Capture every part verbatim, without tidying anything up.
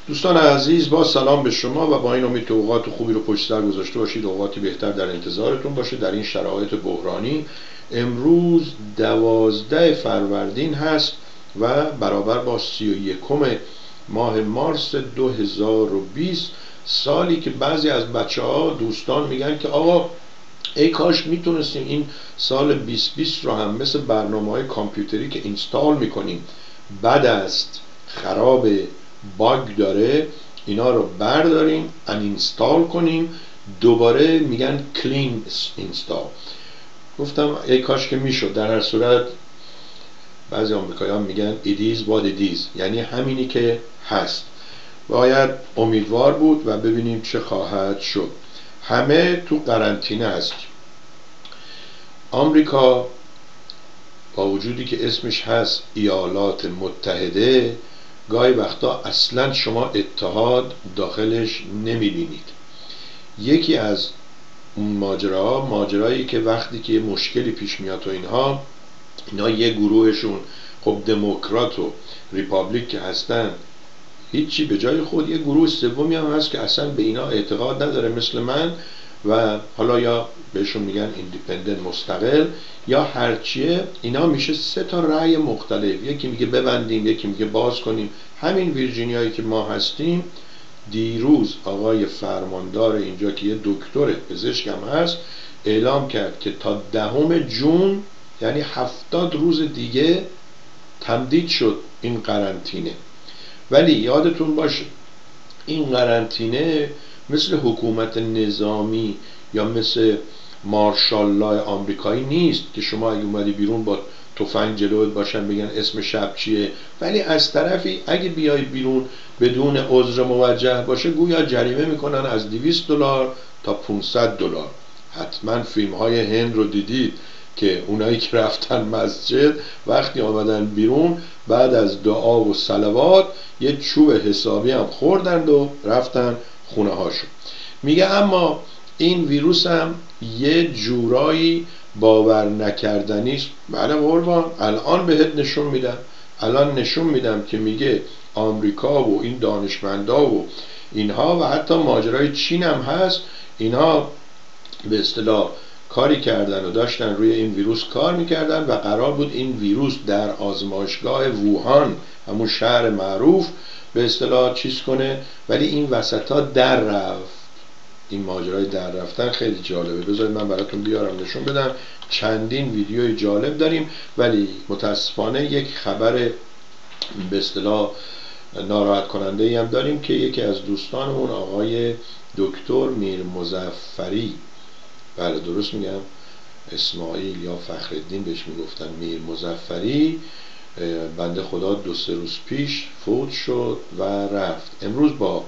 دوستان عزیز، با سلام به شما و با این امید که اوقات خوبی رو پشت سر گذاشته باشید، اوقاتی بهتر در انتظارتون باشه در این شرایط بحرانی. امروز دوازده فروردین هست و برابر با سی و یکم ماه مارس دو هزار و بیست، سالی که بعضی از بچه ها دوستان میگن که آقا ای کاش میتونستیم این سال بیست بیست رو هم مثل برنامه های کامپیوتری که اینستال میکنیم بد است، خراب، باگ داره، اینا رو برداریم انینستال کنیم، دوباره میگن کلین اینستال. گفتم ای کاش که میشد. در هر صورت بعضی آمریکایی‌ها میگن it is what it is، یعنی همینی که هست. باید امیدوار بود و ببینیم چه خواهد شد. همه تو قرنطینه هستیم. آمریکا با وجودی که اسمش هست ایالات متحده، گاهی وقتا اصلا شما اتحاد داخلش نمیبینید. یکی از اون ماجراها ماجرایی که وقتی که مشکلی پیش میاد و اینها اینا یه گروهشون، خب دموکرات و ریپابلیک که هستن هیچی، به جای خود یه گروه سومی هم هست که اصلا به اینا اعتقاد نداره مثل من، و حالا یا بهشون میگن ایندیپندنت، مستقل یا هرچیه. اینا میشه سه تا رأی مختلف، یکی میگه ببندیم، یکی میگه باز کنیم. همین ویرجینیایی که ما هستیم، دیروز آقای فرماندار اینجا که یه دکتر پزشک هم هست اعلام کرد که تا دهم جون، یعنی هفتاد روز دیگه تمدید شد این قرنطینه. ولی یادتون باشه این قرنطینه مثل حکومت نظامی یا مثل مارشال لا آمریکایی نیست که شما اگه اومدی بیرون با تفنگ جلوت باشن بگن اسم شب چیه، ولی از طرفی اگه بیای بیرون بدون عذر موجه باشه گویا جریمه میکنن از دویست دلار تا پانصد دلار. حتما فیلم های هند رو دیدید که اونایی که رفتن مسجد وقتی آمدن بیرون بعد از دعا و صلوات یه چوب حسابی هم خوردند و رفتن خونه هاشون. میگه اما این ویروس هم یه جورایی باور نکردنی است. بله قربان، الان بهت نشون میدم، الان نشون میدم که میگه آمریکا و این دانشمندا و اینها و حتی ماجرای چین هم هست، اینها به اصطلاح کاری کردن و داشتن روی این ویروس کار میکردن و قرار بود این ویروس در آزمایشگاه ووهان، همون شهر معروف، به اصطلاح چیز کنه، ولی این وسطا در رفت. این ماجرای در رفتن خیلی جالبه، بذارید من براتون بیارم نشون بدم. چندین ویدیوی جالب داریم، ولی متاسفانه یک خبر به اصطلاح ناراحت کننده ای هم داریم که یکی از دوستانمون آقای دکتر میر مظفری، بله درست میگم، اسماعیل یا فخرالدین بهش میگفتن، میر مظفری، بنده خدا دو سه روز پیش فوت شد و رفت. امروز با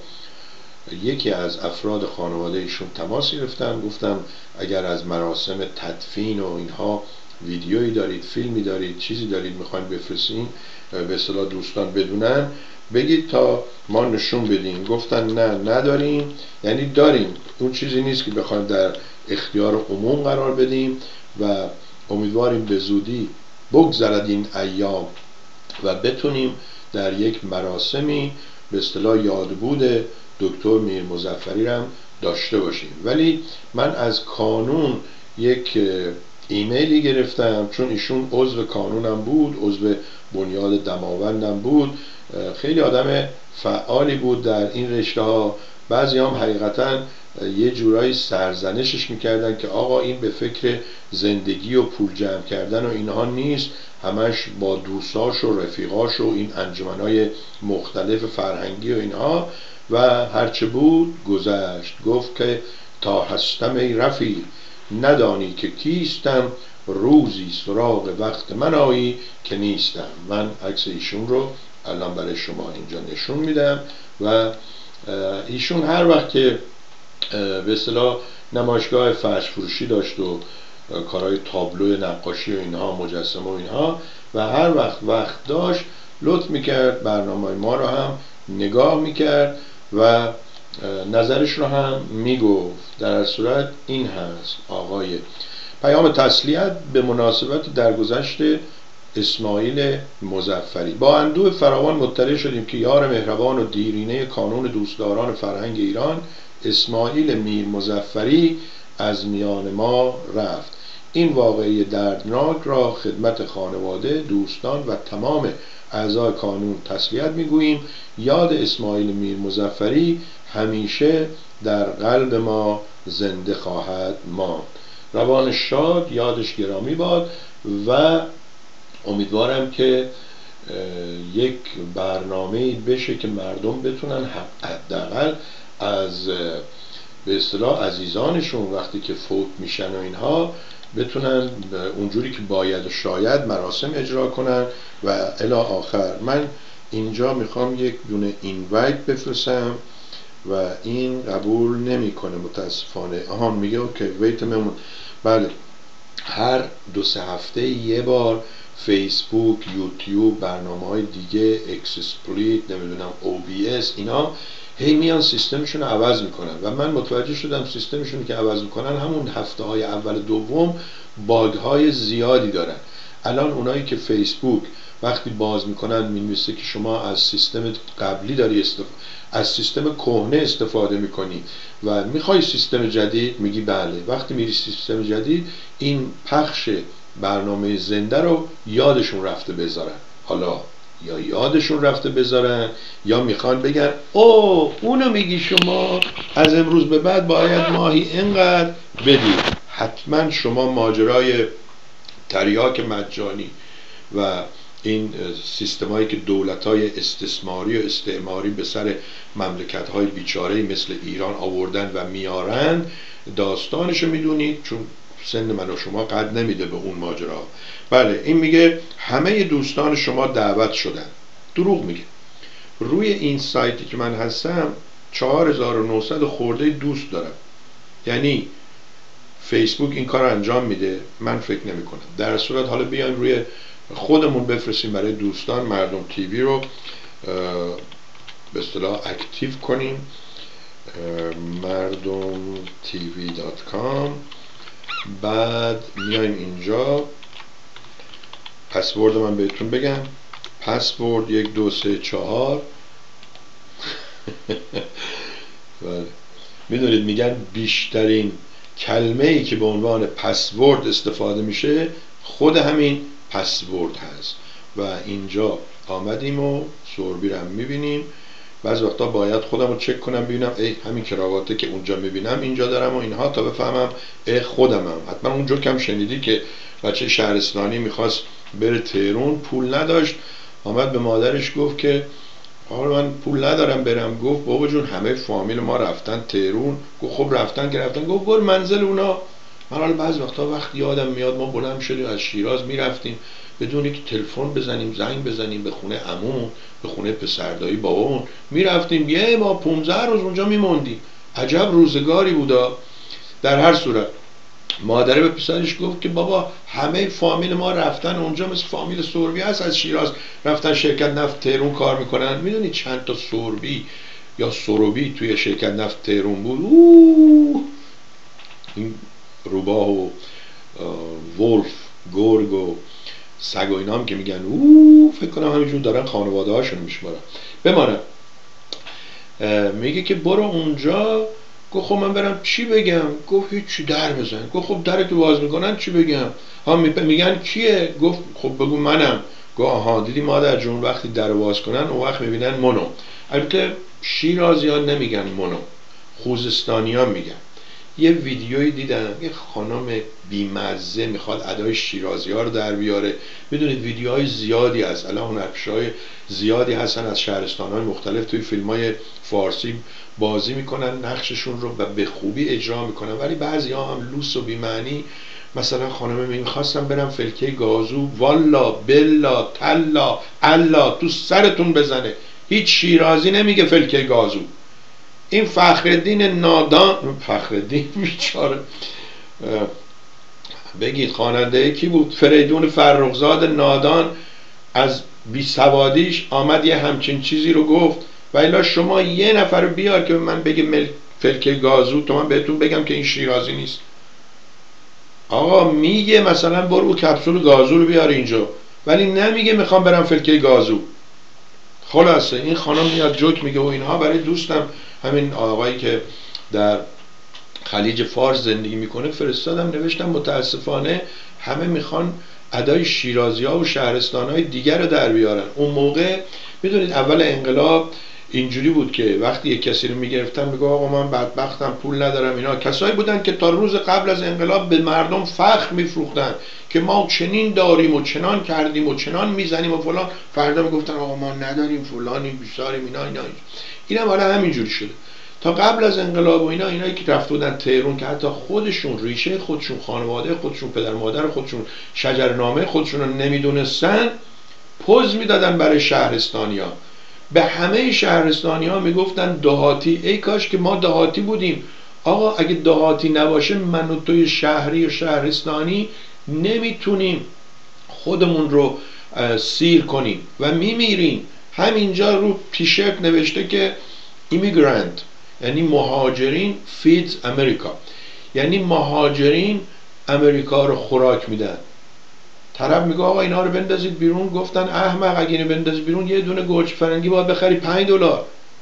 یکی از افراد خانواده ایشون تماس گرفتم، گفتم اگر از مراسم تدفین و اینها ویدیویی دارید، فیلمی دارید، چیزی دارید میخواین بفرستین به اصطلاح دوستان بدونن، بگید تا ما نشون بدیم. گفتن نه نداریم، یعنی داریم، اون چیزی نیست که بخوایم در اختیار عموم قرار بدیم و امیدواریم به زودی بگذرد این ایام و بتونیم در یک مراسمی به اصطلاح یادبود دکتر میر مظفری هم داشته باشیم. ولی من از کانون یک ایمیلی گرفتم، چون ایشون عضو کانونم بود، عضو بنیاد دماوندم بود، خیلی آدم فعالی بود در این رشته ها. بعضی هم حقیقتا یه جورایی سرزنشش میکردن که آقا این به فکر زندگی و پول جمع کردن و اینها نیست، همش با دوستاش و رفیقاش و این انجمنهای مختلف فرهنگی و اینها، و هرچه بود گذشت. گفت که تا هستم ای رفیق ندانی که کیستم، روزی سراغ وقت من آیی که نیستم. من عکس ایشون رو الان برای شما اینجا نشون میدم و ایشون هر وقت که به اصطلاح نمایشگاه فرش فروشی داشت و کارهای تابلو نقاشی و اینها، مجسمه و اینها، و هر وقت وقت داشت لطف میکرد برنامه ما رو هم نگاه میکرد و نظرش رو هم میگفت. در صورت این هست آقای پیام تسلیت به مناسبت درگذشت اسماعیل مظفری. با اندوه فراوان مطلع شدیم که یار مهربان و دیرینه کانون دوستداران فرهنگ ایران اسماعیل میر مظفری از میان ما رفت. این واقعه دردناک را خدمت خانواده، دوستان و تمام اعضای کانون تسلیت میگوییم. یاد اسماعیل میر مظفری همیشه در قلب ما زنده خواهد ماند. روان شاد، یادش گرامی باد و امیدوارم که یک برنامه‌ای بشه که مردم بتونن حداقل از به اصطلاح عزیزانشون وقتی که فوت میشن و اینها بتونن اونجوری که باید و شاید مراسم اجرا کنن و الی آخر. من اینجا میخوام یک دونه اینوایت بفرستم و این قبول نمیکنه متاسفانه. آها میگه اوکی ویت ممون. بله، هر دو سه هفته یه بار فیسبوک، یوتیوب، برنامه های دیگه، اکسپلیت، نمیدونم او بی اس، اینا هی میان سیستمشون رو عوض میکنن و من متوجه شدم سیستمشون که عوض میکنن همون هفته های اول دوم باگ های زیادی دارن. الان اونایی که فیسبوک وقتی باز میکنن مینویسه که شما از سیستم قبلی داری استفاده از سیستم کهنه استفاده میکنی و میخوای سیستم جدید، میگی بله. وقتی میری سیستم جدید این پخش برنامه زنده رو یادشون رفته بذارن. حالا یا یادشون رفته بذارن یا میخوان بگن او اونو میگی شما از امروز به بعد باید ماهی اینقدر بدی. حتما شما ماجرای تریاک مجانی و این سیستمایی که دولت‌های استثماری و استعماری به سر مملکت‌های بیچاره مثل ایران آوردن و میارن داستانشو میدونید، چون سن من و شما قد نمیده به اون ماجرا. بله، این میگه همه دوستان شما دعوت شدن. دروغ میگه. روی این سایتی که من هستم چهار هزار و نهصد خورده دوست دارم. یعنی فیسبوک این کار انجام میده؟ من فکر نمی کنم. در صورت حالا بیایم روی خودمون بفرستیم برای دوستان مردم تیوی رو به اصطلاح اکتیو کنیم. مردم تیوی دات کام. بعد میایم اینجا پسورد من بهتون بگم. پسورد یک دو سه چهار. بله، میدونید میگن بیشترین کلمه ای که به عنوان پسورد استفاده میشه خود همین پسورد هست و اینجا آمدیم و سوربی رو هم میبینیم. بعض وقتا باید خودم رو چک کنم ببینم ای همین کراواته که اونجا میبینم اینجا دارم و اینها تا بفهمم ای خودمم. حتما اونجا کم شنیدی که بچه شهرستانی میخواست بره تهرون، پول نداشت، آمد به مادرش گفت که آره من پول ندارم برم. گفت بابا جون همه فامیل ما رفتن تهرون. گفت خب رفتن که رفتن. گفت برو منزل اونا. من حالا بعضی وقتا وقتی یادم میاد ما بلند شدیم از شیراز میرفتیم بدون اینکه تلفن بزنیم، زنگ بزنیم به خونه عمومون، به خونه پسردایی بابامون، میرفتیم یه ما پانزده روز اونجا میموندیم. عجب روزگاری بودا. در هر صورت مادره به پسرش گفت که بابا همه فامیل ما رفتن اونجا، مثل فامیل سوربی هست از شیراز رفتن شرکت نفت تهرون کار میکنن. میدونی چند تا سوربی یا سروبی توی شرکت نفت تهرون بود؟ اوه این روباه و ولف گرگ و سگ و اینا هم که میگن اوه فکر کنم همینجور دارن خانواده هاشون میشمارن. بمانم میگه که برو اونجا. گفت خب من برم چی بگم؟ گفت هیچی، در بزن. گفت خب در تو باز میکنن چی بگم؟ ها میگن کیه؟ گفت خب بگو منم. گفت آها دیدی مادر جون وقتی در باز کنن اون وقت میبینن منو. البته شیرازی ها نمیگن منو، خوزستانی ها میگن. یه ویدیویی دیدم یه خانم بیمزه میخواد ادای شیرازی ها رو در بیاره. میدونید ویدیوهای زیادی هست الان، هنرپیشه‌های زیادی هستن از شهرستان های مختلف توی فیلم های فارسی بازی میکنن نقششون رو و به خوبی اجرا میکنن، ولی بعضی ها هم لوس و بیمعنی. مثلا خانم میخواستم برم فلکه گازو، والا بلا تلا الا تو سرتون بزنه، هیچ شیرازی نمیگه فلکه گازو. این فخرالدین نادان، فخرالدین بیچاره بگید خواننده کی بود؟ فریدون فرخزاد نادان از بیسوادیش آمد یه همچین چیزی رو گفت. و الا شما یه نفر رو بیار که من بگه فلکه گازو تو من بهتون بگم که این شیرازی نیست. آقا میگه مثلا برو کپسول گازو رو بیار اینجا، ولی نمیگه میخوام برم فلکه گازو. خلاصه این خانم میاد جوک میگه و اینها. برای دوستم همین آقایی که در خلیج فارس زندگی میکنه فرستادم، نوشتم متاسفانه همه میخوان ادای شیرازی ها و شهرستان های دیگر رو در بیارن. اون موقع میدونید اول انقلاب اینجوری بود که وقتی یک کسی رو میگرفتن میگه آقا من بدبختم پول ندارم، اینا کسایی بودن که تا روز قبل از انقلاب به مردم فخر میفروختن که ما چنین داریم و چنان کردیم و چنان میزنیم و فلان. فردا میگفتن آقا ما نداریم فلانیم بیساریم اینا اینا. اینم حالا همینجوری شده. تا قبل از انقلاب و اینا اینایی که رفته بودن تهران که حتی خودشون ریشه خودشون، خانواده خودشون، پدر مادر خودشون، شجرنامه خودشون رو نمیدونستن، پوز میدادن برای شهرستانیا. به همه شهرستانیا میگفتن دهاتی. ای کاش که ما دهاتی بودیم. آقا اگه دهاتی نباشه من و توی شهری و شهرستانی نمیتونیم خودمون رو سیر کنیم و میمیریم. همینجا رو تیشرت نوشته که ایمیگرانت یعنی مهاجرین فیدز امریکا، یعنی مهاجرین امریکا رو خوراک میدن. طرف میگه آقا اینا رو بندازید بیرون. گفتن احمق اگه اینو بندازید بیرون یه دونه گوجه فرنگی باید بخری پنج دلار.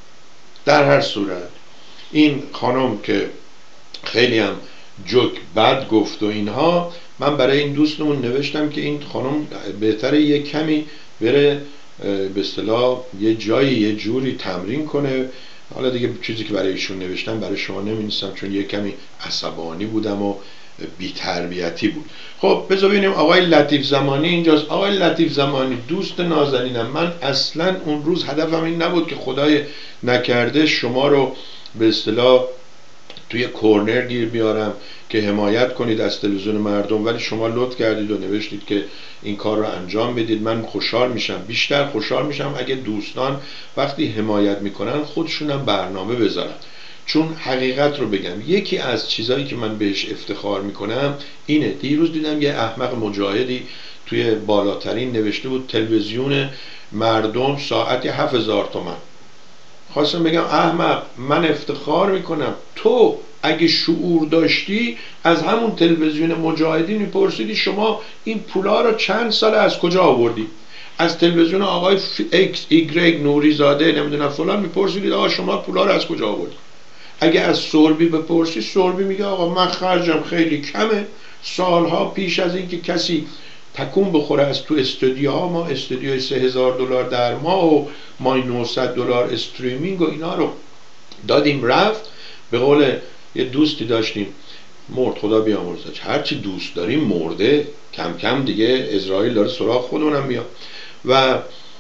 در هر صورت این خانم که خیلی هم جوک بد گفت و اینها، من برای این دوستمون نوشتم که این خانم بهتره یه کمی بره به اصطلاح یه جایی یه جوری تمرین کنه. حالا دیگه چیزی که برای ایشون نوشتم برای شما نمی‌نویسم چون یه کمی عصبانی بودم و بی تربیتی بود. خب بذار ببینیم آقای لطیف زمانی اینجاست. آقای لطیف زمانی دوست نازنینم، من اصلا اون روز هدفم این نبود که خدای نکرده شما رو به اصطلاح توی کورنر گیر بیارم که حمایت کنید از تلویزیون مردم، ولی شما لطف کردید و نوشتید که این کار رو انجام بدید. من خوشحال میشم، بیشتر خوشحال میشم اگه دوستان وقتی حمایت میکنن خودشونم برنامه بذارن. چون حقیقت رو بگم یکی از چیزایی که من بهش افتخار میکنم اینه. دیروز دیدم یه احمق مجاهدی توی بالاترین نوشته بود تلویزیون مردم ساعتی هفت هزار تومان. خواستم بگم احمق من افتخار میکنم تو اگه شعور داشتی از همون تلویزیون مجاهدین میپرسیدی شما این پولا رو چند سال از کجا آوردی. از تلویزیون آقای ایکس ایگرگ نوری زاده نمیدونم فلان میپرسیدید آقا شما پولا رو از کجا آوردی. اگه از سوربی بپرسی سوربی میگه آقا من خرجم خیلی کمه، سالها پیش از اینکه کسی تکون بخوره از تو استودیوها، ما استودیوی سه هزار دلار در ماه و ما نهصد دلار استریمینگ و اینا رو دادیم رفت. به قول یه دوستی داشتیم مرد، خدا بیامرزش، هرچی دوست داریم مرده، کم کم دیگه اسرائیل داره سراغ خودمونم میاد. و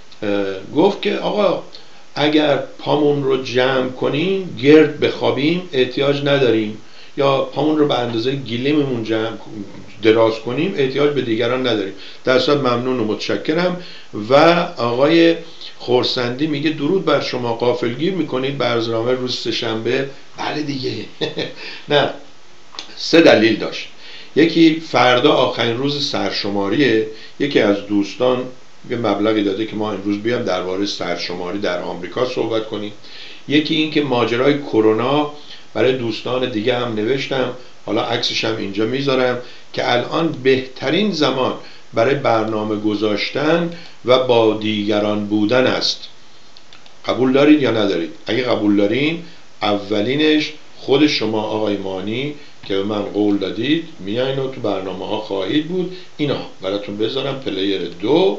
گفت که آقا اگر پامون رو جمع کنیم گرد بخوابیم احتیاج نداریم، یا پامون رو به اندازه گلیممون جمع دراز کنیم احتیاج به دیگران نداریم. در صورت ممنون و متشکرم. و آقای خورسندی میگه درود بر شما، غافلگیر میکنید برنامه روز سه‌شنبه. بله دیگه نه، سه دلیل داشت. یکی فردا آخرین روز سرشماریه، یکی از دوستان یه مبلغی داده که ما امروز بیام درباره سرشماری در آمریکا صحبت کنیم. یکی این که ماجرای کرونا برای دوستان دیگه هم نوشتم، حالا عکسش هم اینجا میذارم که الان بهترین زمان برای برنامه گذاشتن و با دیگران بودن است. قبول دارید یا ندارید؟ اگه قبول دارین اولینش خود شما آقای مانی که به من قول دادید میاین و تو برنامه ها خواهید بود. اینا براتون بذارم. پلیر دو،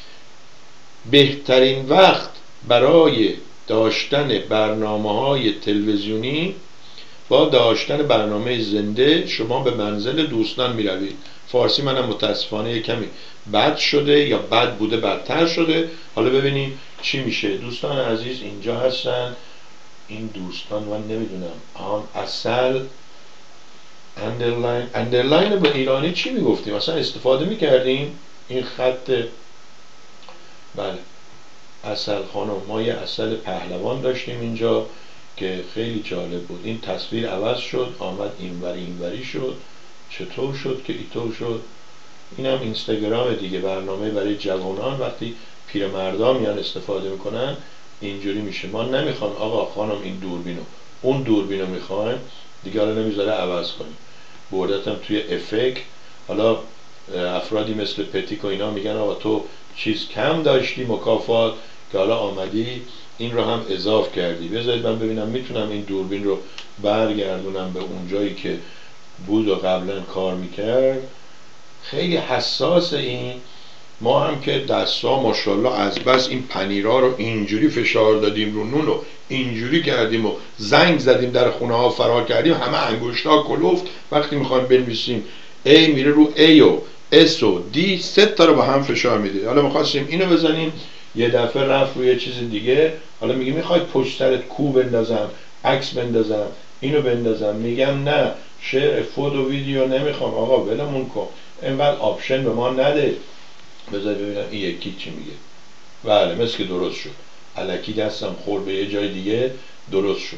بهترین وقت برای داشتن برنامه های تلویزیونی با داشتن برنامه زنده، شما به منزل دوستان میروید. فارسی منم متاسفانه کمی بد شده یا بد بوده بدتر شده، حالا ببینیم چی میشه. دوستان عزیز اینجا هستن، این دوستان من نمیدونم آن اصل اندرلاین اندرلاین به ایرانی چی میگفتیم مثلا استفاده میکردیم این خط. بله اصل خانم، ما یه اصل پهلوان داشتیم اینجا که خیلی جالب بود. این تصویر عوض شد آمد اینوری اینوری شد، چطور شد که ایطور شد. این هم اینستاگرام دیگه، برنامه برای جوانان. وقتی پیرمردان میان استفاده میکنن اینجوری میشه. ما نمیخوان آقا خانم این دوربینو اون دوربینو میخوایم دیگه، حالا نمیذاره عوض کنیم. بردتم توی افکت. حالا افرادی مثل پتیک و اینا میگن آقا تو چیز کم داشتی مکافات که حالا آمدی این رو هم اضاف کردی. بذارید من ببینم میتونم این دوربین رو برگردونم به اون جایی که بود و قبلا کار میکرد. خیلی حساس این. ما هم که دستا ماشاءالله از بس این پنیرها رو اینجوری فشار دادیم رو نون و اینجوری کردیم و زنگ زدیم در خونه ها فرار کردیم، همه انگشت ها کلفت. وقتی میخوایم بنویسیم A میره رو A و S و D، سه تا رو با هم فشار میده. حالا میخواستیم اینو بزنیم یه دفعه رفت روی چیز دیگه. حالا میگه میخوای پشت سرت کو بندازم، عکس بندازم، اینو بندازم. میگم نه، شعر فوت و ویدیو نمیخوام آقا، ولمون کن، اینقدر آپشن به ما نده. بذار ببینم این یکی چی میگه. بله مثل که درست شد. الکی دستم خورد به یه جای دیگه درست شد.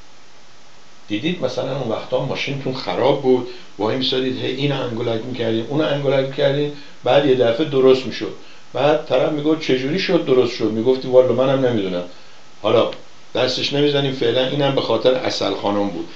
دیدید مثلا اون وقتا ماشینتون خراب بود، وای میسادید هی این انگولک میکردین اون انگولک میکردین، بعد یه دفعه درست میشد. بعد طرف میگفت چجوری شد درست شد؟ میگفتی والا منم نمیدونم. حالا دستش نمیزنیم فعلا. اینم به خاطر عسل خانم بود،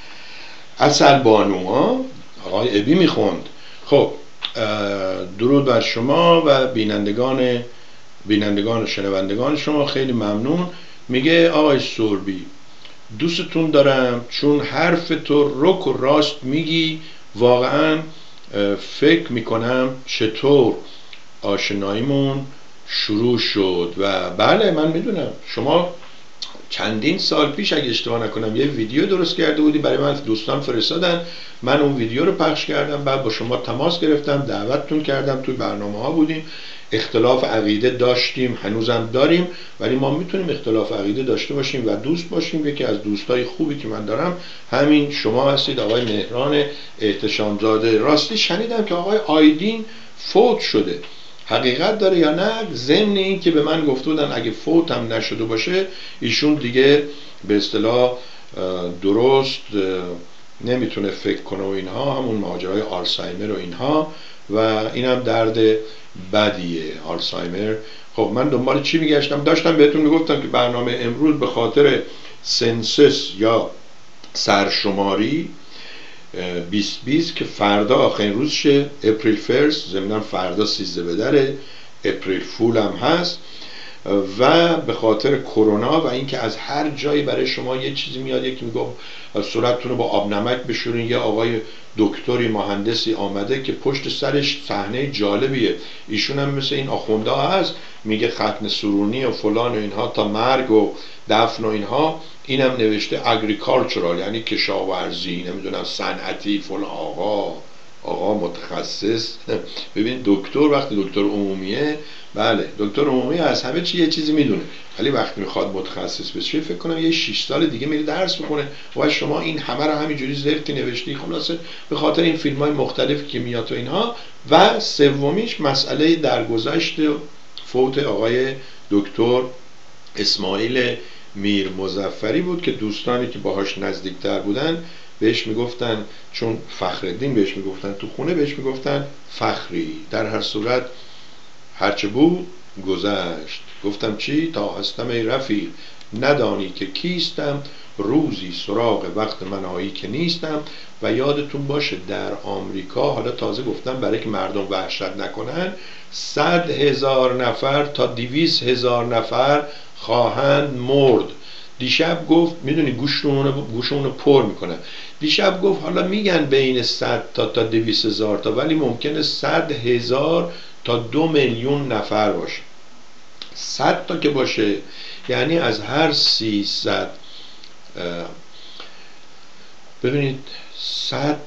عسل بانو ها، آقای ابی میخوند. خب درود بر شما و بینندگان بینندگان و شنوندگان شما، خیلی ممنون. میگه آقای سوربی دوستتون دارم چون حرف تو رک و راست میگی، واقعا فکر میکنم چطور آشناییمون شروع شد. و بله من میدونم شما چندین سال پیش اگه اشتباه نکنم یه ویدیو درست کرده بودی برای من، دوستان فرستادن، من اون ویدیو رو پخش کردم، بعد با شما تماس گرفتم، دعوتتون کردم، توی برنامه ها بودیم، اختلاف عقیده داشتیم، هنوزم داریم، ولی ما میتونیم اختلاف عقیده داشته باشیم و دوست باشیم. یکی از دوستای خوبی که من دارم همین شما هستید، آقای مهران احتشامزاده. راستی شنیدم که آقای آیدین فوت شده، حقیقت داره یا نه؟ ضمن این که به من گفته بودن اگه فوت هم نشده باشه ایشون دیگه به اصطلاح درست نمیتونه فکر کنه و اینها، همون ماجرای آلزایمر و اینها، و اینم درد بدیه آلزایمر. خب من دنبال چی میگشتم؟ داشتم بهتون میگفتم که برنامه امروز به خاطر سنسس یا سرشماری بیست بیست که فردا آخرین روز شه، اپریل فرست، ضمناً فردا سیزده بدره، اپریل فول هم هست، و به خاطر کرونا و اینکه از هر جایی برای شما یه چیزی میاد، یکی میگه صورتتون رو با آب نمک بشورین، یه آقای دکتری مهندسی آمده که پشت سرش صحنه جالبیه، ایشون هم مثل این آخونده هست، میگه ختن سرونی و فلان و اینها تا مرگ و دفن و اینها. اینم نوشته اگریکالچرال یعنی کشاورزی، نمیدونم صنعتی فلان. آقا آقا متخصص. ببین دکتر وقتی دکتر عمومیه، بله دکتر عمومی از همه چی یه چیزی میدونه، ولی وقتی میخواد متخصص بشه فکر کنم یه شش سال دیگه میره درس بخونه. و شما این همه رو همینجوری زرتی نوشتی. خلاصه به خاطر این فیلم های مختلفی که میاد و اینها. و سومیش مسئله درگذشت فوت آقای دکتر اسماعیل میر مظفری بود که دوستانی که باهاش نزدیکتر بودن بهش میگفتن، چون فخرالدین بهش میگفتن تو خونه، بهش میگفتن فخری. در هر صورت هرچه بود گذشت. گفتم چی؟ تا هستم ای رفیق ندانی که کیستم، روزی سراغ وقت من آیی که نیستم. و یادتون باشه در آمریکا، حالا تازه گفتم برای که مردم وحشت نکنن، صد هزار نفر تا دویست هزار نفر خواهند مرد. دیشب گفت، میدونی گوشونو گوشونو پر میکنن، دیشب گفت حالا میگن بین صد تا تا دویست هزار تا، ولی ممکنه صد هزار تا دو میلیون نفر باشه. صد تا که باشه یعنی از هر سیصد، ببینید صد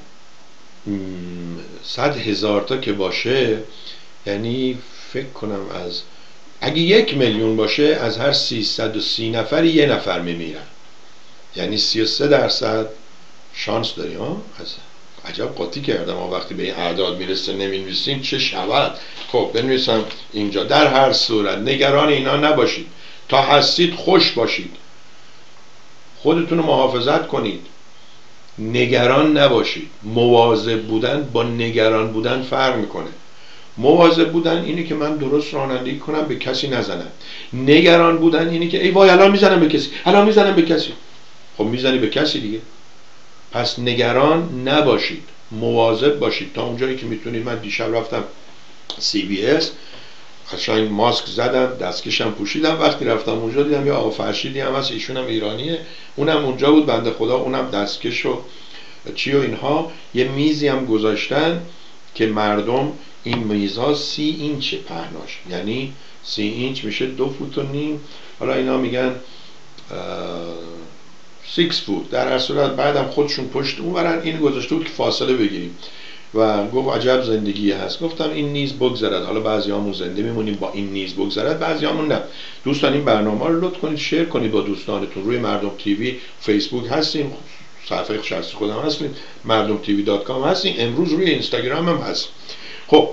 صد هزار تا که باشه یعنی فکر کنم از اگه یک میلیون باشه از هر سیصد و سی نفر یه نفر میمیرن، یعنی سی و سه درصد شانس داری. ها عجب قاطی کردم ها، وقتی به این اعداد میرسه نمینویسیم چه شود. خب بنویسم اینجا. در هر صورت نگران اینا نباشید، تا هستید خوش باشید، خودتون رو محافظت کنید، نگران نباشید. مواظب بودن با نگران بودن فرق میکنه. مواظب بودن اینه که من درست رانندگی کنم به کسی نزنم. نگران بودن اینه که ای وای الان میزنم به کسی، الان میزنم به کسی. خب میزنی به کسی دیگه. پس نگران نباشید. مواظب باشید تا اونجایی که میتونید. من دیشب رفتم سی بی اس، قشنگ ماسک زدم، دستکشم پوشیدم. وقتی رفتم اونجا دیدم یه آقا فرشیدی هم هست، ایشون هم ایرانیه، اونم اونجا بود بنده خدا، اونم دستکش و چی و اینها. یه میزی هم گذاشتن که مردم، این میزها سی اینچ پهناش، یعنی سی اینچ میشه دو فوت و نیم، حالا اینا میگن سیکس فوت. در هر صورت بعدم خودشون پشت اون برن این گذاشته بود که فاصله بگیریم و گفت عجب زندگی هست. گفتم این نیز بگذرد، حالا بعضیامون زنده میمونیم با این نیز بگذرد، بعضیامون نه. دوستان این برنامه رو لطف کنید شیر کنید با دوستانتون. روی مردم تیوی فیسبوک هستیم، صفحه شخصی خودم هستیم، مردم تیوی دات کام هستیم، امروز روی اینستاگرام هم هست. خب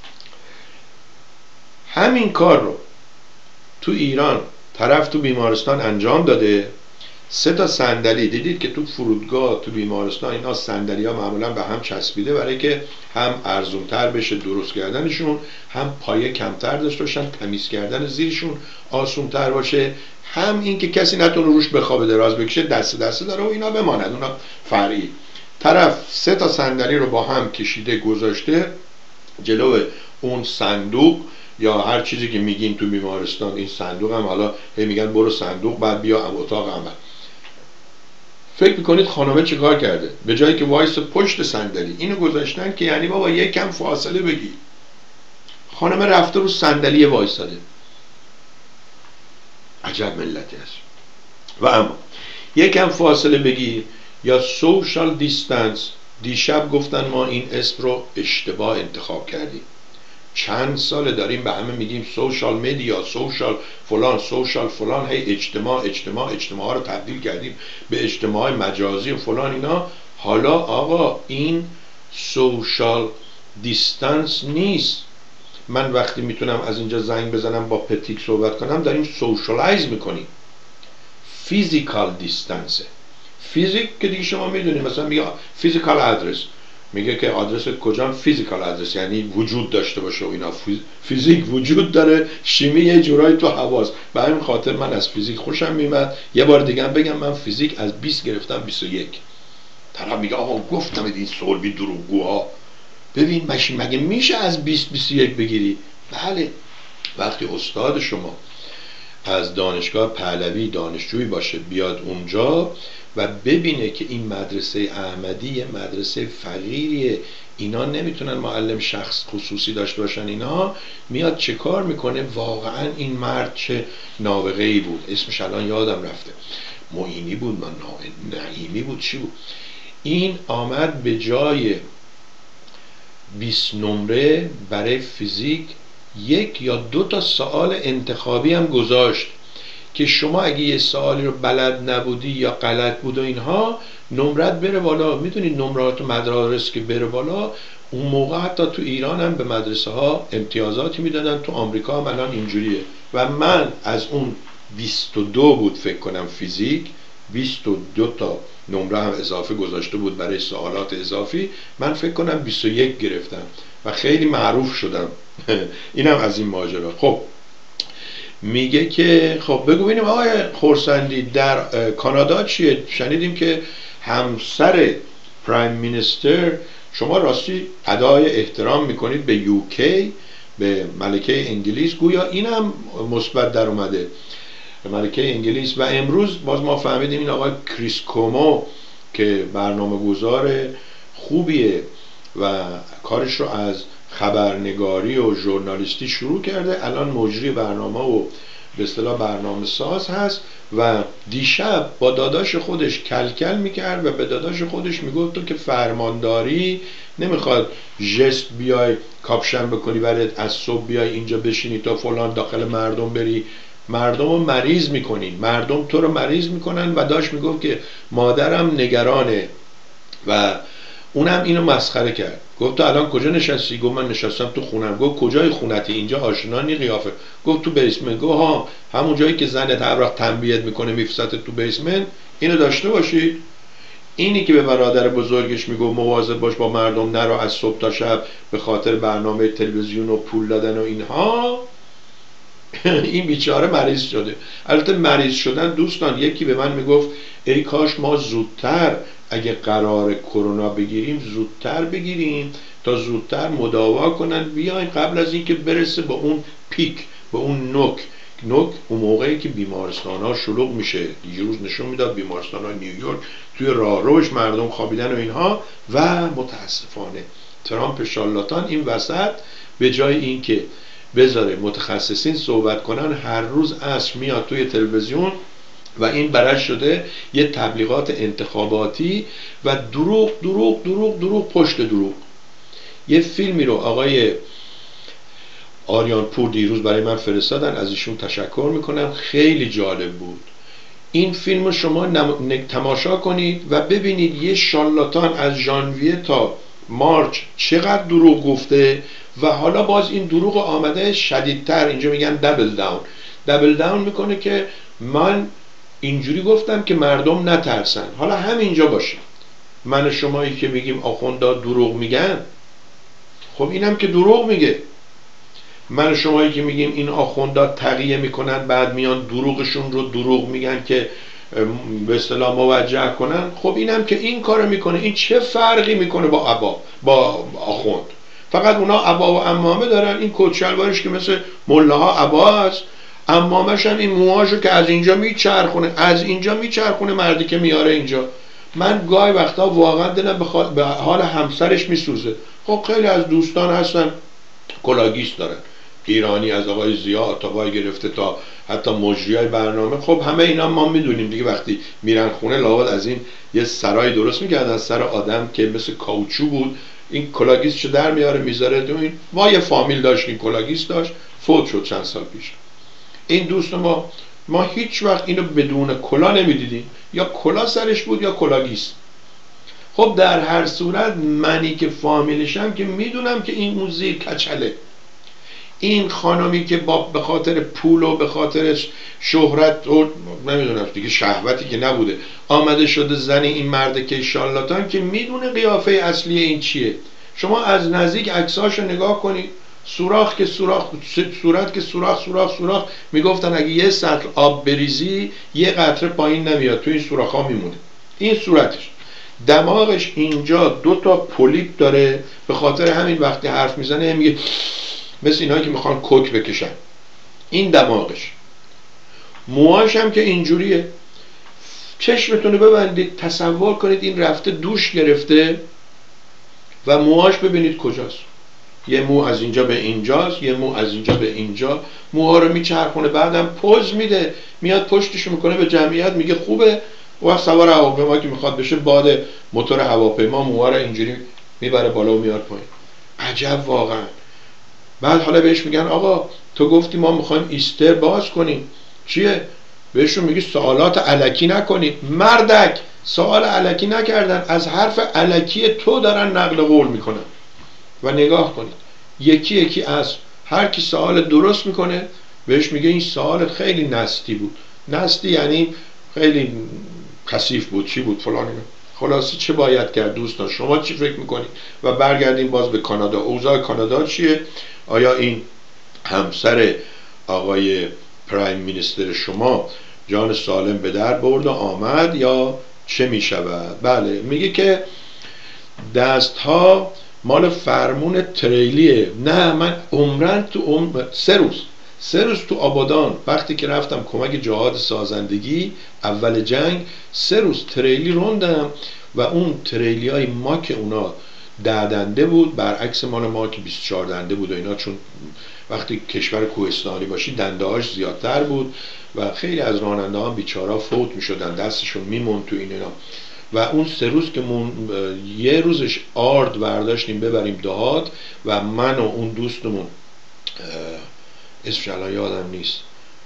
همین کار رو تو ایران طرف تو بیمارستان انجام داده. سه تا صندلی دیدید که تو فرودگاه تو بیمارستان اینا صندلی ها معمولا به هم چسبیده برای که هم ارزونتر بشه درست کردنشون، هم پایه کمتر داشته باشن، تمیز کردن زیرشون آسونتر باشه، هم این که کسی نتونه روش بخوابه دراز بکشه، دست دسته داره و اینا بماند. اونا فرعی. طرف سه تا صندلی رو با هم کشیده گذاشته جلو اون صندوق یا هر چیزی که میگین تو بیمارستان. این صندوق هم حالا هی میگن برو صندوق بعد بیا اتاق عمل. فکر میکنید خانمه چه کار کرده؟ به جایی که وایس پشت صندلی اینو گذاشتن که یعنی بابا یکم فاصله بگی، خانمه رفته رو صندلی وایساده. عجب ملتی است. و اما یکم فاصله بگی یا سوشال دیستنس، دیشب گفتن ما این اسم رو اشتباه انتخاب کردیم. چند سال داریم به همه میگیم سوشال مدیا، سوشال فلان، سوشال فلان، هی اجتماع اجتماع اجتماع رو تبدیل کردیم به اجتماع مجازی و فلان اینا. حالا آقا این سوشال دیستنس نیست. من وقتی میتونم از اینجا زنگ بزنم با پتیک صحبت کنم داریم سوشالایز میکنیم. فیزیکال دیستنسه. فیزیک که دیگه شما میدونید، مثلا میگه فیزیکال ادرس، میگه که آدرس کجا، فیزیکال ادرس یعنی وجود داشته باشه و اینا. فیزیک وجود داره، شیمی یه جورایی تو حواس. به همین خاطر من از فیزیک خوشم میاد. یه بار دیگه هم بگم من فیزیک از بیست گرفتم بیست و یک. طرف میگه آقا گفتم این سوربی دروغگوها. ببین ماشین مگه میشه از بیست بیست و یک بگیری؟ بله. وقتی استاد شما از دانشگاه پهلوی دانشجویی باشه بیاد اونجا و ببینه که این مدرسه احمدی یه مدرسه فقیریه، اینا نمیتونن معلم شخص خصوصی داشته باشن، اینا میاد چه کار میکنه؟ واقعا این مرد چه نابغه‌ای بود. اسمش الان یادم رفته، معینی بود، من نعیمی بود، چی بود؟ این آمد به جای بیست نمره برای فیزیک یک یا دو تا سوال انتخابی هم گذاشت که شما اگه یه سوالی رو بلد نبودی یا غلط بود و اینها نمرت بره بالا. میدونید نمرات مدارس که بره بالا، اون موقع حتی تو ایران هم به مدرسه ها امتیازاتی میدادن، تو آمریکا هم الان اینجوریه. و من از اون بیست و دو بود فکر کنم فیزیک، بیست و دو تا نمره هم اضافه گذاشته بود برای سوالات اضافی، من فکر کنم بیست و یک گرفتم و خیلی معروف شدم. اینم از این ماجرا. خب میگه که خب بگو ببینیم آقای خورسندی در کانادا چیه؟ شنیدیم که همسر پرایم مینیستر، شما راستی ادای احترام میکنید به یوکی، به ملکه انگلیس، گویا اینم مثبت در اومده، ملکه انگلیس. و امروز باز ما فهمیدیم این آقای کریس کومو که برنامه گذار خوبیه و کارش رو از خبرنگاری و ژورنالیستی شروع کرده، الان مجری برنامه و به اصطلاح برنامه ساز هست و دیشب با داداش خودش کلکل میکرد و به داداش خودش میگفت تو که فرمانداری نمیخواد ژست بیای کاپشن بکنی برات از صبح بیای اینجا بشینی تا فلان داخل مردم بری، مردم رو مریض میکنی، مردم تو رو مریض میکنن. و داشت میگفت که مادرم نگرانه و اونم اینو مسخره کرد. گفت تو الان کجا نشستی؟ گفت من نشستم تو خونم. گفت کجای خونتی؟ اینجا آشنا نی قیافه. گفت تو بیسمنت. گفت ها همون جایی که زنت هر وقت تنبیهت میکنه میفسته تو بیسمنت، اینو داشته باشی. اینی که به برادر بزرگش میگفت مواظب باش با مردم نرو از صبح تا شب به خاطر برنامه تلویزیون و پول دادن و اینها، این بیچاره مریض شده. البته مریض شدن دوستان، یکی به من میگفت ای کاش ما زودتر اگه قرار کرونا بگیریم زودتر بگیریم تا زودتر مداوا کنن بیاین قبل از اینکه برسه به اون پیک، به اون نوک نوک اون موقعی که بیمارستان ها شلوغ میشه. یه روز نشون میداد بیمارستان ها نیویورک توی راهروش مردم خوابیدن و اینها، و متاسفانه ترامپ شالاتان این وسط به جای اینکه بذاره متخصصین صحبت کنن، هر روز عصر میاد توی تلویزیون و این برش شده یه تبلیغات انتخاباتی و دروغ دروغ دروغ دروغ پشت دروغ. یه فیلمی رو آقای آریان پور دیروز برای من فرستادن، از ایشون تشکر میکنم، خیلی جالب بود. این فیلم رو شما تماشا کنید و ببینید یه شالاتان از ژانویه تا مارچ چقدر دروغ گفته و حالا باز این دروغ آمده شدیدتر، اینجا میگن دبل داون دبل داون میکنه که من اینجوری گفتم که مردم نترسن. حالا همینجا باشه، من شمایی که میگیم آخوندا دروغ میگن، خب اینم که دروغ میگه. من شمایی که میگیم این آخوندا تقیه میکنن بعد میان دروغشون رو دروغ میگن که به اصطلاح موجه کنن، خب اینم که این کارو میکنه. این چه فرقی میکنه با عبا با آخوند؟ فقط اونا عبا و عمامه دارن، این کت شلوارش که مثل ملاها عبا است، عمامش هم این موهاشو که از اینجا میچرخونه از اینجا میچرخونه مردی که میاره اینجا. من گاهی وقتا واقعا دلم بخوا... به حال همسرش میسوزه. خب خیلی از دوستان هستن کلاگیست دارن، ایرانی از آقای ضیا آتابای گرفته تا حتی مجریای برنامه. خب همه اینا ما میدونیم دیگه، وقتی میرن خونه لابد از این یه سرای درست میکردن از سر آدم که مثل کاوچو بود، این کلاگیست چه در میاره میذاره تو این. ما یه فامیل داشتیم کلاگیست داشت، فوت شد چند سال پیش. این دوست ما ما هیچ وقت اینو بدون کلا نمیدیدیم، یا کلا سرش بود یا کلاگیست. خب در هر صورت منی که فامیلشم که میدونم که این موزیک کچله، این خانمی که با به خاطر پول و به خاطر شهرت و نمیدونم دیگه شهوتی که نبوده آمده شده زن این مرد که شالاتان، که میدونه قیافه اصلی این چیه. شما از نزدیک عکساشو نگاه کنید، سوراخ که سوراخ، صورت که سوراخ سوراخ سوراخ. میگفتن اگه یه سطل آب بریزی یه قطره پایین نمیاد، تو این سوراخ ها میمونه. این صورتش، دماغش اینجا دو تا پولیپ داره، به خاطر همین وقتی حرف میزنه میگه مثل اینایی که میخوان کوک بکشن. این دماغش. موهاش هم که اینجوریه. چشمتونو ببندید تصور کنید این رفته دوش گرفته و موهاش ببینید کجاست. یه مو از اینجا به اینجاست، یه مو از اینجا به اینجا. موها رو میچرخونه، بعدم پوز میده، میاد پشتش میکنه به جمعیت میگه خوبه. و سوار هواپیما که میخواد بشه، باد موتور هواپیما موها رو اینجوری میبره بالا و میاد پایین. عجب واقعا. بعد حالا بهش میگن آقا تو گفتی ما میخوایم ایستر باز کنیم، چیه؟ بهشون میگی سوالات الکی نکنید. مردک سوال الکی نکردن، از حرف الکی تو دارن نقل قول میکنن. و نگاه کنید یکی یکی از هر کی سوال درست میکنه بهش میگه این سوال خیلی نستی بود. نستی یعنی خیلی کثیف بود، چی بود فلان اینا. خلاصی چه باید کرد دوستان؟ شما چی فکر میکنید؟ و برگردیم باز به کانادا. اوضاع کانادا چیه؟ آیا این همسر آقای پرایم مینیستر شما جان سالم به در برد و آمد یا چه میشود؟ بله میگه که دست ها مال فرمون تریلیه. نه من عمرن تو عمر سه روز سه روز تو آبادان وقتی که رفتم کمک جهاد سازندگی اول جنگ، سه روز تریلی روندم و اون تریلی های ما که اونا ده دنده بود، برعکس مال ما که بیست و چهار دنده بود و اینا، چون وقتی کشور کوهستانی باشی دنده هاش زیادتر بود و خیلی از راننده ها بیچارا فوت می شدن، دستشون میمون تو این اینا. و اون سه روز که من یه روزش آرد برداشتیم ببریم دهات و من و اون دوستمون اسمش الان یادم نیست،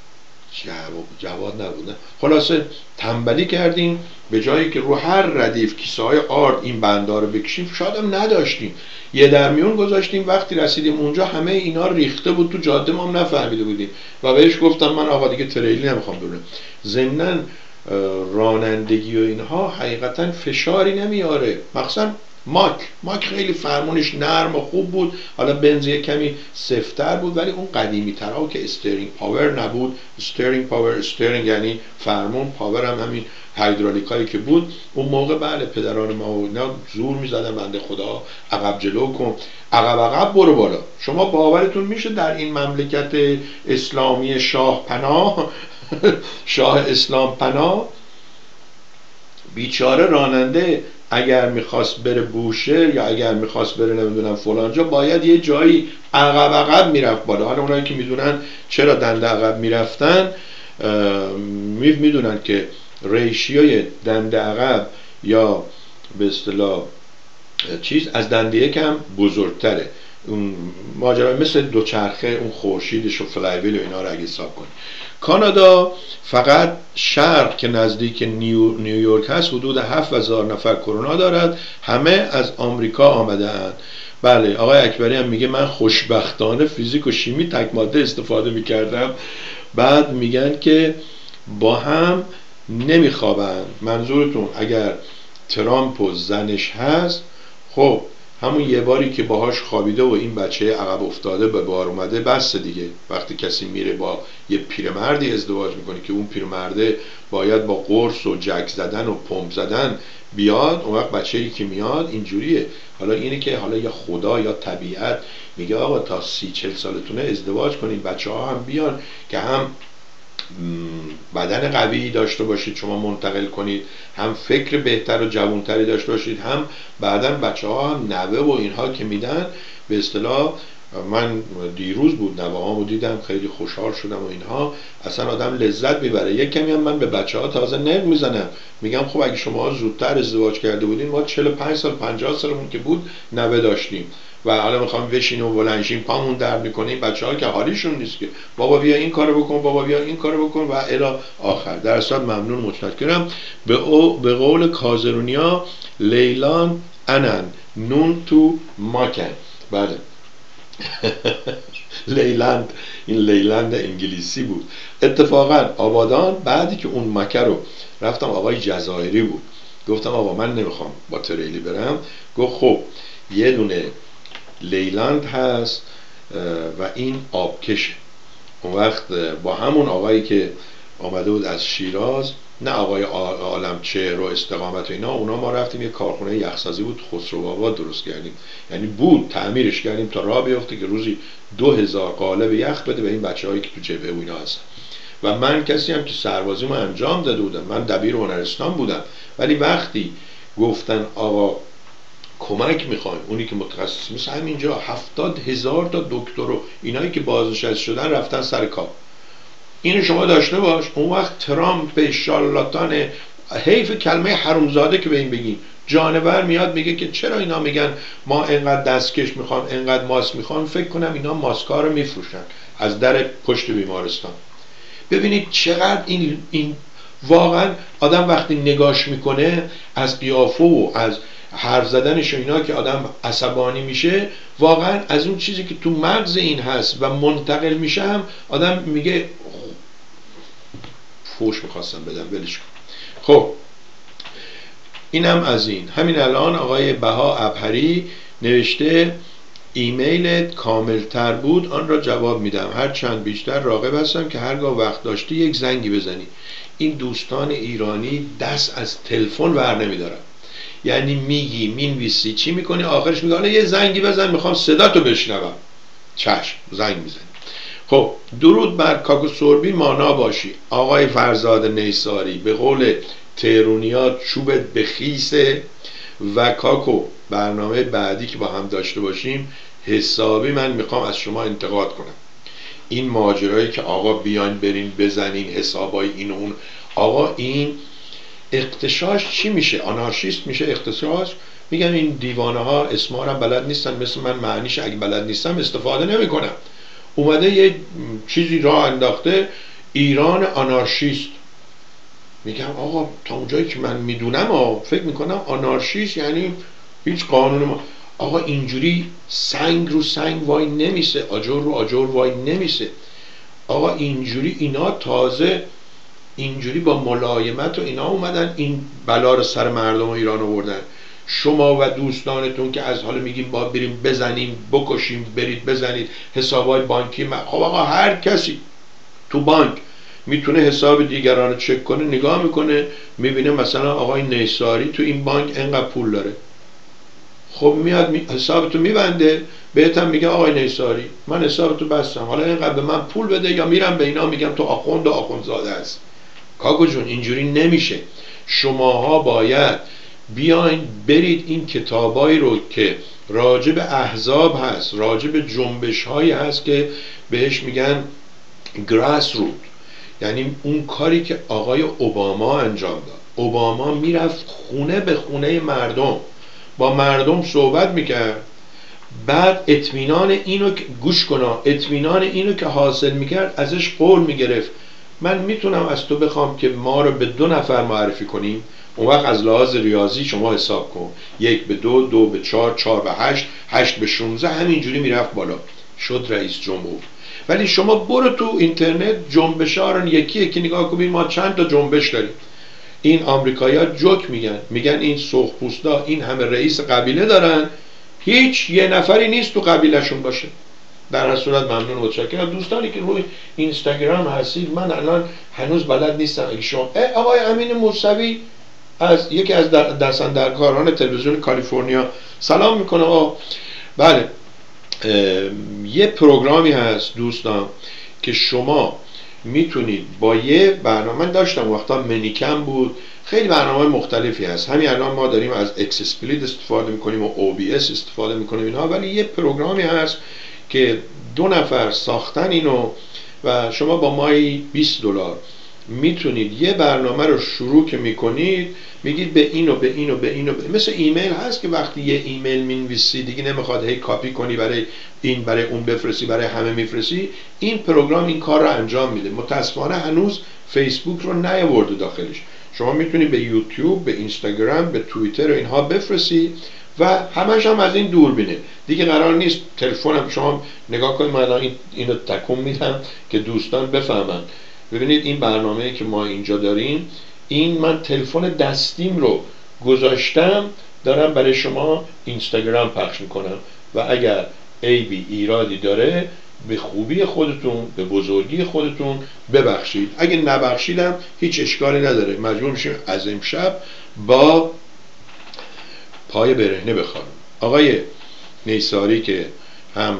جواد نبود، خلاصه تنبلی کردیم به جایی که رو هر ردیف کیسه های آرد این بنده رو بکشیم، شاید هم نداشتیم، یه درمیون گذاشتیم. وقتی رسیدیم اونجا همه اینا ریخته بود تو جاده، ما هم نفهمیده بودیم و بهش گفتم من آقا دیگه تریلی نمیخوام برم. ضمناً رانندگی و اینها حقیقتا فشاری نمیاره، مخصوصا ماک ماک خیلی فرمونش نرم و خوب بود، حالا بنز یه کمی سفت‌تر بود، ولی اون قدیمی ترها که استرینگ پاور نبود. استرینگ پاور، استرینگ یعنی فرمون، پاور هم همین هیدرالیک هایی که بود اون موقع. بله پدران ما و اینا زور میزدن بنده خدا عقب جلو کن، عقب عقب برو بالا. شما باورتون میشه در این مملکت اسلامی شاه پناه شاه اسلام پناه، بیچاره راننده اگر میخواست بره بوشه یا اگر میخواست بره نمیدونم فلان جا، باید یه جایی عقب عقب میرفت بالا. حالا اونایی که میدونن چرا دنده عقب میرفتن میدونن که ریشیوی دنده عقب یا به اصطلاح چیز از دنده یکم بزرگتره. اون ماجرا مثل دوچرخه، اون خورشیدش و فلایویل و اینا رو اگه حساب کنی. کانادا فقط شرق که نزدیک نیو، نیویورک هست حدود هفت هزار نفر کرونا دارد، همه از آمریکا آمده اند. بله آقای اکبری هم میگه من خوشبختانه فیزیک و شیمی تک ماده استفاده میکردم. بعد میگن که با هم نمیخوابن. منظورتون اگر ترامپ و زنش هست، خب همون یه باری که باهاش خوابیده و این بچه عقب افتاده به بار اومده بس دیگه. وقتی کسی میره با یه پیرمردی ازدواج میکنه که اون پیرمرده باید با قرص و جک زدن و پمپ زدن بیاد، اون وقت بچه‌ای که میاد اینجوریه. حالا اینه که حالا یا خدا یا طبیعت میگه آقا تا سی چل سالتونه ازدواج کنین، بچه ها هم بیان که هم بدن قوی داشته باشید شما منتقل کنید، هم فکر بهتر و جوانتری داشته باشید، هم بعداً بچه ها هم نوه و اینها که میدن به اصطلاح. من دیروز بود نوه هامو دیدم خیلی خوشحال شدم و اینها، اصلا آدم لذت میبره. یک کمی هم من به بچه ها تازه نق میزنم، میگم خب اگه شما زودتر ازدواج کرده بودین ما چهل و پنج سال پنجاه سالمون که بود نوه داشتیم و حالا میخوام بشینیم و بلنشیم پامون درد میکنه. این بچه‌ها که حالیشون نیست که بابا بیا این کارو بکن، بابا بیا این کارو بکن و الی آخر. در اصل ممنون متشکرم. به او به قول کازرونیا لیلان انن نون تو ماکن. بله لیلند، این لیلند انگلیسی بود. اتفاقا آبادان بعدی که اون مکه رو رفتم، آقای جزایری بود، گفتم آقا من نمیخوام با تریلی برم. گفت خب یه دونه لیلند هست و این آبکشه. اون وقت با همون آقایی که آمده بود از شیراز، نه آقای عالمچهر و استقامت و اینا، اونا ما رفتیم یه کارخونه یخسازی بود خسروآباد درست کردیم، یعنی بود تعمیرش کردیم تا راه بیفته که روزی دو هزار قالب یخ بده به این بچه‌هایی که تو جبهه و اینا هستن. و من کسی هم که سربازیمو انجام داده بودم، من دبیر هنرستان بودم، ولی وقتی گفتن آقا کمک میخوایم، اونی که متخصص مثل همینجا هفتاد هزار تا دکتر و اینایی که بازنشسته شدن رفتن سر کار. اینو شما داشته باش. اون وقت ترامپ شارلاتان، حیف کلمه حرومزاده که به این بگین، جانور میاد میگه که چرا اینا میگن ما انقدر دستکش میخوام انقدر ماسک میخوام. فکر کنم اینا ماسکا رو میفروشن از در پشت بیمارستان. ببینید چقدر این این واقعا آدم وقتی نگاش میکنه از قیافه و از حرف زدنش و اینا که آدم عصبانی میشه، واقعا از اون چیزی که تو مغز این هست و منتقل میشه هم آدم میگه فوش میخواستم بدم ولش کن. خب اینم از این. همین الان آقای بها ابهری نوشته ایمیلت کاملتر بود آن را جواب میدم، هر چند بیشتر راغب هستم که هرگاه وقت داشتی یک زنگی بزنی. این دوستان ایرانی دست از تلفن ور نمیدارن، یعنی میگی مینویسی چی میکنی آخرش میگه حالا یه زنگی بزن میخوام صدا تو بشنوم. چشم زنگ میزنی. خب درود بر کاکو سربی مانا باشی. آقای فرزاد نیساری به قول تهرونیا چوبت بخیسه. و کاکو برنامه بعدی که با هم داشته باشیم حسابی من میخوام از شما انتقاد کنم. این ماجرایی که آقا بیاین برین بزنین حسابای این و اون، آقا این اغتشاش چی میشه؟ آنارشیست میشه اغتشاش؟ میگم این دیوانه ها اسما رو بلد نیستن، مثل من معنیش اگه بلد نیستم استفاده نمیکنم. اومده یه چیزی راه انداخته ایران آنارشیست. میگم آقا تا اونجایی که من میدونم فکر میکنم آنارشیست یعنی هیچ قانون ما. آقا اینجوری سنگ رو سنگ وای نمیسه، آجر رو آجر وای نمیسه. آقا اینجوری اینا تازه اینجوری با ملایمت و اینا اومدن این بلا رو سر مردم ایران آوردن. شما و دوستانتون که از حالا میگیم با بریم بزنیم بکشیم، برید بزنید حسابای بانکی. خب آقا هر کسی تو بانک میتونه حساب دیگران رو چک کنه، نگاه میکنه میبینه مثلا آقای نیساری تو این بانک انقدر پول داره، خب میاد می... حسابتو میبنده، بهت هم میگه آقای نیساری من حسابتو بستم، حالا اینقدر به من پول بده، یا میرم به اینا میگم تو آخوند و آخوندزاده است. کاکو جون اینجوری نمیشه. شماها باید بیاین برید این کتابایی رو که راجع به احزاب هست، راجع به جنبش هایی هست که بهش میگن گراس روت، یعنی اون کاری که آقای اوباما انجام داد. اوباما میرفت خونه به خونه مردم، با مردم صحبت میکرد، بعد اطمینان اینو که گوش کنا اطمینان اینو که حاصل میکرد ازش قول میگرفت من میتونم از تو بخوام که ما رو به دو نفر معرفی کنیم، اون وقت از لحاظ ریاضی شما حساب کن، یک به دو، دو به چهار، چهار به هشت، هشت به شونزده، همینجوری میرفت بالا، شد رئیس جمهور. ولی شما برو تو اینترنت جنبش ها رو یکی یکی نگاه کنید، ما چند تا جنبش داریم. این آمریکایی‌ها جوک میگن، میگن این سرخپوستا این همه رئیس قبیله دارن، هیچ یه نفری نیست تو قبیلهشون باشه. در هر صورت ممنون و متشکرم دوستانی که روی اینستاگرام هستید. من الان هنوز بلد نیستم اگه شما آقای امین موسوی از یکی از دستاندرکاران تلویزیون کالیفرنیا سلام میکنم. آقا بله، یه پروگرامی هست دوستان که شما میتونید با یه برنامه، من داشتم وقتا منیکم بود، خیلی برنامه مختلفی هست، همین الان ما داریم از اکسسپلیت استفاده میکنیم و او بی اس استفاده میکنیم اینها، ولی یه پروگرامی هست که دو نفر ساختن اینو و شما با مایی بیست دلار میتونید یه برنامه رو شروع که میکنید میگید به اینو به اینو به اینو به... مثل ایمیل هست که وقتی یه ایمیل مینویسی دیگه نمیخواد هی کاپی کنی برای این برای اون بفرستی برای همه میفرستی، این پروگرام این کار رو انجام میده. متاسفانه هنوز فیسبوک رو نیاورده داخلش. شما میتونید به یوتیوب، به اینستاگرام، به توییتر و اینها بفرستی و همش هم از این دور بینه دیگه. قرار نیست تلفنم شما نگاه کنید، من الان این اینو تکون میدم که دوستان بفهمن. ببینید این برنامه‌ای که ما اینجا داریم، این من تلفن دستیم رو گذاشتم دارم برای شما اینستاگرام پخش میکنم و اگر عیبی ایرادی داره به خوبی خودتون به بزرگی خودتون ببخشید، اگه نبخشیدم هیچ اشکالی نداره، مجبور میشیم از امشب با پای برهنه بخوام. آقای نیساری که هم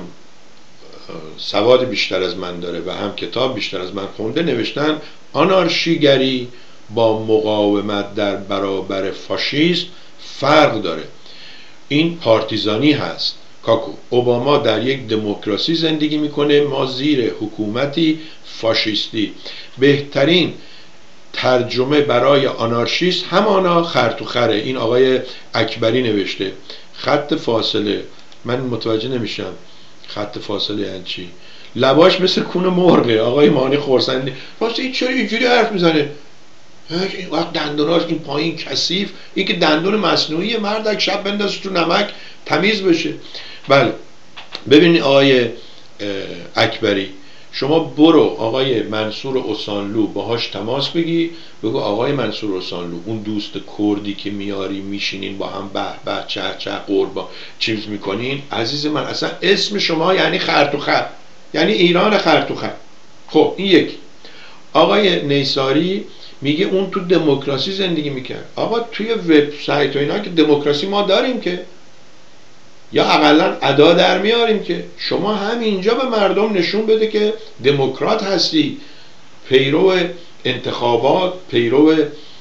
سواد بیشتر از من داره و هم کتاب بیشتر از من خونده، نوشتن آنارشیگری با مقاومت در برابر فاشیسم فرق داره. این پارتیزانی هست کاکو. اوباما در یک دموکراسی زندگی میکنه، ما زیر حکومتی فاشیستی. بهترین ترجمه برای آنارشیست همانا خرطوخره. این آقای اکبری نوشته. خط فاصله، من متوجه نمیشم خط فاصله یعنی چی؟ لباش مثل کون مرغه. آقای مانی خورسندی واسه این چرا اینجوری حرف میزنه؟ این وقت دندوناش این پایین کثیف، این که دندون مصنوعی، مردک شب بندازش تو نمک تمیز بشه. بله ببینید آقای اکبری، شما برو آقای منصور اوسانلو باهاش تماس بگی، بگو آقای منصور اوسانلو اون دوست کردی که میاری میشینین با هم به به چه چه قربان چیز میکنین، عزیز من اصلا اسم شما یعنی خرطوخر، یعنی ایران خرطوخر. خب این یک. آقای نیساری میگه اون تو دموکراسی زندگی میکرد. آقا توی وبسایت و اینا که دموکراسی ما داریم که، یا اقلا ادا در میاریم که. شما همینجا به مردم نشون بده که دموکرات هستی، پیرو انتخابات، پیرو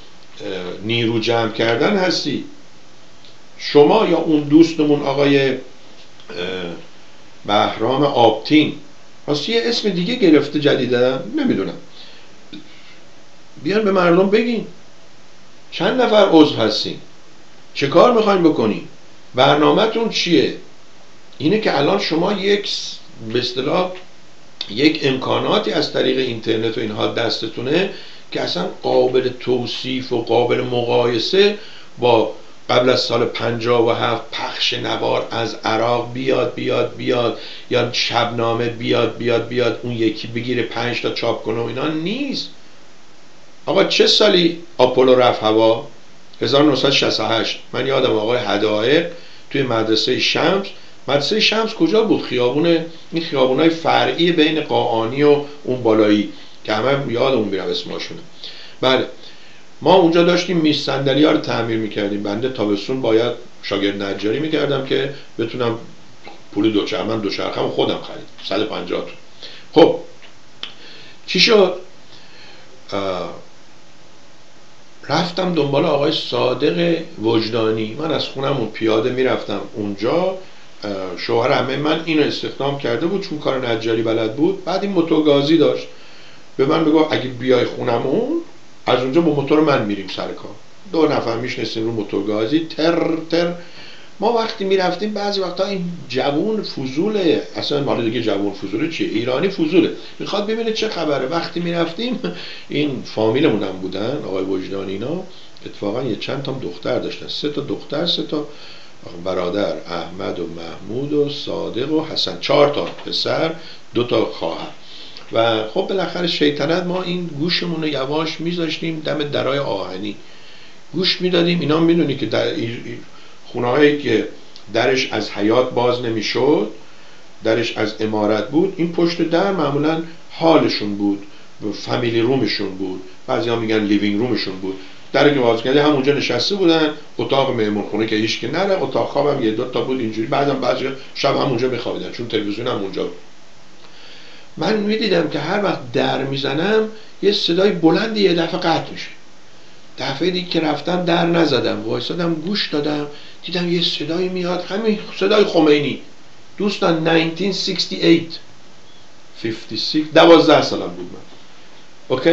نیرو جمع کردن هستی. شما یا اون دوستمون آقای بهرام آبتین، واسه یه اسم دیگه گرفته جدیدن نمیدونم، بیان به مردم بگین چند نفر عضو هستین، چه کار میخواین بکنین، برنامه‌تون چیه. اینه که الان شما یک به اصطلاح یک امکاناتی از طریق اینترنت و اینها دستتونه که اصلا قابل توصیف و قابل مقایسه با قبل از سال پنجاه و هفت پخش نوار از عراق بیاد بیاد بیاد یا شبنامه بیاد بیاد بیاد اون یکی بگیره پنج تا چاپ کنه و اینا نیست. آقا چه سالی آپولو رفت هوا؟ هزار و نهصد و شصت و هشت من یادم آقای هدایق توی مدرسه شمس، مدرسه شمس کجا بود؟ خیابون، این خیابونای فرعی بین قاآنی و اون بالایی که همه یادمون میرم اسمشونه. بله ما اونجا داشتیم میز صندلی‌ها رو تعمیر میکردیم. بنده تابستون باید شاگرد نجاری میکردم که بتونم پول دوچرخه، من دوچرخه‌مو خودم خریدم صد و پنجاه تومان. خب چی شد؟ رفتم دنبال آقای صادق وجدانی. من از خونم پیاده میرفتم اونجا. شوهر عمه من اینو استخدام کرده بود چون کار نجاری بلد بود. بعد این موتورگازی داشت، به من بگو اگه بیای خونمون از اونجا با موتور من میریم سر کار. دو نفر میشنستیم رو موتورگازی تر تر. ما وقتی میرفتیم بعضی وقتا این جوون فضوله، اصلا مال دیگه جوون فضوله چیه؟ ایرانی فضوله، میخواد ببینه چه خبره. وقتی میرفتیم این فامیلمون هم بودن آقای وجدانی اینا، اتفاقا یه چند تا دختر داشتن، سه تا دختر، سه تا برادر، احمد و محمود و صادق و حسن، چهار تا پسر، دو تا خواهر. و خب بالاخره شیطنت ما این گوشمون رو یواش میذاشتیم دم درای آهنی گوش میدادیم. اینا میدونی که در خونه‌هایی که درش از حیاط باز نمیشد، درش از عمارت بود، این پشت در معمولا حالشون بود، فامیلی رومشون بود، بعضی ها میگن لیوینگ رومشون بود. در که باز کردی همونجا نشسته بودن. اتاق مهمونخونه که هیچ که نره، اتاق خوابم یه دو تا بود اینجوری. بعدم بعضی شب همونجا میخوابیدن چون تلویزیون همونجا بود. من میدیدم که هر وقت در میزنم یه صدای بلندی یه دفعه قطع میشه. دفعه دیگه که رفتم در نزدم، وایسادم گوش دادم، دیدم یه صدایی میاد، همین صدای خمینی. دوستان هزار و نهصد و شصت و هشت شصت و شش دوازده سالم بود من. اوکی؟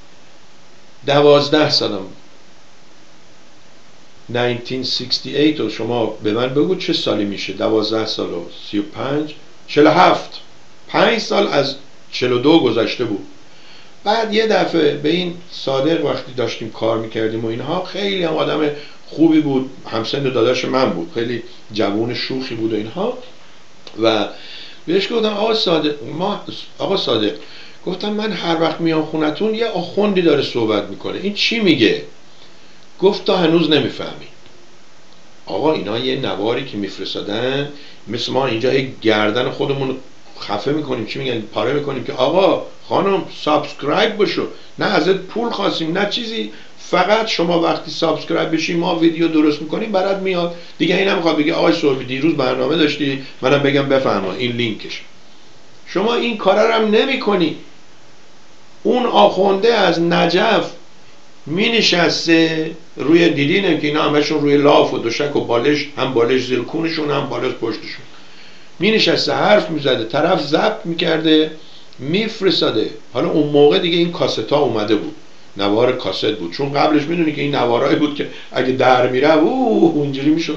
دوازده سالم بود. هزار و نهصد و شصت و هشت و شما به من بگو چه سالی میشه؟ دوازده سال و سی و پنج، چهل و هفت. پنج سال از چهل و دو گذشته بود. بعد یه دفعه به این صادق وقتی داشتیم کار میکردیم و اینها، خیلی هم آدم خوبی بود، همسن داداش من بود، خیلی جوون شوخی بود و اینها. و بهش گفتم آقا صادق، ما آقا صادق گفتم من هر وقت میام خونتون یه آخوندی داره صحبت میکنه، این چی میگه؟ گفت تا هنوز نمیفهمی. آقا اینا یه نواری که میفرستادن مثل ما اینجا یک گردن خودمون خفه میکنیم، چی میگن، پاره میکنیم که آقا خانم سابسکرایب بشو، نه ازت پول خواستیم نه چیزی، فقط شما وقتی سابسکرایب بشی ما ویدیو درست میکنیم برات میاد دیگه. این نمیخواد بگی آقای سربی دیروز برنامه داشتی منم بگم بفرما این لینکش. شما این کارا رو هم نمیکنی. اون آخونده از نجف می نشسته روی، دیدینه که اینا همشون روی لاف و دوشک و بالش، هم بالش زیر کونشون هم بالش پشتشون، می نشسته حرف می زده، طرف ضبط می کرده میفرستاده. حالا اون موقع دیگه این کاست ها اومده بود، نوار کاست بود، چون قبلش میدونی که این نوارایی بود که اگه در میره اوه اونجوری میشد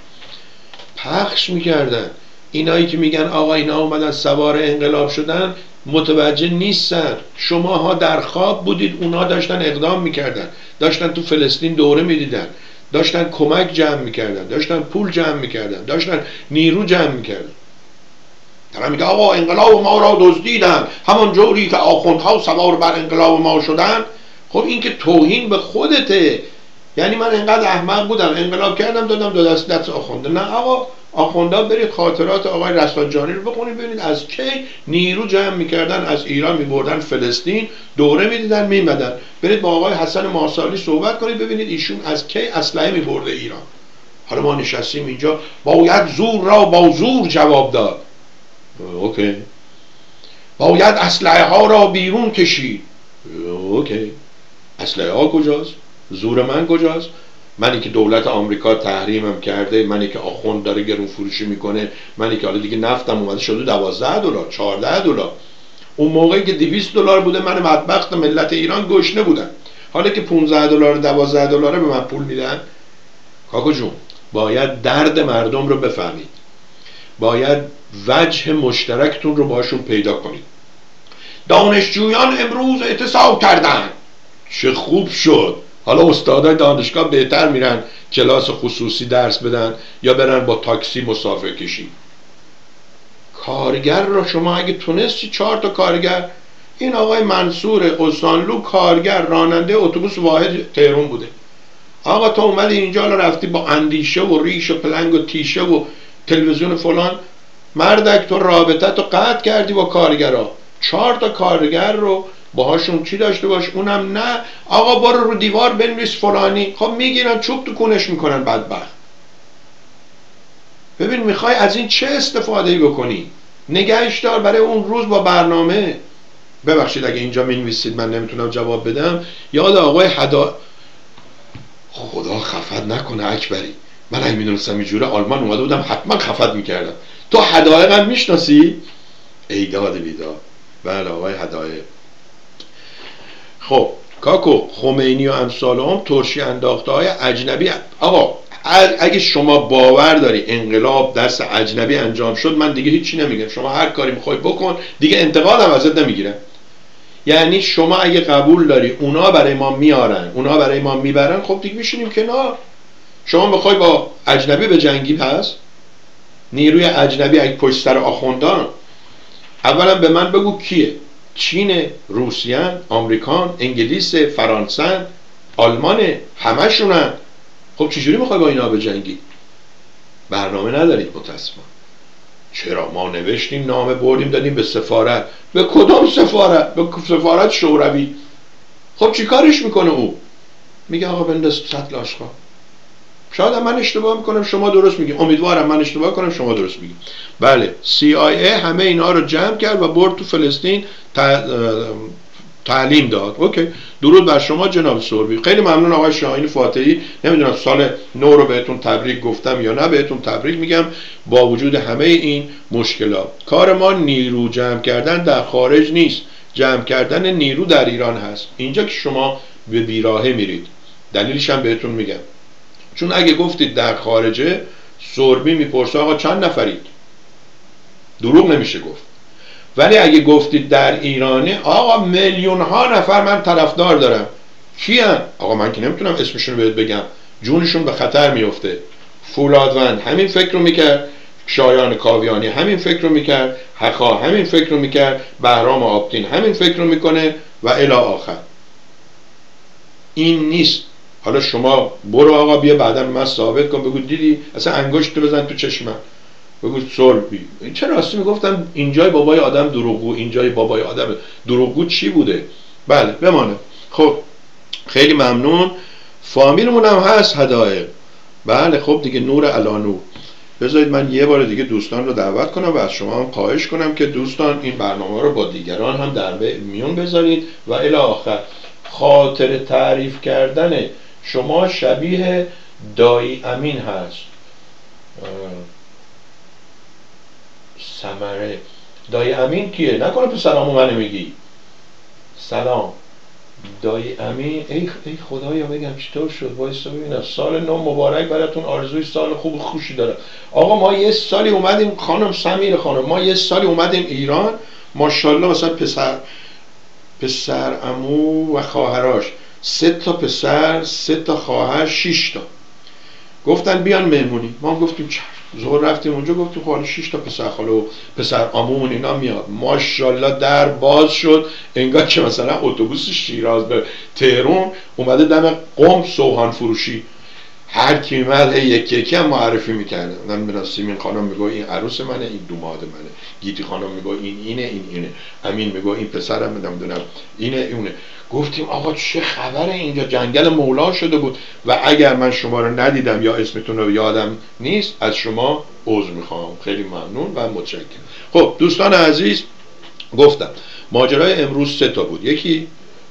پخش میکردن. اینایی که میگن آقا اینا اومدن سوار انقلاب شدن متوجه نیستن. شماها در خواب بودید، اونها داشتن اقدام میکردن، داشتن تو فلسطین دوره میدیدن، داشتن کمک جمع میکردن، داشتن پول جمع میکردن، داشتن نیرو جمع میکردن. طرف میگه آقا انقلاب ما را دزدیدن، همون جوری که آخوندها سوار بر انقلاب ما شدن. خب این که توهین به خودته. یعنی من انقدر احمق بودم انقلاب کردم دادم دو دست دست آخونده. نه آقا، آخونده برید خاطرات آقای رستاجانی رو بخونید ببینید از کی نیرو جمع میکردن، از ایران میبردن فلسطین، دوره میدیدن میمدن. برید با آقای حسن ماسالی صحبت کنید ببینید ایشون از کی اسلحه میبرده ایران. حالا ما نشستیم اینجا باید زور را با زور جواب داد. اوکی. باید اسلحه ها را بیرون کشید. اوکی. اسلحه ها کجاست؟ زور من کجاست؟ منی که دولت آمریکا تحریمم کرده، منی که آخوند داره گرون فروشی میکنه، منی که حالا دیگه نفتم اومده شده دوازده دلار، چهارده دلار. اون موقعی که دویست دلار بوده من بدبخت ملت ایران گشنه بودن. حالا که پانزده دلار دوازده دلاره به من پول میدن. کاکو جون باید درد مردم رو بفهمید، باید وجه مشترکتون رو باشون پیدا کنید. دانشجویان امروز اعتصاب کردن، چه خوب شد. حالا استادای دانشگاه بهتر میرن کلاس خصوصی درس بدن یا برن با تاکسی مسافر کشی. کارگر رو شما اگه تونستی چهار تا کارگر، این آقای منصور استانلو کارگر راننده اتوبوس واحد تهران بوده، آقا تو اومدی اینجا الان رفتی با اندیشه و ریش و پلنگ و تیشه و تلویزیون فلان، مردک تو رابطه تو قطع کردی با کارگرها، چهار تا کارگر رو باهاشون چی داشته باش، اونم نه. آقا برو رو دیوار بنویس فلانی. خب میگیرن چوب تو کونش میکنن بدبخت. ببین میخوای از این چه استفاده بکنی؟ نگهش دار برای اون روز با برنامه. ببخشید اگه اینجا مینویسید من نمیتونم جواب بدم. یاد آقای حدا، خدا خفت نکنه اکبری، من اگه میدونستم اینجوره آلمان اومده بودم حتما خفت میکردم. تو حدائق هم میشناسی؟ ایداد بیداد. بله آقای حدائق. خب کاکو، خمینی و امثال هم ترشی انداخته های اجنبی. آقا اگه شما باور داری انقلاب دست اجنبی انجام شد، من دیگه هیچی نمیگم، شما هر کاری میخوای بکن، دیگه انتقادم ازت نمیگیرم. یعنی شما اگه قبول داری اونا برای ما میارن، اونا برای ما میبرن، خب دیگه میشینیم کنار. شما میخوای با اجنبی به جنگی؟ پس نیروی اجنبی اگه پشت سر آخوندان، اولا به من بگو کیه؟ چین، روسیان، آمریکان، انگلیس، فرانسه، آلمان، همشونن. خب چجوری میخوای با اینا به جنگی؟ برنامه ندارید متاسفانه. چرا؟ ما نوشتیم، نامه بردیم دادیم به سفارت. به کدام سفارت؟ به سفارت شوروی. خب چی کارش میکنه او؟ میگه آقا بنداز سطل آشغال. شاید من اشتباه میکنم، شما درست میگی. امیدوارم من اشتباه کنم، شما درست میگی. بله، سی آی ای همه اینا رو جمع کرد و برد تو فلسطین تعلیم داد. اوکی، درود بر شما جناب سوربی. خیلی ممنون آقای شاهین فاتحی. نمیدونم سال نو رو بهتون تبریک گفتم یا نه، بهتون تبریک میگم. با وجود همه این مشکلات، کار ما نیرو جمع کردن در خارج نیست، جمع کردن نیرو در ایران هست. اینجا که شما به بیراهه میرید، دلیلش هم بهتون میگم. چون اگه گفتید در خارجه، سوربی میپرسه آقا چند نفرید؟ دروغ نمیشه گفت. ولی اگه گفتید در ایرانه، آقا میلیون ها نفر من طرفدار دارم. کیان؟ آقا من که نمیتونم اسمشون رو بهت بگم، جونشون به خطر میفته. فولادوند همین فکر رو میکرد، شایان کاویانی همین فکر رو میکرد، حقا همین فکر رو میکرد، بهرام آبدین همین فکر رو میکنه و الی آخر. این نیست. حالا شما برو آقا بیا بعدا من ثابت کن، بگو دیدی اصلا انگشت رو بزن تو چشمم، بگو سوربی چه راستی میگفتم اینجای بابای آدم دروغگو، اینجای بابای آدم دروغگو چی بوده؟ بله بمانه. خب خیلی ممنون. فامیلمون هم هست حدائق. بله خب دیگه نور علی نور. بذارید من یه بار دیگه دوستان رو دعوت کنم و از شما هم خواهش کنم که دوستان این برنامه رو با دیگران هم در میون بذارید و الی آخر. خاطر تعریف کردن شما شبیه دایی امین هست. سمره دایی امین کیه؟ نکنه پسرامو منو میگی. سلام دایی امین. ای, ای خدایا بگم چطور شد؟ وایسا ببینم. سال نو مبارک براتون، آرزوی سال خوب و خوشی دارم. آقا ما یه سالی اومدیم، خانم سمیر خانم، ما یه سالی اومدیم ایران، ماشاءالله مثلا پسر پسر عمو و خواهراش، سه تا پسر، سه تا خواهر، شش تا گفتن بیان مهمونی. ما گفتیم چشم. ظهر رفتیم اونجا، گفتیم خاله شش تا پسر خاله و پسر عمومون اینا میاد. ماشاءالله در باز شد، انگار که مثلا اتوبوس شیراز به تهران اومده دم قم سوهان فروشی. هر کی میاد یکی یکی هم معرفی میکنه. نمیدونم سیمین خانم میگه این عروس منه، این دوماد منه. گیتی خانم میگه این اینه، این اینه. امین میگه این پسرم، نمیدونم اینه اونه. گفتیم آقا چه خبره اینجا؟ جنگل مولا شده بود. و اگر من شما رو ندیدم یا اسمتون رو یادم نیست، از شما عذر میخوام. خیلی ممنون و متشکرم. خب دوستان عزیز، گفتم ماجرای امروز سه تا بود. یکی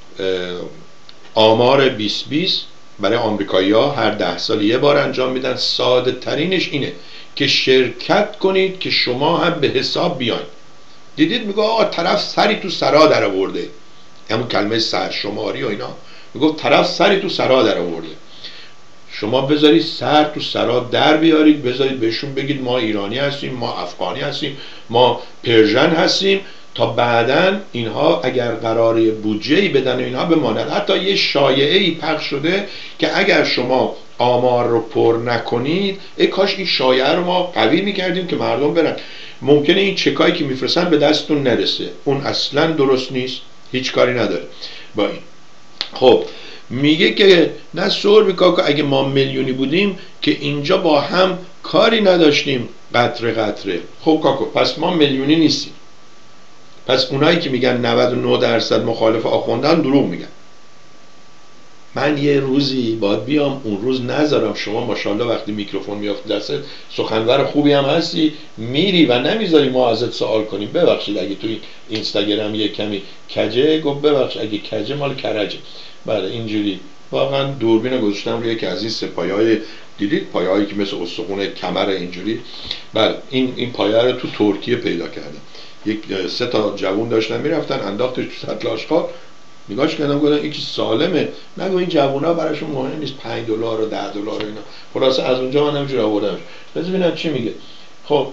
آمار بیست بیست برای آمریکایی‌ها هر ده سال یه بار انجام میدن. ساده ترینش اینه که شرکت کنید که شما هم به حساب بیاین. دیدید میگه آقا طرف سری تو سرا در آورده، همون کلمه سرشماری و اینا، میگه طرف سری تو سرا در آورده. شما بذارید سر تو سرا در بیارید، بذارید بهشون بگید ما ایرانی هستیم، ما افغانی هستیم، ما پرژن هستیم، تا بعداً اینها اگر قراره بودجه‌ای بدن و اینها بماند. حتی یه شایعه‌ای پخش شده که اگر شما آمار رو پر نکنید، ای کاش این شایعه رو ما قوی میکردیم که مردم برن. ممکنه این چکایی که میفرستن به دستتون نرسه، اون اصلا درست نیست، هیچ کاری نداره با این. خب میگه که نه سوربی کاکا، اگه ما میلیونی بودیم که اینجا با هم کاری نداشتیم قطره قطره. خب کاکا پس ما میلیونی نیستیم. پس اونایی که میگن نود و نه درصد مخالف آخوندن دروغ میگن. من یه روزی باید بیام اون روز نذارم شما ماشاءالله وقتی میکروفون میافته دستت سخنور خوبی هم هستی میری و نمیذاری ما ازت سوال کنیم. ببخشید اگه توی اینستاگرام یه کمی کجه، گفت ببخش اگه کجه مال کرجه. بله اینجوری واقعا دوربین گذاشتم روی یکی از این سه پایه‌های، دیدید پایه‌هایی که مثل استخون کمر اینجوری. بله این این پایه رو تو ترکیه پیدا کردم. یک سه تا جوون داشتن میرفتن انداختش تو سطل آشغال، نگاهش کردم گفتم یکی سالمه، نگو این جوونا براشون مهم نیست پنج دلار و ده دلار و اینا. خلاصه از اونجا من همینجوری آوردمش. بذار ببینم چی میگه. خب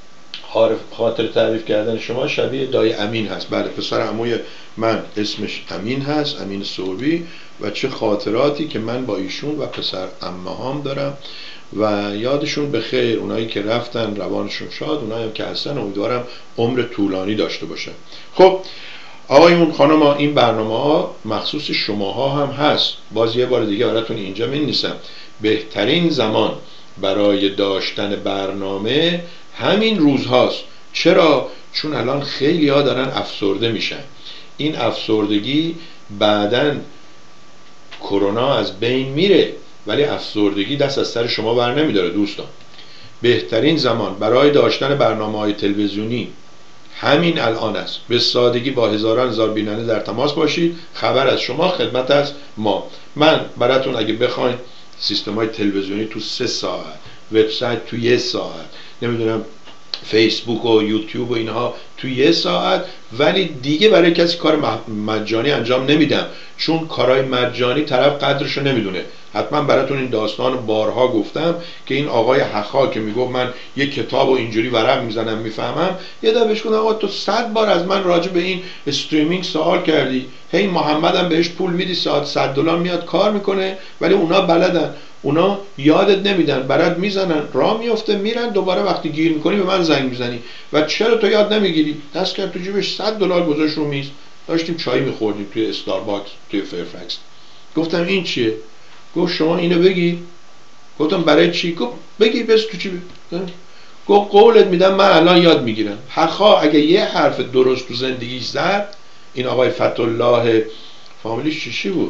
خاطر تعریف کردن شما شبیه دای امین هست. بله پسر عموی من اسمش امین هست، امین سوربی، و چه خاطراتی که من با ایشون و پسر عمه‌هام دارم و یادشون به خیر. اونایی که رفتن روانشون شاد، اونایی هم که هستن امیدوارم عمر طولانی داشته باشن. خب آقایون خانم‌ها، این برنامه ها مخصوص شماها هم هست. باز یه بار دیگه براتون اینجا می‌نویسم بهترین زمان برای داشتن برنامه همین روزهاست. چرا؟ چون الان خیلی ها دارن افسرده میشن. این افسردگی بعدن کرونا از بین میره ولی افسردگی دست از سر شما بر نمیداره. دوستان بهترین زمان برای داشتن برنامه‌های تلویزیونی همین الان است. به سادگی با هزاران هزار بیننده در تماس باشید. خبر از شما، خدمت از ما. من براتون اگه بخواید سیستم‌های تلویزیونی تو سه ساعت، وبسایت تو یه ساعت، نمیدونم فیسبوک و یوتیوب و اینها تو یه ساعت، ولی دیگه برای کسی کار مجانی انجام نمیدم، چون کارهای مجانی طرف قدرشو نمیدونه. حتما براتون این داستان بارها گفتم که این آقای حخا که میگفت من یک کتاب و اینجوری ورق میزنم میفهمم، یه دفعه بهش گفتم آقا تو صد بار از من راجع به این استریمینگ سوال کردی، هی محمد هم بهش پول میدی، ساعت صد دلار میاد کار میکنه، ولی اونا بلدن، اونا یادت نمیدن، برات میزنن راه میفته میرن، دوباره وقتی گیر میکنی به من زنگ میزنی و چرا تو یاد نمیگیری؟ دست کرد تو جیبش صد دلار گذاشت رو میز، داشتیم چای میخوردیم توی استارباکس توی فیرفکس. گفتم این چیه؟ گفت شما اینو بگی. گفتم برای چی؟ گفت بگی بس تو چی بگی. گفت قولت میدم من الان یاد میگیرم. حقا اگه یه حرف درست تو زندگیش زد، این آقای فتحالله فامیلیش چیشی بود؟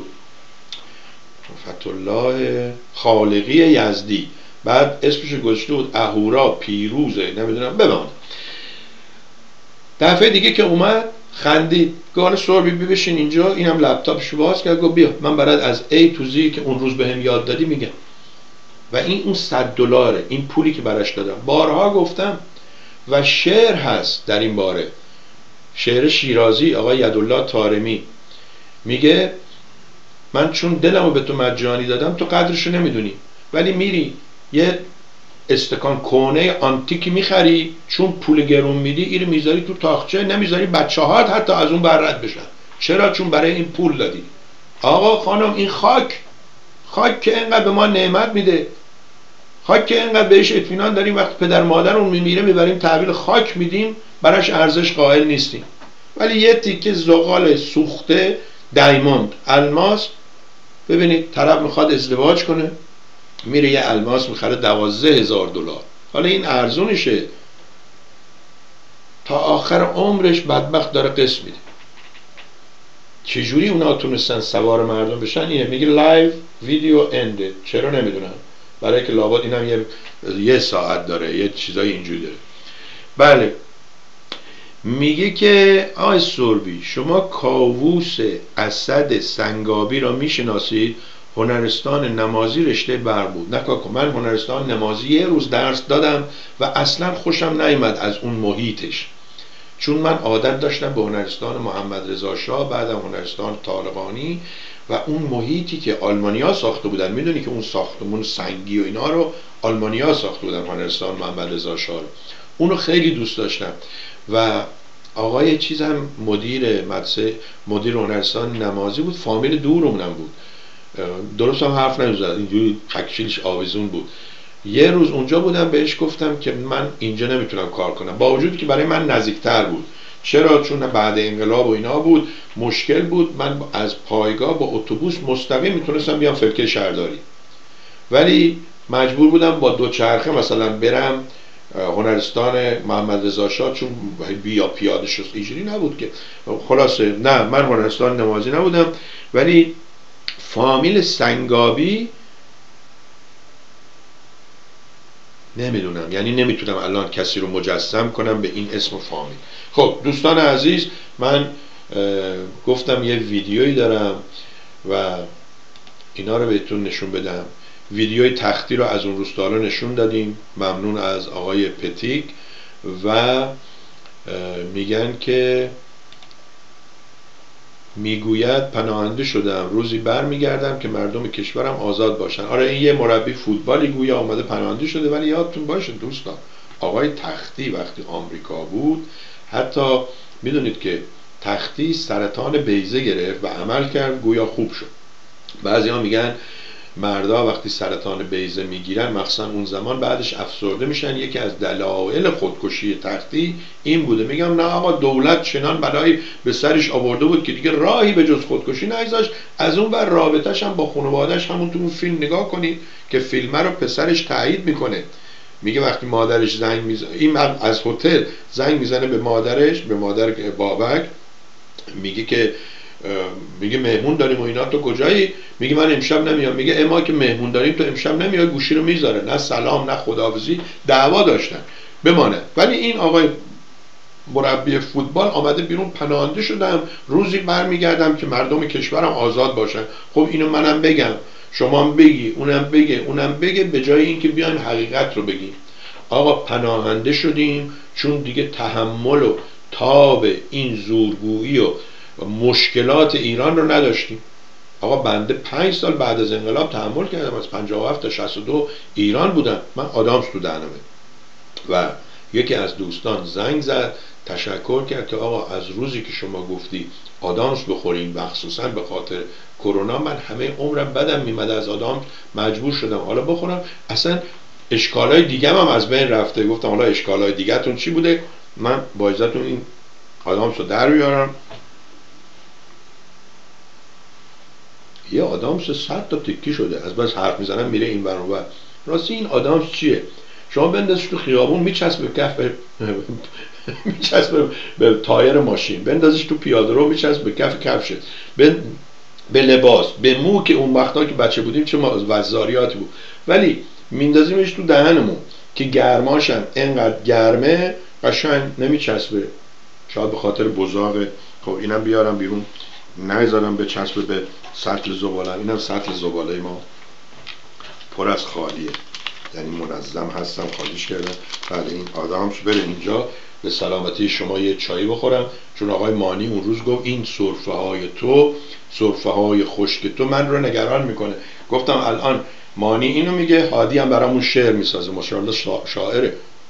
فتحالله خالقی یزدی، بعد اسمش گذاشته بود اهورا پیروزه نمیدونم بمان. دفعه دیگه که اومد خندید، گفت سوربی بشین اینجا، اینم لپتاپشو باز کرد، گفت بیا من برات از A تو Z که اون روز بهم یاد دادی میگم. و این اون صد دلاره، این پولی که براش دادم. بارها گفتم و شعر هست در این باره، شعر شیرازی آقای یدالله طارمی میگه من چون دلمو به تو مجانی دادم تو قدرشو نمیدونی، ولی میری یه استکان کونه آنتیکی میخری، چون پول گرون میدی اینو میذاری تو تاخچه، نمیذاری بچه هات حتی از اون بر رد بشن. چرا؟ چون برای این پول دادی. آقا خانم این خاک، خاک که اینقدر به ما نعمت میده، خاک که اینقدر بهش اطمینان داریم، وقتی پدر مادر اون میمیره میبریم تحویل خاک میدیم، براش ارزش قائل نیستیم. ولی یه تیکه زغال سوخته، دیاموند، الماس، ببینید طرف میخواد ازدواج کنه میره یه الماس میخره دوازده هزار دلار. حالا این ارزونشه، تا آخر عمرش بدبخت داره قسط میده. چجوری اونا تونستن سوار مردم بشن؟ اینه میگه لایو ویدیو انده. چرا نمیدونم، برای که لابد اینم یه یه ساعت داره، یه چیزای اینجوری داره. بله میگه که آقای سوربی شما کاووس اسد سنگابی را میشناسید؟ هنرستان نمازی رشته برق بود. نکاکو من هنرستان نمازی یه روز درس دادم و اصلا خوشم نیامد از اون محیطش، چون من عادت داشتم به هنرستان محمد رضا شاه، بعدم هنرستان طالقانی و اون محیطی که آلمانیا ساخته بودن. میدونی که اون ساختمون سنگی و اینا رو آلمانیا ساخته بودن، هنرستان محمد رضا شاه رو. اونو خیلی دوست داشتم. و آقای چیز هم مدیر مدرسه، مدیر هنرستان نمازی بود، فامیل دورمونم بود، درست هم حرف نمیزد، اینجوری تکشیلش آویزون بود. یه روز اونجا بودم بهش گفتم که من اینجا نمیتونم کار کنم، با وجودی که برای من نزدیکتر بود، چرا؟ چون بعد انقلاب و اینا بود، مشکل بود. من از پایگاه با اتوبوس مستقیم میتونستم بیام فلکه شهرداری، ولی مجبور بودم با دوچرخه مثلا برم هنرستان محمد رضا شاه، چون بیا پیاده شد اینجوری نبود که. خلاصه نه، من هنرستان نمازی نبودم، ولی فامیل سنگابی نمیدونم، یعنی نمیتونم الان کسی رو مجسم کنم به این اسم و فامیل. خب دوستان عزیز، من گفتم یه ویدیویی دارم و اینا رو بهتون نشون بدم. ویدیوی تختی رو از اون روستالا نشون دادیم، ممنون از آقای پتیک، و میگن که میگوید پناهنده شدم، روزی بر میگردم که مردم کشورم آزاد باشن. آره این یه مربی فوتبالی گویا آمده پناهنده شده، ولی یادتون باشه دوستان، آقای تختی وقتی آمریکا بود، حتی میدونید که تختی سرطان بیضه گرفت و عمل کرد گویا خوب شد. بعضی ها میگن مردا وقتی سرطان بیضه میگیرن مخصوصا اون زمان بعدش افسرده میشن. یکی از دلایل خودکشی تختی این بوده. میگم نه آقا، دولت چنان بلایی به سرش آورده بود که دیگه راهی به جز خودکشی نگذاشت. از اون بر رابطش هم با خانواده‌اش همون تو اون فیلم نگاه کنید که فیلم رو پسرش تایید میکنه. میگه وقتی مادرش زنگ میزنه، این از هتل زنگ میزنه به مادرش، به مادر بابک، میگه که میگه مهمون داریم و اینا، تو کجایی؟ میگه من امشب نمیام. میگه اما که مهمون داریم تو امشب نمیای. گوشی رو میذاره، نه سلام نه خداحافظی. دعوا داشتن بمانه. ولی این آقای مربی فوتبال آمده بیرون، پناهنده شدم، روزی برمیگردم که مردم کشورم آزاد باشن. خب اینو منم بگم، شما هم بگی، اونم بگه، اونم بگه، به جای اینکه بیایم حقیقت رو بگیم. آقا پناهنده شدیم چون دیگه تحمل و تاب این زورگویی و مشکلات ایران رو نداشتیم. آقا بنده پنج سال بعد از انقلاب تحمل کردم، از پنجاه و هفت تا شصت و دو ایران بودم. من آدامس تو دهنمه. و یکی از دوستان زنگ زد تشکر کرد که آقا از روزی که شما گفتی آدامس بخوریم، مخصوصا به خاطر کرونا، من همه عمرم بدم میمد از آدامس، مجبور شدم حالا بخورم. اصلا اشکالای دیگه هم از بین رفته. گفتم حالا اشکالای دیگه تون چی بوده؟ من با عزتون این آدامس رو در بیارم. یه آدامس صد تا تکی شده، از بس حرف میزنم میره این ور اون ور. راستی این آدامس چیه؟ شما بندازش تو خیابون میچسبه به کف میچسبه به تایر ماشین، بندازش تو پیاده رو میچسبه به کف کفشت، به به لباس، به مو که اون وقتا که بچه بودیم چه وزاریاتی بود، ولی میندازیمش تو دهنمون که گرماشم انقدر گرمه قشنگ نمیچسبه. شاید به خاطر بزاقه. خب اینم بیارم بیرون، نذارم به چسبه به سطل زباله. اینم سطل زباله ما پر از خالیه، یعنی منظم هستم، خالیش کردم. بله این آدامس بره اینجا. به سلامتی شما یه چایی بخورم، چون آقای مانی اون روز گفت این سرفه های تو، سرفه های خشک تو من رو نگران میکنه. گفتم الان مانی اینو میگه، هادی هم برامون شعر میسازه، ماشاءالله شاعره.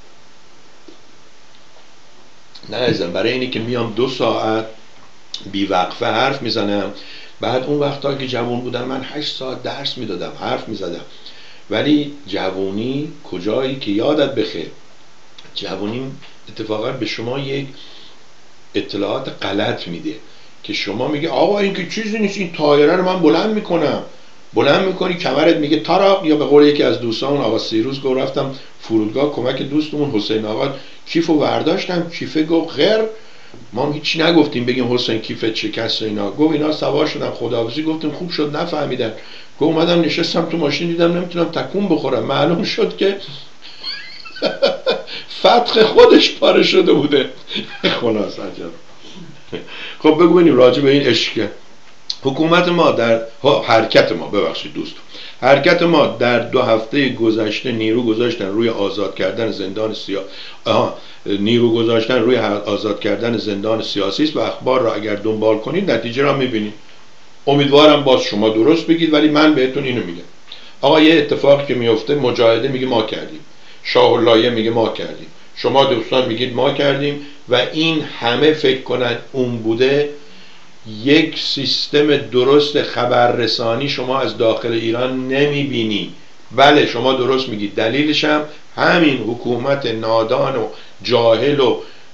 نه ازم برای اینی که میام دو ساعت بیوقفه حرف میزنم. بعد اون وقتا که جوان بودم من هشت ساعت درس میدادم، حرف میزدم. ولی جوانی کجایی که یادت بخیر، جوانی اتفاقا به شما یک اطلاعات غلط میده که شما میگه آقا این که چیزی نیست، این تایره رو من بلند میکنم. بلند میکنی کمرت میگه تاراق. یا به قول یکی از دوستان آقا سیروز گفت رفتم فرودگاه کمک دوستمون حسین آقا، کیفو برداشتم، کیفه گفت غیر، ما هیچ نگفتیم بگیم حسین کیفت شکست اینا. گفت اینا سوار شدن خداحافظی گفتیم خوب شد نفهمیدن. گفت اومدم نشستم تو ماشین دیدم نمیتونم تکون بخورم، معلوم شد که فتح خودش پاره شده بوده. خلاص عجب. خب بگو ببینیم راجع به این عشق. حکومت ما در حرکت ما ببخشید دوست حرکت ما در دو هفته گذشته نیرو گذاشتن روی آزاد کردن زندان سیا آها نیرو گذاشتن روی آزاد کردن زندان سیاسی است و اخبار را اگر دنبال کنید نتیجه را میبینید. امیدوارم باز شما درست بگید، ولی من بهتون اینو میگم. آقا یه اتفاقی که میفته، مجاهده میگه ما کردیم، شاه اللهیه میگه ما کردیم، شما دوستان میگید ما کردیم، و این همه فکر کنن اون بوده. یک سیستم درست خبررسانی شما از داخل ایران نمیبینی. بله شما درست میگید، دلیلش هم همین حکومت نادان و جاهل و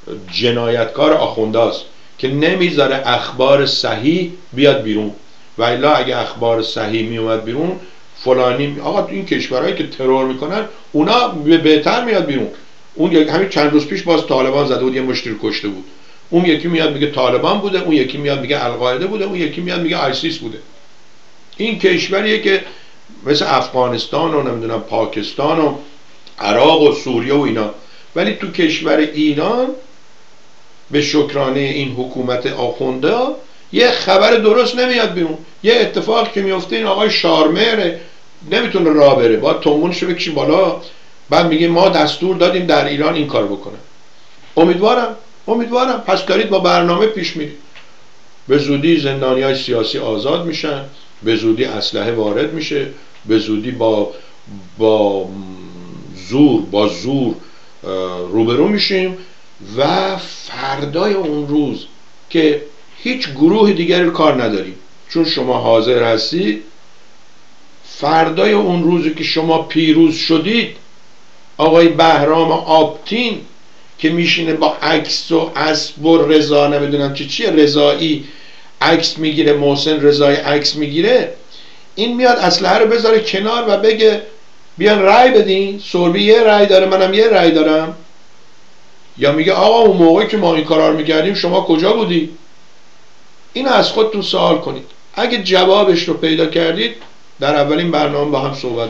جنایتکار آخوندهاست که نمیذاره اخبار صحیح بیاد بیرون. و الا اگه اخبار صحیح میومد بیرون فلانی آقا این کشورهایی که ترور میکنن اونا بهتر میاد بیرون. اون یک همین چند روز پیش باز طالبان زده بود یه مشتی رو کشته بود، اون یکی میاد میگه طالبان بوده، اون یکی میاد میگه القاعده بوده، اون یکی میاد میگه آیسیس بوده. این کشوریه که مثل افغانستان و نمیدونم پاکستان و عراق و سوریه و اینا، ولی تو کشور ایران به شکرانه این حکومت آخونده یه خبر درست نمیاد بیرون. یه اتفاق که میفته این آقای شارمره نمیتونه راه بره، باید تومونشو بکشی بالا، بعد میگه ما دستور دادیم در ایران این کار بکنن. امیدوارم امیدوارم پس دارید با برنامه پیش میرید. به زودی زندانیای سیاسی آزاد میشن، به زودی اسلحه وارد میشه، به زودی با با زور با زور روبرو میشیم و فردای اون روز که هیچ گروه دیگری کار نداریم چون شما حاضر هستید، فردای اون روزی که شما پیروز شدید آقای بهرام آبتین که میشینه با عکس و اسب و رضا نمیدونم چی چیه رضایی عکس میگیره، محسن رضایی عکس میگیره، این میاد اسلحه رو بذاره کنار و بگه بیان رای بدین، سربی یه رای داره منم یه رای دارم، یا میگه آقا اون موقعی که ما این کارا رو میکردیم شما کجا بودی؟ اینو از خودتون سوال کنید. اگه جوابش رو پیدا کردید در اولین برنامه با هم صحبت.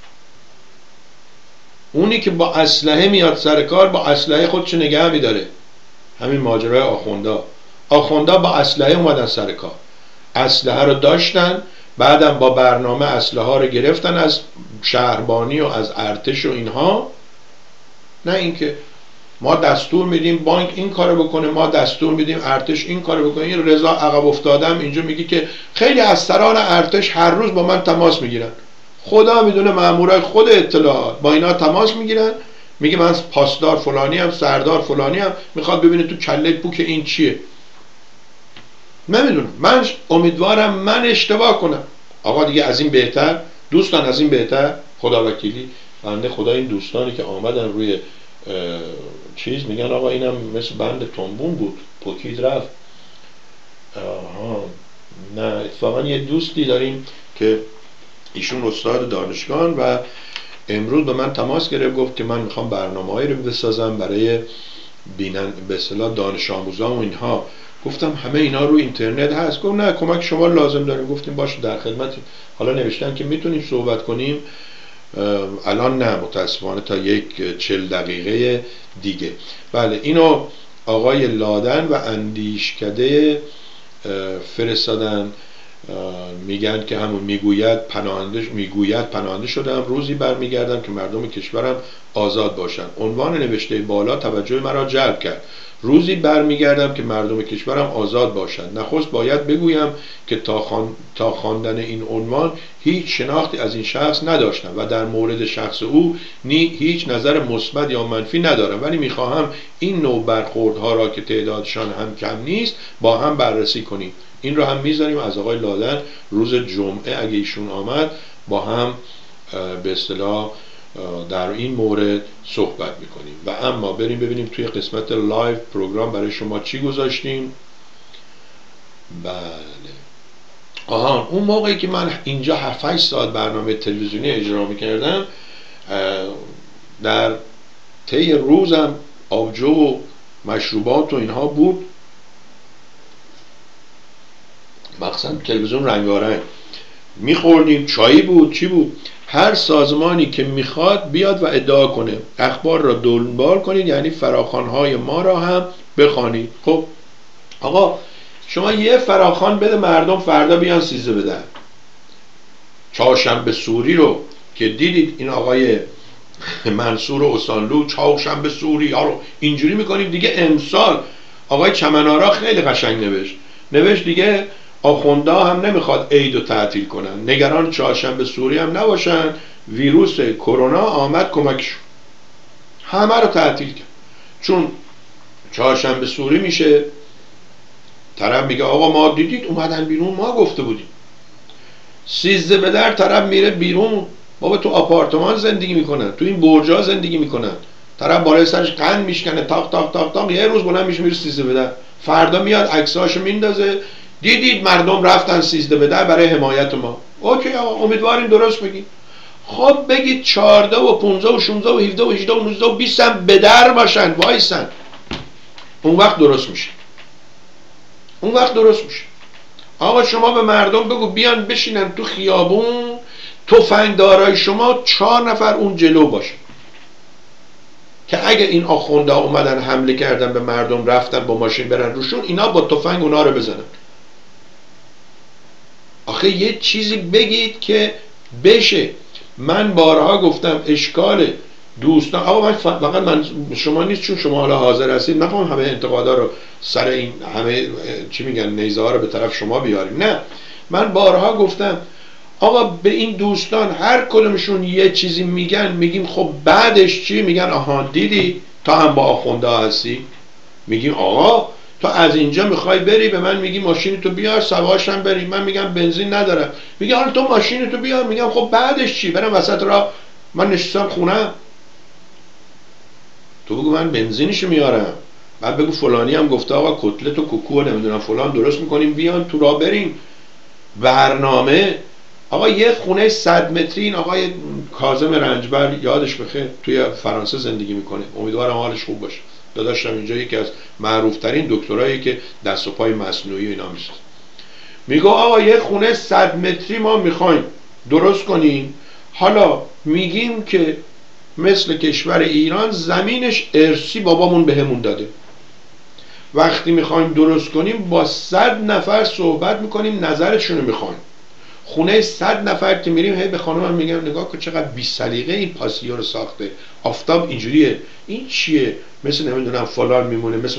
اونی که با اسلحه میاد سر کار با اسلحه خودشو نگه میداره. همین ماجرای آخوندا آخوندا با اسلحه اومدن سر کار، اسلحه رو داشتن، بعدم با برنامه اسلحه ها رو گرفتن از شهربانی و از ارتش و اینها. نه اینکه ما دستور میدیم بانک این کارو بکنه، ما دستور میدیم ارتش این کارو بکنه. این رضا عقب افتادم اینجا میگه که خیلی از سران ارتش هر روز با من تماس میگیرن، خدا میدونه مامورای خود اطلاعات با اینا تماس میگیرن، میگه من پاسدار فلانی ام، سردار فلانی ام، میخواد ببینه تو کله پوک این چیه. نمیدونم، من امیدوارم من اشتباه کنم. آقا دیگه از این بهتر دوستان، از این بهتر خدا وکیلی بنده خدا این دوستانی که آمدن روی چیز میگن آقا اینم مثل بند تنبون بود پوکید رفت. آها نه، اتفاقا یه دوستی داریم که ایشون استاد دانشگاه و امروز به من تماس گرفت، گفت که من میخوام برنامه‌ای رو بسازم برای بینن به اصطلاح دانش آموزان و اینها. گفتم همه اینا رو اینترنت هست؟ گفت نه کمک شما لازم داریم. گفتیم باشه در خدمتیم. حالا نوشتن که میتونیم صحبت کنیم، الان نه متاسفانه تا یک چل دقیقه دیگه. بله اینو آقای لادن و اندیشکده فرستادن، میگن که همون میگوید پناهنده میگوید پناهنده شدم، روزی برمیگردم که مردم کشورم آزاد باشند. عنوان نوشته بالا توجه مرا جلب کرد. روزی برمیگردم که مردم کشورم آزاد باشند. نخست باید بگویم که تا خوان... تا خواندن این عنوان هیچ شناختی از این شخص نداشتم و در مورد شخص او نی هیچ نظر مثبت یا منفی ندارم، ولی میخواهم این نوع برخوردها را که تعدادشان هم کم نیست با هم بررسی کنیم. این رو هم میذاریم از آقای لادن روز جمعه اگه ایشون آمد با هم به اصطلاح در این مورد صحبت میکنیم. و اما بریم ببینیم توی قسمت لایو پروگرام برای شما چی گذاشتیم. بله آها، اون موقعی که من اینجا هفت هشت ساعت برنامه تلویزیونی اجرا میکردم، در طی روزم آبجو و مشروبات و اینها بود، مخصوصا تلویزیون رنگارنگ میخوردیم، چایی بود چی بود. هر سازمانی که میخواد بیاد و ادعا کنه، اخبار را دنبال کنید، یعنی فراخوان‌های ما را هم بخوانید. خب آقا شما یه فراخوان بده مردم فردا بیان سیزده بدن. چهارشنبه سوری رو که دیدید این آقای منصور استانلو چهارشنبه سوری ها رو اینجوری میکنید دیگه. امسال آقای چمنارا خیلی قشنگ نوشت نوشت دیگه آخوندا هم نمیخواد عید رو تعطیل کنن، نگران چهارشنبه سوری هم نباشن، ویروس کرونا آمد کمکشون، همه رو تعطیل کرد. چون چهارشنبه سوری میشه، طرف میگه آقا ما دیدید اومدن بیرون ما گفته بودیم. سیزده بدر طرف میره بیرون، بابا تو آپارتمان زندگی میکنن، تو این برجا زندگی میکنن، طرف بالای سرش قند میشکنه، تاق تاق تاق تاق، یه روز بلند میشه میره سیزده به در، فردا میاد عکساشو میندازه دیدید مردم رفتن سیزده به در برای حمایت ما. اوکی آقا، امیدواریم درست بگید. خب بگید چهارده و پانزده و شانزده و هفده و هجده و نوزده و بیست هم به در باشن، وایسن، اون وقت درست میشه. اون وقت درست میشه. آقا شما به مردم بگو بیان بشینن تو خیابون، تفنگ دارای شما چهار نفر اون جلو باشه که اگه این آخونده ها اومدن حمله کردن به مردم، رفتن با ماشین برن روشون، اینا با تفنگ اونا رو بزنن. آخه یه چیزی بگید که بشه. من بارها گفتم اشکال دوستان، آقا من فقط من شما نیست چون شما حالا حاضر هستید نخوام همه انتقادا رو سر این همه چی میگن نیزه ها رو به طرف شما بیاریم، نه. من بارها گفتم آقا به این دوستان هر کدومشون یه چیزی میگن، میگیم خب بعدش چی؟ میگن آها دیدی تا هم با آخونده هستی. میگیم آقا تو از اینجا میخوای بری، به من میگی ماشین تو بیار سواشم بری، من میگم بنزین ندارم، میگه حالا تو ماشین تو بیار، میگم خب بعدش چی؟ برم وسط راه من نشستم خونم، تو بگو من بنزینشو میارم، بعد بگو فلانی هم گفته آقا کتلت و کوکو نمیدونم فلان درست میکنیم بیان تو راه بریم. برنامه. آقا یه خونه صد متری، این آقای کاظم رنجبر یادش بخیر توی فرانسه زندگی میکنه، امیدوارم حالش خوب باشه، داداشم اینجا یکی از معروف ترین دکترایی که دست و پای مصنوعی و اینا میشه. میگه آقا یه خونه صد متری ما میخوایم درست کنیم، حالا میگیم که مثل کشور ایران زمینش ارثی بابامون بهمون داده، وقتی میخوایم درست کنیم با صد نفر صحبت میکنیم نظرشونو میخوایم. خونه صد نفر که میریم هی به خانمم میگم نگاه کن چقدر بی سلیقه این پاسیو رو ساخته، آفتاب اینجوریه، این چیه، مثل نمیدونم فلان میمونه، مثل.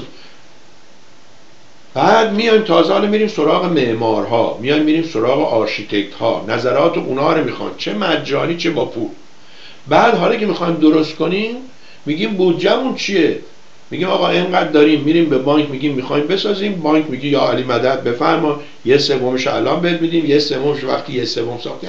بعد میایم تازه حالا میریم سراغ معمارها، میایم میریم سراغ آرشیتکت ها، نظرات اونها رو میخوان، چه مجانی چه با پول. بعد حالا که میخوایم درست کنیم میگیم بودجه‌مون چیه، میگیم آقا اینقدر داریم، میریم به بانک میگیم میخوایم بسازیم، بانک میگه یا علی مدد بفرما یه سومش الان بهت میدیم، یه سومش وقتی یه سوم ساختیم.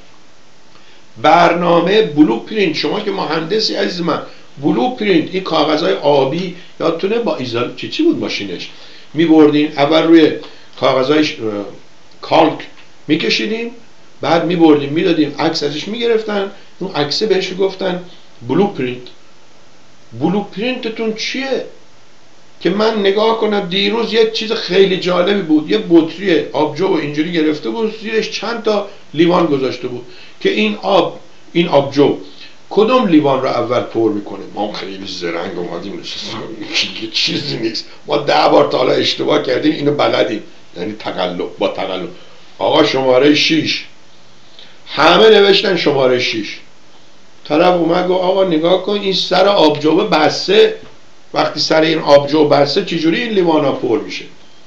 برنامه بلو پرینت، شما که مهندسی عزیز من، بلو پرینت، این کاغذهای آبی یادتونه با ایزال چی چی بود ماشینش میبردین، اول روی کاغذهای کالک میکشیدیم، بعد میبردیم میدادیم عکس ازش میگرفتن، اون عکسه بهش گفتن بلو پرینت. بلو پرینتتون چیه؟ که من نگاه کنم دیروز یک چیز خیلی جالبی بود، یه بطری آبجو اینجوری گرفته بود، زیرش چند تا لیوان گذاشته بود که این آب، این آبجو کدوم لیوان رو اول پر میکنه. ما خیلی زرنگ اومدیم نشستیم یه چیزی نیست، ما ده بار تا حالا اشتباه کردیم اینو بلدیم، یعنی تقلب با تقلب. آقا شماره شیش، همه نوشتن شماره شیش. طرف اومد گفت آقا نگاه کن این سر آبجو بسته، وقتی سر این آبجو بسته چجوری این لیوانا پر میشه؟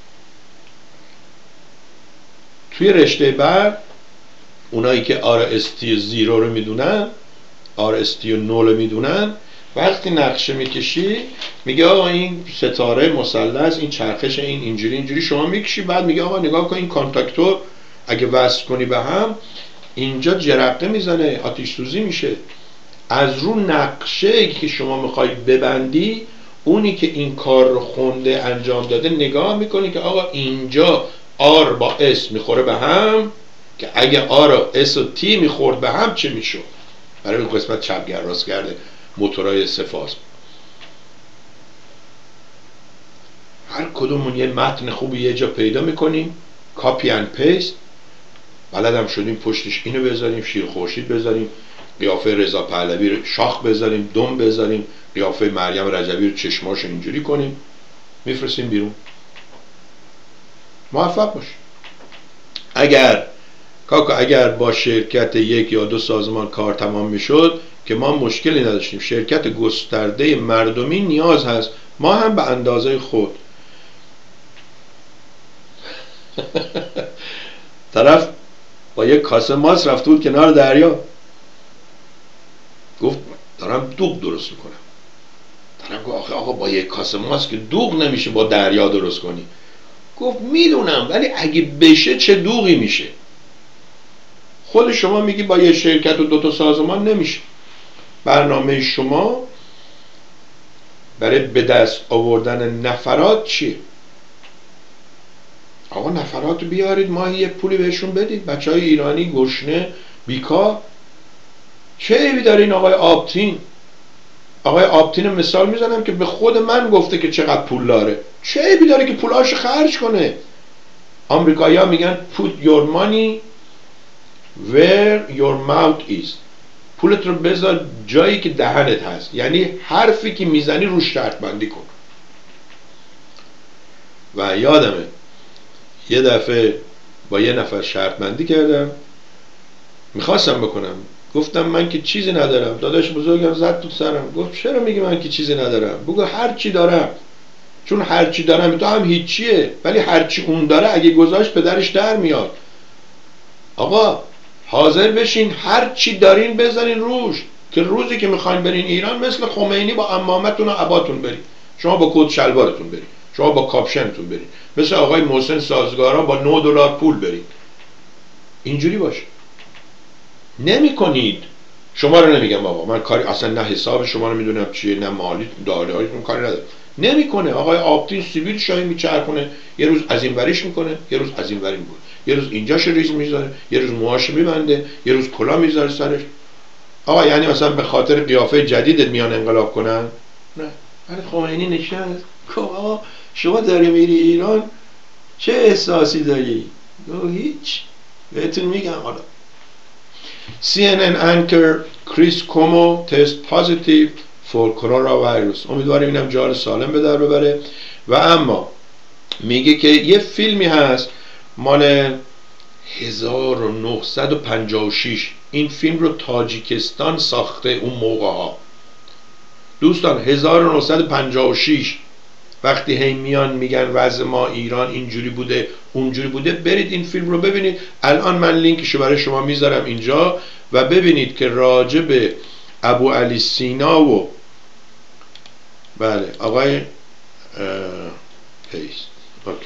توی رشته بعد اونایی که آر اس تی زیرو رو میدونن، آر اس تی نول رو میدونن، وقتی نقشه میکشی میگه آقا این ستاره مثلث، این چرخش این اینجوری اینجوری شما میکشی، بعد میگه آقا نگاه کن این کانتاکتور اگه وصل کنی به هم اینجا جرقه میزنه، آتش سوزی میشه. از رو نقشه که شما میخوای ببندی، اونی که این کار رو خونده انجام داده نگاه میکنی که آقا اینجا آر با اس میخوره به هم، که اگه آر و اس و تی میخورد به هم چه میشد؟ برای این قسمت چپگر راست کرده موتورهای سفاز. هر کدومون یه متن خوبی یه جا پیدا میکنیم، کاپی اند پیست، بلدم شدیم پشتش اینو بذاریم، شیر خورشید بذاریم، قیافه رضا پهلوی رو شاخ بذاریم، دم بذاریم، قیافه مریم رجبی رو چشماشو اینجوری کنیم، میفرستیم بیرون، موفق باش. اگر کاکا اگر با شرکت یک یا دو سازمان کار تمام میشد که ما مشکلی نداشتیم، شرکت گسترده مردمی نیاز هست، ما هم به اندازه خود. طرف با یک کاسه ماست رفته بود کنار دریا، گفت دارم دوغ درست میکنم. طرف گفت آخه آقا با یک کاسه ماست که دوغ نمیشه با دریا درست کنی. گفت میدونم ولی اگه بشه چه دوغی میشه. خود شما میگی با یه شرکت و دوتا سازمان نمیشه. برنامه شما برای به دست آوردن نفرات چیه؟ آقا نفرات رو بیارید، ماهی یه پولی بهشون بدید، بچه های ایرانی گشنه بیکار. چه عیبی داره این آقای آبتین؟ آقای آبتین مثال میزنم که به خود من گفته که چقدر پول داره. چه عیبی داره که پولاشو خرج کنه؟ آمریکایی ها میگن put your money where your mouth is. پولت رو بذار جایی که دهنت هست، یعنی حرفی که میزنی روش شرط بندی کن. و یادمه یه دفعه با یه نفر شرط بندی کردم، میخواستم بکنم، گفتم من که چیزی ندارم. داداش بزرگم زد تو سرم، گفت چرا میگی من که چیزی ندارم؟ بگو هر چی دارم، چون هر چی دارم تو هم هیچیه، ولی هر چی اون داره اگه گذاشت پدرش در میاد. آقا حاضر بشین هر چی دارین بزنین روش، که روزی که میخواین برین ایران مثل خمینی با عمامتون و عباتون برین، شما با کت شلوارتون برین، شما با کاپشنتون برین، مثل آقای محسن سازگارا با نه دلار پول برین. اینجوری باشه. نمی کنید. شما رو نمیگم بابا، من کاری اصلا نه حساب شما رو میدونم چیه، نه مالی داراییتون کاری ندارم. نمیکنه. آقای آبتین سیبیل شاهی میچرخونه، یه روز از این وریش میکنه، یه روز از این وری میکنه، یه روز اینجاش ریز میذاره، یه روز موهاش میبنده، یه روز کلا میذاره سرش. آقا یعنی مثلا به خاطر قیافه جدیدت میان انقلاب کنن؟ نه. ولی خمینی نشست گفت آقا شما داری میری ایران چه احساسی داری؟ گفت هیچ، بهتون میگم. حالا سی ان ان anchor کریس کومو test positive for coronavirus. امیدواریم اینم جان سالم به در ببره. و اما میگه که یه فیلمی هست مال هزار و نهصد و پنجاه و شش، این فیلم رو تاجیکستان ساخته اون موقع ها. دوستان هزار و نهصد و پنجاه و شش وقتی هی میان میگن وضع ما ایران اینجوری بوده اونجوری بوده، برید این فیلم رو ببینید. الان من لینکشو برای شما میذارم اینجا و ببینید که راجع به ابو علی سینا و بله آقای پیست اوکی.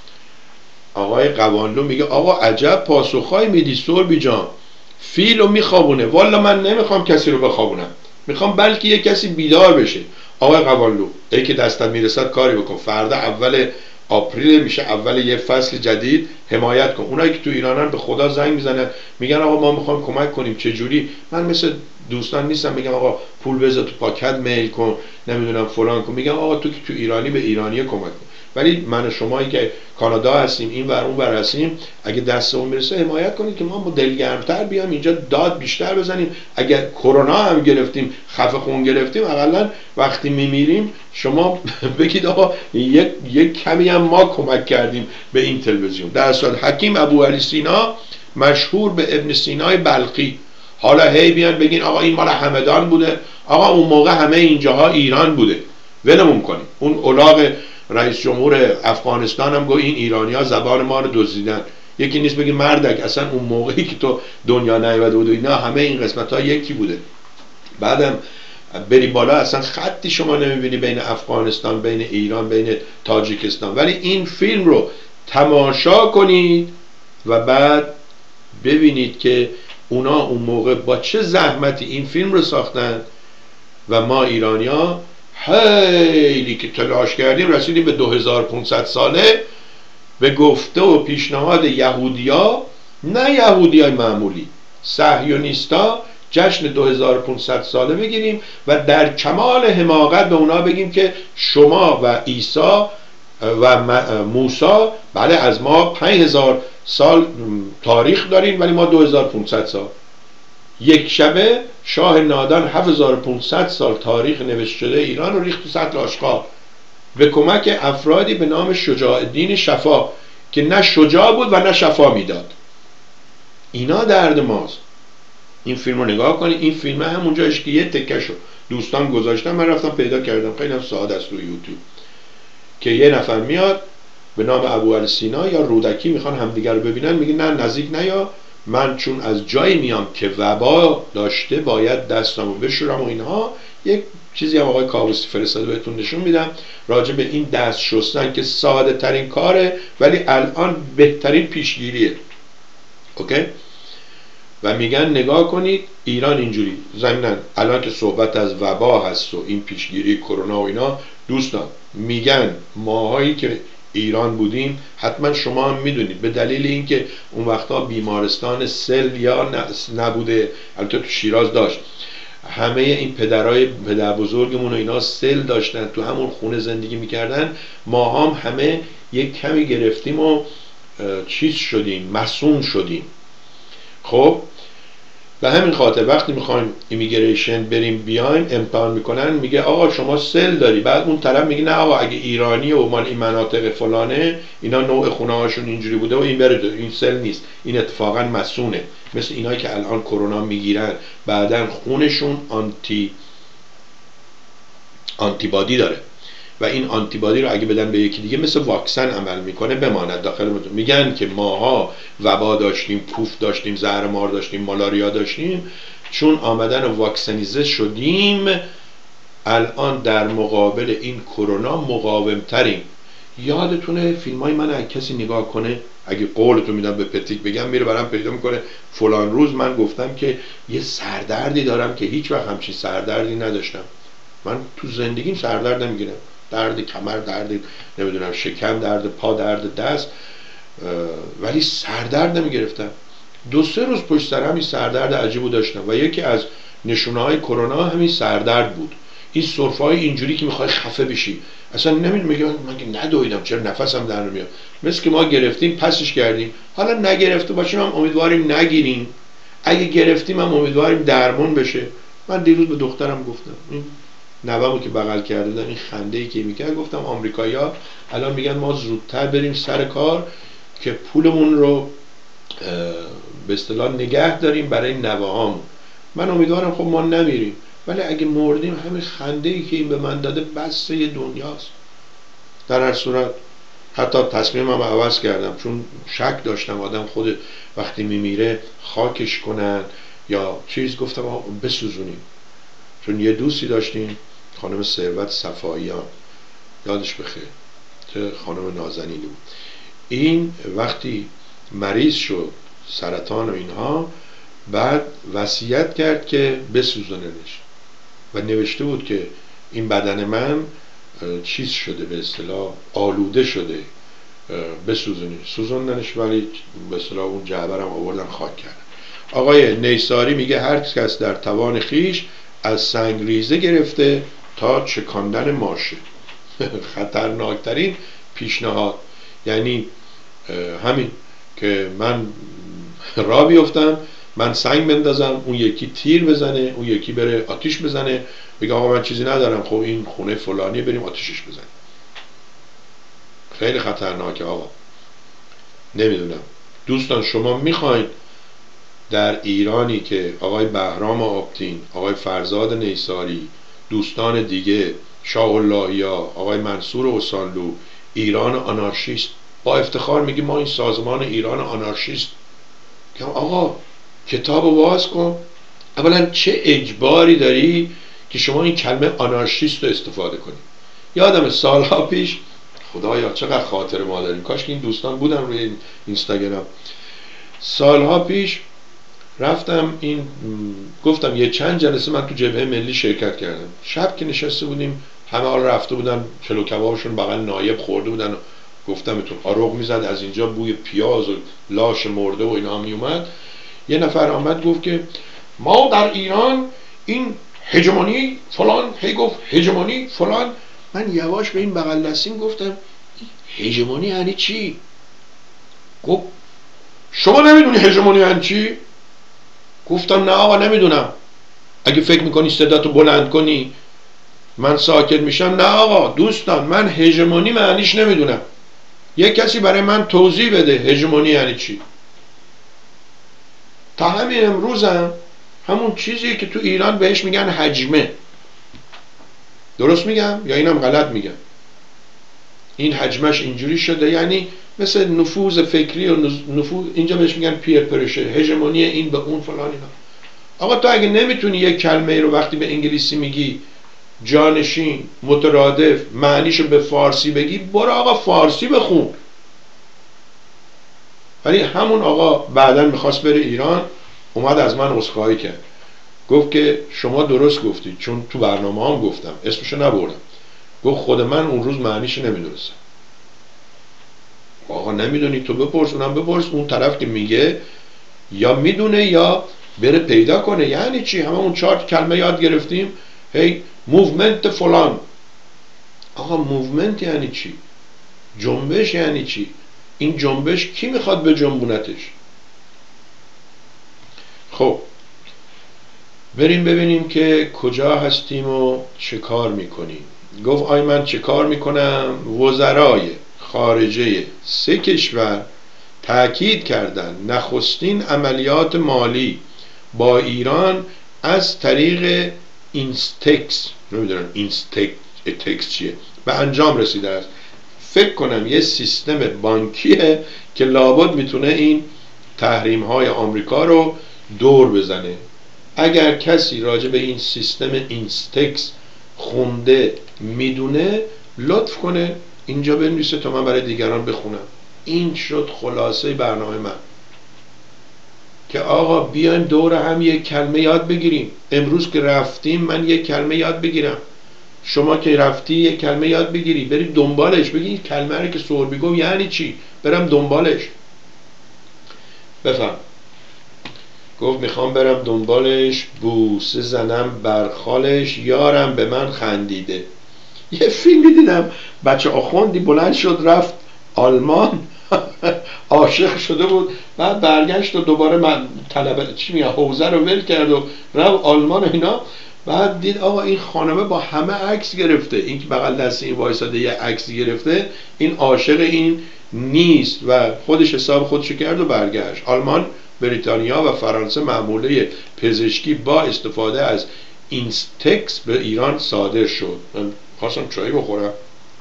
آقای قوانلو میگه آقا عجب پاسخهایی میدی سوربی جان، فیلو میخوابونه. والا من نمیخوام کسی رو بخوابونم، میخوام بلکه یه کسی بیدار بشه. آقای قوانلو ای که دستم میرسد کاری بکن، فردا اول آپریل میشه اول یه فصل جدید، حمایت کن. اونایی که تو ایرانن به خدا زنگ میزنن میگن آقا ما میخوایم کمک کنیم، چه جوری؟ من مثل دوستان نیستم میگم آقا پول بذار تو پاکت میل کن نمیدونم فلان کن. میگم آقا تو که تو ایرانی به ایرانی کمک کن. ولی من و شمایی که کانادا هستیم این ور اون ور هستیم، اگه دستمون میرسه حمایت کنید که ما با دلگرمتر بیام اینجا داد بیشتر بزنیم. اگر کرونا هم گرفتیم خفه خون گرفتیم، حداقل وقتی میمیریم شما بگید آقا یک یک کمی هم ما کمک کردیم به این تلویزیون. در اصل حکیم ابو علی سینا مشهور به ابن سینای بلخی. حالا هی بیان بگین آقا این مال همدان بوده، آقا اون موقع همه اینجاها ایران بوده، ولمون کنیم. اون الاغ رئیس جمهور افغانستان هم گفت این ایرانی‌ها زبان ما رو دزدیدن. یکی نیست بگی مردک اصلا اون موقعی که تو دنیا نیومده بود اینا همه این قسمت‌ها یکی بوده. بعدم بری بالا اصلا خطی شما نمیبینی بین افغانستان، بین ایران، بین تاجیکستان. ولی این فیلم رو تماشا کنید و بعد ببینید که اونا اون موقع با چه زحمتی این فیلم رو ساختن و ما ایرانی‌ها خیلی که تلاش کردیم رسیدیم به دو هزار و پانصد ساله به گفته و پیشنهاد یهودیا، نه یهودیای معمولی، صهیونیستا، جشن دو هزار و پانصد ساله بگیریم و در کمال حماقت به اونا بگیم که شما و عیسی و موسی بله از ما پنج هزار سال تاریخ دارین ولی ما دو هزار و پانصد سال. یک شبه شاه نادان هفت هزار و پانصد سال تاریخ نوشته شده ایران رو ریخت تو سطل آشغال به کمک افرادی به نام شجاع الدین شفا که نه شجاع بود و نه شفا میداد. اینا درد ماست. این فیلم رو نگاه کنید. این فیلم همونجایش که یه تکشو دوستان گذاشتن، من رفتم پیدا کردم، خیلی هم ساده است روی یوتیوب، که یه نفر میاد به نام ابو علی سینا یا رودکی میخوان همدیگر رو ببینن، میگه نه نزدیک نیا، من چون از جایی میام که وبا داشته باید دستمو بشورم و اینها. یک چیزی هم آقای کاووسی فرستاده بهتون نشون میدم راجع به این دست شستن که ساده ترین کاره ولی الان بهترین پیشگیریه. اوکی؟ و میگن نگاه کنید ایران اینجوری زمینن. الان که صحبت از وبا هست و این پیشگیری کرونا و اینا، دوستان میگن ماهایی که ایران بودیم، حتما شما هم میدونید به دلیل اینکه اون وقتا بیمارستان سل یا نبوده، البته تو شیراز داشت، همه این پدرای پدر بزرگمون و اینا سل داشتن، تو همون خونه زندگی میکردن، ما هم همه یک کمی گرفتیم و چیز شدیم، مسئول شدیم. خب به همین خاطر وقتی میخوایم ایمیگریشن بریم بیایم امتحان میکنن، میگه آقا شما سل داری، بعد اون طرف میگه نه آقا اگه ایرانی و مال این مناطق فلانه، اینا نوع خونه هاشون اینجوری بوده و این بره، این سل نیست، این اتفاقا مسونه. مثل اینایی که الان کرونا میگیرن بعدن خونشون آنتی آنتیبادی داره و این آنتیبادی رو اگه بدن به یکی دیگه مثل واکسن عمل میکنه، بماند داخل مدون. میگن که ماها وبا داشتیم، کوف داشتیم، زهرمار داشتیم، مالاریا داشتیم، چون آمدن واکسنیزه شدیم الان در مقابل این کرونا مقاوم تریم. یادتونه فیلم های من اگه کسی نگاه کنه، اگه قولتو میدم به پتیک بگم، میره برام پیدا میکنه فلان روز من گفتم که یه سردردی دارم که هیچ وقت همچین سردردی نداشتم. من تو زندگیم سردرد نمیگیرم، درد کمر، درد نمیدونم شکم، درد پا، درد دست، ولی سردرد نمیگرفتم. دو سه روز پشت سر هم این سردرد عجیبو داشتم و یکی از نشونه های کرونا همین سردرد بود. این سرفه های اینجوری که میخوای خفه بشی، اصلا نمیدونم، میگم من که ندویدم چرا نفسم در نمیاد، مثل که ما گرفتیم پسش کردیم، حالا نگرفته باشیم هم امیدواریم نگیریم، اگه گرفتیم هم امیدواریم درمون بشه. من دیروز به دخترم گفتم، این نوامو که بغل کرده بودم، این خنده‌ای که میکرد، گفتم آمریکایی‌ها الان میگن ما زودتر بریم سر کار که پولمون رو به اصطلاح نگه داریم برای نوه‌هامون. من امیدوارم خب ما نمیریم، ولی اگه مردیم همین خنده‌ای که این به من داده بس یه دنیاست. در هر صورت حتی تصمیمم عوض کردم، چون شک داشتم آدم خود وقتی میمیره خاکش کنن یا چیز، گفتم بسوزونیم. چون یه دوستی داشتیم خانم ثروت صفاییان، یادش بخیر، که خانم نازنینی بود، این وقتی مریض شد سرطان و اینها، بعد وصیت کرد که بسوزوننش و نوشته بود که این بدن من چیز شده، به اصطلاح آلوده شده، بسوزونش. سوزوندنش، ولی به اصطلاح اون جعبرم آوردن خاک کردن. آقای نیساری میگه هر کس در توان خیش از سنگریزه گرفته تا چکاندن ماشه خطرناکترین پیشنهاد، یعنی همین که من را بیفتم، من سنگ بندازم، اون یکی تیر بزنه، اون یکی بره آتیش بزنه، بگه آقا من چیزی ندارم، خب این خونه فلانی بریم آتیشش بزنیم. خیلی خطرناکه آقا. نمیدونم دوستان شما میخواید در ایرانی که آقای بهرام آبتین، آقای فرزاد نیساری، دوستان دیگه، شاه اللهیا، آقای منصور حسانلو، ایران آنارشیست، با افتخار میگی ما این سازمان ایران آنارشیست، که آقا کتاب رو باز کن، اولا چه اجباری داری که شما این کلمه آنارشیست رو استفاده کنی؟ یادم سالها پیش، خدایا چقدر خاطر ما داریم، کاش که این دوستان بودن روی اینستاگرام، سالها پیش رفتم این گفتم یه چند جلسه من تو جبهه ملی شرکت کردم، شب که نشسته بودیم همه حال رفته بودن چلو کبابشون بغل نایب خورده بودن، گفتم بهتون آروغ میزد از اینجا بوی پیاز و لاش مرده و اینا می اومد. یه نفر آمد گفت که ما در ایران این هژمونی فلان، هی گفت هژمونی فلان. من یواش به این بغل دستیم گفتم هژمونی یعنی چی؟ گفت شما نمیدونی هژمونی یعنی چی؟ گفتم نه آقا نمیدونم. اگه فکر میکنی صداتو بلند کنی من ساکت میشم، نه آقا دوستان من هژمونی معنیش نمیدونم، یک کسی برای من توضیح بده هژمونی یعنی چی. تا همین امروزم همون چیزی که تو ایران بهش میگن حجمه، درست میگم یا اینم غلط میگم؟ این حجمش اینجوری شده، یعنی مثل نفوذ فکری و نفوذ، اینجا بهش میگن پیر پرشر، هژمونی این به اون فلان اینا. آقا تو اگه نمیتونی یک کلمه رو وقتی به انگلیسی میگی جانشین، مترادف، معنیشو به فارسی بگی، برو آقا فارسی بخون. ولی همون آقا بعدن میخواست بره ایران، اومد از من عذرخواهی کرد، گفت که شما درست گفتید، چون تو برنامه هم گفتم، اسمشو نبردم، گفت خود من اون روز معنیشو نمیدونستم. آقا نمیدونی تو بپرس، اونم بپرس، اون طرف که میگه یا میدونه یا بره پیدا کنه. یعنی چی؟ همه اون چهار کلمه یاد گرفتیم، هی موومنت فلان. آقا موومنت یعنی چی؟ جنبش یعنی چی؟ این جنبش کی میخواد به جنبونتش؟ خب بریم ببینیم که کجا هستیم و چه کار میکنیم. گفت آی من چه کار میکنم؟ وزرای خارجه سه کشور تأکید کردن نخستین عملیات مالی با ایران از طریق اینستکس، نمیدونم اینستکس چیه، به انجام رسیده است. فکر کنم یه سیستم بانکیه که لابد میتونه این تحریم های آمریکا رو دور بزنه. اگر کسی راجع به این سیستم اینستکس خونده میدونه لطف کنه اینجا بنویسه تا من برای دیگران بخونم. این شد خلاصه برنامه من که آقا بیایم دور هم یک کلمه یاد بگیریم. امروز که رفتیم من یک کلمه یاد بگیرم، شما که رفتی یک کلمه یاد بگیری، بری دنبالش، بگی این کلمه رو که سوربی گفت یعنی چی، برم دنبالش. بفهم. گفت میخوام برم دنبالش، بوسه زنم برخالش، یارم به من خندیده. یه فیلمی دیدم بچه آخوندی بلند شد رفت آلمان عاشق شده بود، بعد برگشت و دوباره من طلبه چی میگه حوزه رو ول کرد و رفت آلمان و اینا. بعد دید آقا این خانمه با همه عکس گرفته، این که بغل دست این وایساده یه عکس گرفته، این عاشق این نیست و خودش حساب خودشو کرد و برگشت. آلمان، بریتانیا و فرانسه معموله پزشکی با استفاده از اینستکس به ایران صادر شد. من خواستم چایی بخورم،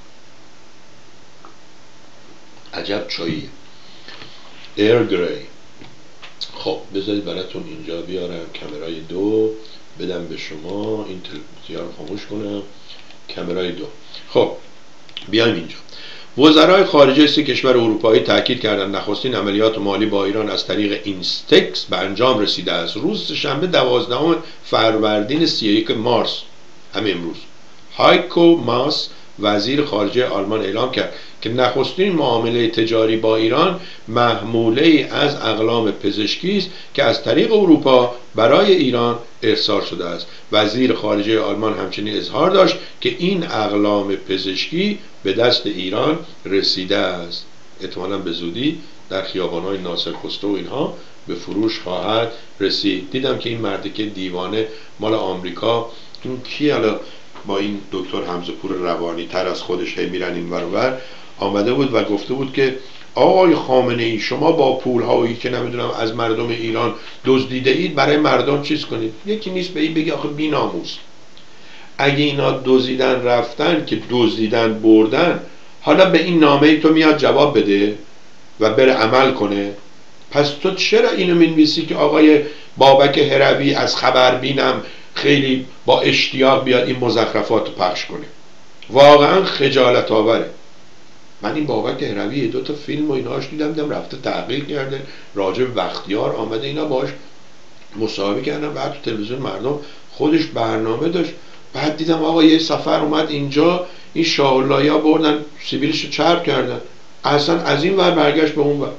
عجب چاییه، ایر گری. خب بذارید براتون اینجا بیارم کامرای دو بدم به شما، این تلویزیون رو خاموش کنم، کامرای دو. خب بیایم اینجا. وزرای خارجه سه کشور اروپایی تاکید کردند نخستین عملیات مالی با ایران از طریق اینستکس به انجام رسیده است. روز شنبه دوازدهم فروردین سی و یک مارس، همین امروز، هایکو ماس وزیر خارجه آلمان اعلام کرد که نخستین معامله تجاری با ایران محموله از اقلام پزشکی است که از طریق اروپا برای ایران ارسال شده است. وزیر خارجه آلمان همچنین اظهار داشت که این اقلام پزشکی به دست ایران رسیده است. احتمالاً به زودی در خیابان‌های ناصر خسرو و اینها به فروش خواهد رسید. دیدم که این مردی که دیوانه مال آمریکا، این کی حالا با این دکتر حمزه پور روانی تر از خودش هی میرن این ور ور، آمده بود و گفته بود که آقای خامنه ای شما با پول هایی که نمیدونم از مردم ایران دزدیده اید برای مردم چیز کنید. یکی نیست به این بگی آخه بی ناموس، اگه اینا دزدیدن رفتن که دزدیدن بردن، حالا به این نامه ای تو میاد جواب بده و بره عمل کنه؟ پس تو چرا اینو مینویسی که آقای بابک هروی از خبربینم خیلی با اشتیاق بیاد این مزخرفات رو پخش کنه؟ واقعا خجالت آوره. من این بابک هروی دو تا فیلم و اینهاش دیدم، دیدم رفته تحقیق کرده راجع به بختیار، آمده اینا باش مصاحبه کردن، بعد تو تلویزیون مردم خودش برنامه داشت. بعد دیدم آقا یه سفر اومد اینجا، این شاه‌الله‌ها بردن سیبیلش رو چرب کردن، اصلا از این ور برگشت به اون ور.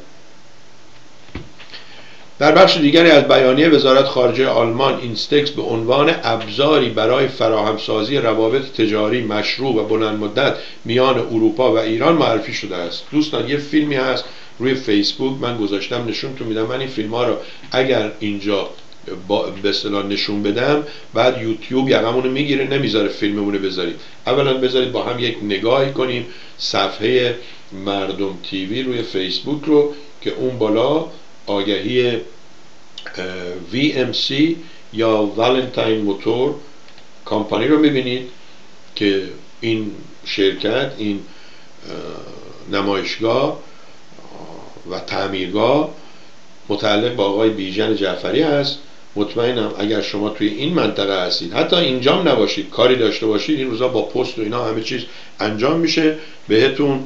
در بخش دیگری از بیانیه وزارت خارجه آلمان، اینستکس به عنوان ابزاری برای فراهمسازی روابط تجاری مشروع و بلند مدت میان اروپا و ایران معرفی شده است. دوستان یه فیلمی هست روی فیسبوک من گذاشتم نشونتون میدم. من این فیلم ها رو اگر اینجا به اصطلاح نشون بدم بعد یوتیوب یقمونو میگیره نمیذاره فیلممونو بذارید. اولا بذارید با هم یک نگاهی کنیم صفحه مردم تیوی روی فیسبوک رو که اون بالا آگهی وی ام سی یا والنتاین موتور کمپانی رو میبینید که این شرکت، این نمایشگاه و تعمیرگاه متعلق با آقای بیژن جعفری هست. مطمئنم اگر شما توی این منطقه هستید، حتی اینجام نباشید، کاری داشته باشید، این روزا با پست و اینا همه چیز انجام میشه، بهتون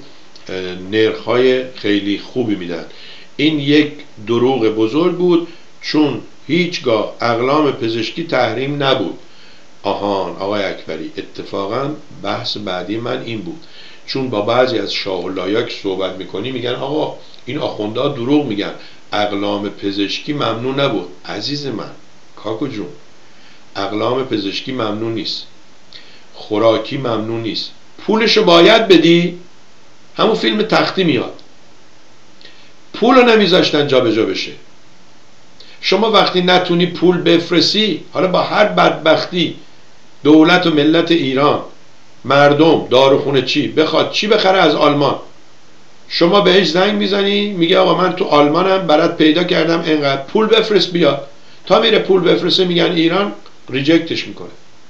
نرخ‌های خیلی خوبی میدن. این یک دروغ بزرگ بود، چون هیچگاه اقلام پزشکی تحریم نبود. آهان آقای اکبری، اتفاقا بحث بعدی من این بود، چون با بعضی از شاه الایه که صحبت میکنی میگن آقا این آخوندها دروغ میگن، اقلام پزشکی ممنوع نبود. عزیز من، کاکو جون، اقلام پزشکی ممنوع نیست، خوراکی ممنوع نیست، پولشو باید بدی. همون فیلم تختی میاد، پولو نمیذاشتن جا به جا بشه. شما وقتی نتونی پول بفرستی، حالا با هر بدبختی دولت و ملت ایران، مردم داروخونه چی بخواد چی بخره از آلمان، شما بهش زنگ میزنی میگه آقا من تو آلمانم برات پیدا کردم اینقدر پول بفرست بیا، تا میره پول بفرسته میگن ایران ریجکتش میکنه.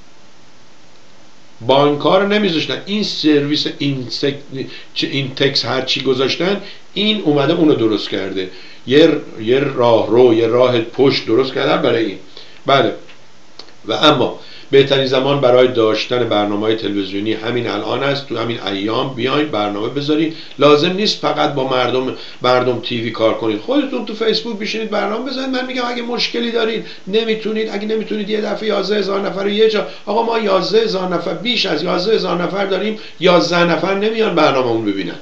بانک‌ها رو نمیذاشتن. این سرویس این, سک... این تکس هر چی گذاشتن، این اومده اونو درست کرده، یه یه راه رو یه راه پشت درست کردن برای این. بله. و اما بهترین زمان برای داشتن برنامه‌های تلویزیونی همین الان است. تو همین ایام بیاین برنامه بذارید. لازم نیست فقط با مردم مردم تیوی کار کنید، خودتون تو فیسبوک بشینید برنامه بزنید. من میگم اگه مشکلی دارید نمیتونید، اگه نمیتونید یه دفعه یازده هزار نفر یه جا، آقا ما یازده هزار نفر، بیش از یازده هزار نفر داریم، یازده نفر نمیان برنامه‌مون ببینن.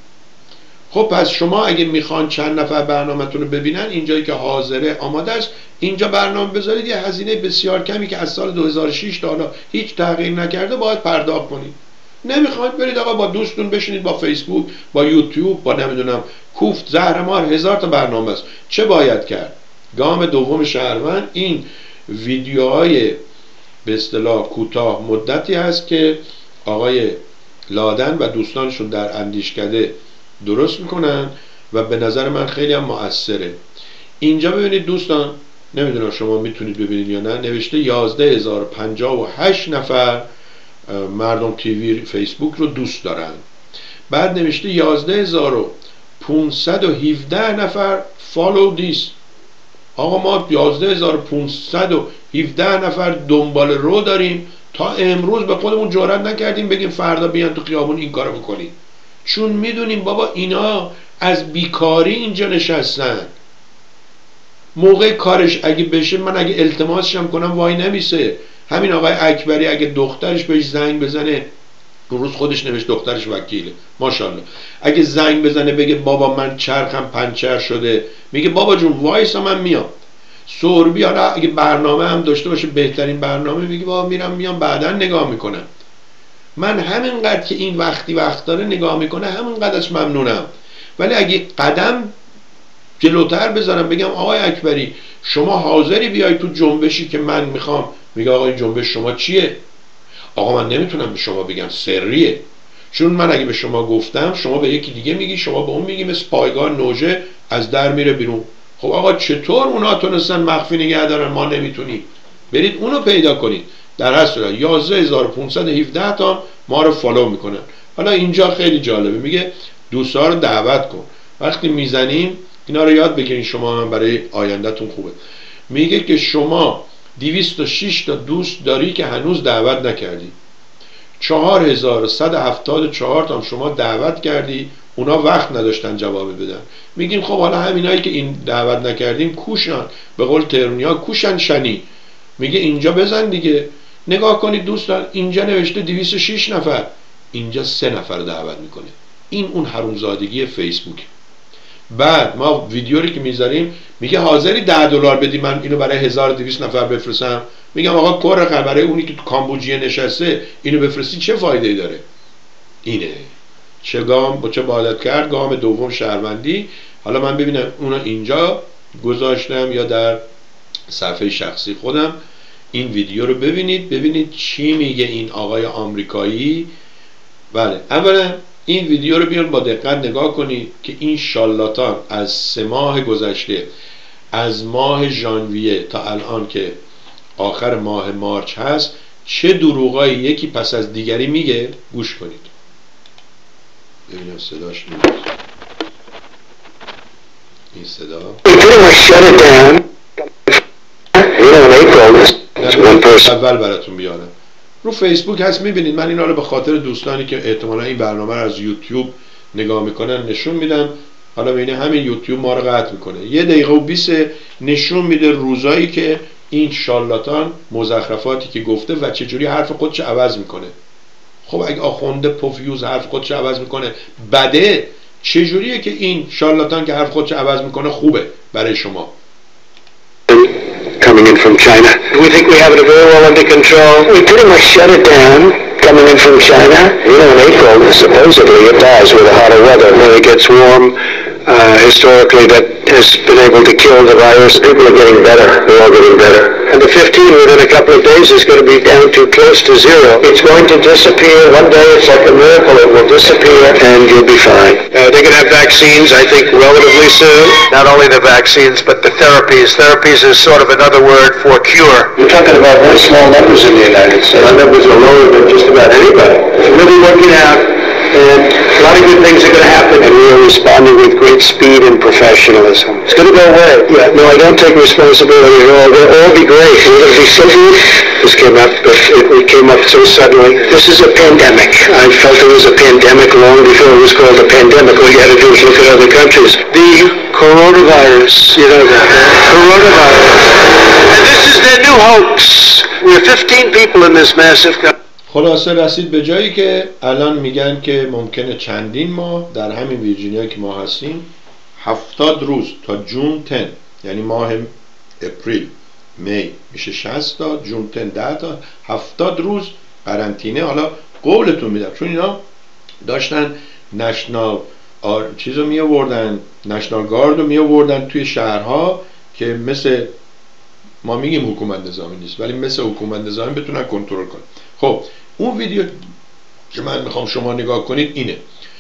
خب پس شما اگه میخوان چند نفر برنامه‌تون رو ببینن، اینجایی که حاضره آماده است اینجا برنامه بذارید. یه هزینه بسیار کمی که از سال دو هزار و شش تا حالا هیچ تغییر نکرده باید پرداخت کنید. نمیخواید برید آقا با دوستون بشینید با فیسبوک، با یوتیوب، با نمیدونم کوفت، زهرمار، هزار تا برنامه است. چه باید کرد؟ گام دوم شهروند این ویدیوهای به اصطلاح کوتاه مدتی هست که آقای لادن و دوستانشون در اندیشکده درست میکنن و به نظر من خیلی هم مؤثره. اینجا ببینید دوستان، نمیدونم شما میتونید ببینید یا نه، نوشته یازده هزار و پنجاه و هشت نفر مردم تیوی فیسبوک رو دوست دارن. بعد نوشته یازده هزار و پانصد و هفده نفر فالو دیس. آقا ما یازده هزار و پانصد و هفده نفر دنبال رو داریم، تا امروز به خودمون جرئت نکردیم بگیم فردا بیان تو خیابون این کارو بکنیم، چون میدونیم بابا اینا از بیکاری اینجا نشستن. موقع کارش اگه بشه، من اگه التماسشم کنم وای نمیسه. همین آقای اکبری اگه دخترش بهش زنگ بزنه، اون روز خودش نوشت دخترش وکیله ماشاءالله، اگه زنگ بزنه بگه بابا من چرخم پنچر شده، میگه بابا جون وایسا من میام. سوربی حالا اگه برنامه هم داشته باشه، بهترین برنامه، میگه بابا میرم میام بعدا نگاه میکنم. من همینقدر که این وقتی وقت داره نگاه میکنه همینقدرش ممنونم. ولی اگه قدم جلوتر بذارم بگم آقای اکبری شما حاضری بیای تو جنبشی که من میخوام، میگه آقای جنبش شما چیه؟ آقا من نمیتونم به شما بگم، سریه. چون من اگه به شما گفتم شما به یکی دیگه میگی، شما به اون میگی، مثل پایگاه نوژه از در میره بیرون. خب آقا چطور اونا تونستن مخفی نگه دارن ما نمیتونیم؟ برید اونو پیدا کنید. در هر صورت یازده هزار و پانصد و هفده تا ما رو فالو میکنن. حالا اینجا خیلی جالبه، میگه دوستا رو دعوت کن. وقتی میزنیم اینا رو یاد بگیرین، شما هم برای آیندهتون خوبه. میگه که شما دویست و شش تا دوست داری که هنوز دعوت نکردی، چهار هزار و صد و هفتاد و چهار تا شما دعوت کردی، اونا وقت نداشتن جواب بدن. میگیم خب حالا همینایی که این دعوت نکردیم کوشن، به قول تهرانی‌ها کوشن شنی. میگه اینجا بزن دیگه. نگاه کنید دوستان، اینجا نوشته دویست و شش نفر، اینجا سه نفر دعوت میکنه. این اون حرومزادگی فیسبوک. بعد ما ویدیو رو که میذاریم میگه حاضری ده دلار بدی من اینو برای هزار و دویست نفر بفرستم؟ میگم آقا کره، برای اونی که تو کامبوجیه نشسته اینو بفرستی چه فایده‌ای داره؟ اینه چه گام با چه بالات کرد. گام دوم شهروندی. حالا من ببینم اونو اینجا گذاشتم یا در صفحه شخصی خودم. این ویدیو رو ببینید، ببینید چی میگه این آقای آمریکایی. بله، اولا این ویدیو رو بیان با دقت نگاه کنید که این شالاتان از سه ماه گذشته، از ماه ژانویه تا الان که آخر ماه مارچ هست، چه دروغایی یکی پس از دیگری میگه. گوش کنید. ببینم صداش میاد. این صدا اول براتون بیارم. رو فیسبوک هست، میبینید. من اینا رو به خاطر دوستانی که احتمالا این برنامه رو از یوتیوب نگاه میکنن نشون میدم. حالا ببینید همین یوتیوب ما رو قطع میکنه، یه دقیقه و بیست نشون میده روزایی که این شارلاتان مزخرفاتی که گفته و چجوری حرف خودش عوض میکنه. خب اگه آخونده پوفیوز حرف خودش عوض میکنه بده، چجوریه که این شارلاتان که حرف خودش عوض میکنه خوبه برای شما؟ Coming in from China. We think we have it very well under control. We pretty much shut it down. Coming in from China. You know, in April, supposedly it dies with the hotter weather. When it gets warm, uh, historically that has been able to kill the virus. People are getting better. They're all getting better. And the fifteen within a couple of days is going to be down to close to zero. It's going to disappear. One day it's like a miracle. It will disappear and you'll be fine. Uh, they're going to have vaccines, I think, relatively soon. Not only the vaccines, but the therapies. Therapies is sort of another word for cure. We're talking about very small numbers in the United States. Our numbers are lower than just about anybody. It's really working out, and a lot of good things are going to happen. And we are responding with great speed and professionalism. It's going to go away. Yeah, no, I don't take responsibility at all. They'll all be great. We're going to be so good. This came up, but it, it came up so suddenly. This is a pandemic. I felt it was a pandemic long before it was called a pandemic. All you had to do was look at other countries. The coronavirus, you know that, coronavirus. And this is their new hoax. We're fifteen people in this massive country. خلاصه رسید به جایی که الان میگن که ممکنه چندین ماه در همین ویرجینیا که ما هستیم هفتاد روز تا جون ده، یعنی ماه اپریل می میشه شصت تا، جون ده ده تا، هفتاد روز قرنطینه. حالا قولتون میدم چون اینا داشتن نشنال آر... چیزو می آوردن، نشنال گارد رو می آوردن توی شهرها که مثل ما میگیم حکومت نظامی نیست ولی مثل حکومت نظامی بتونن کنترل کنن. خب اون ویدیو که من میخوام شما نگاه کنید اینه: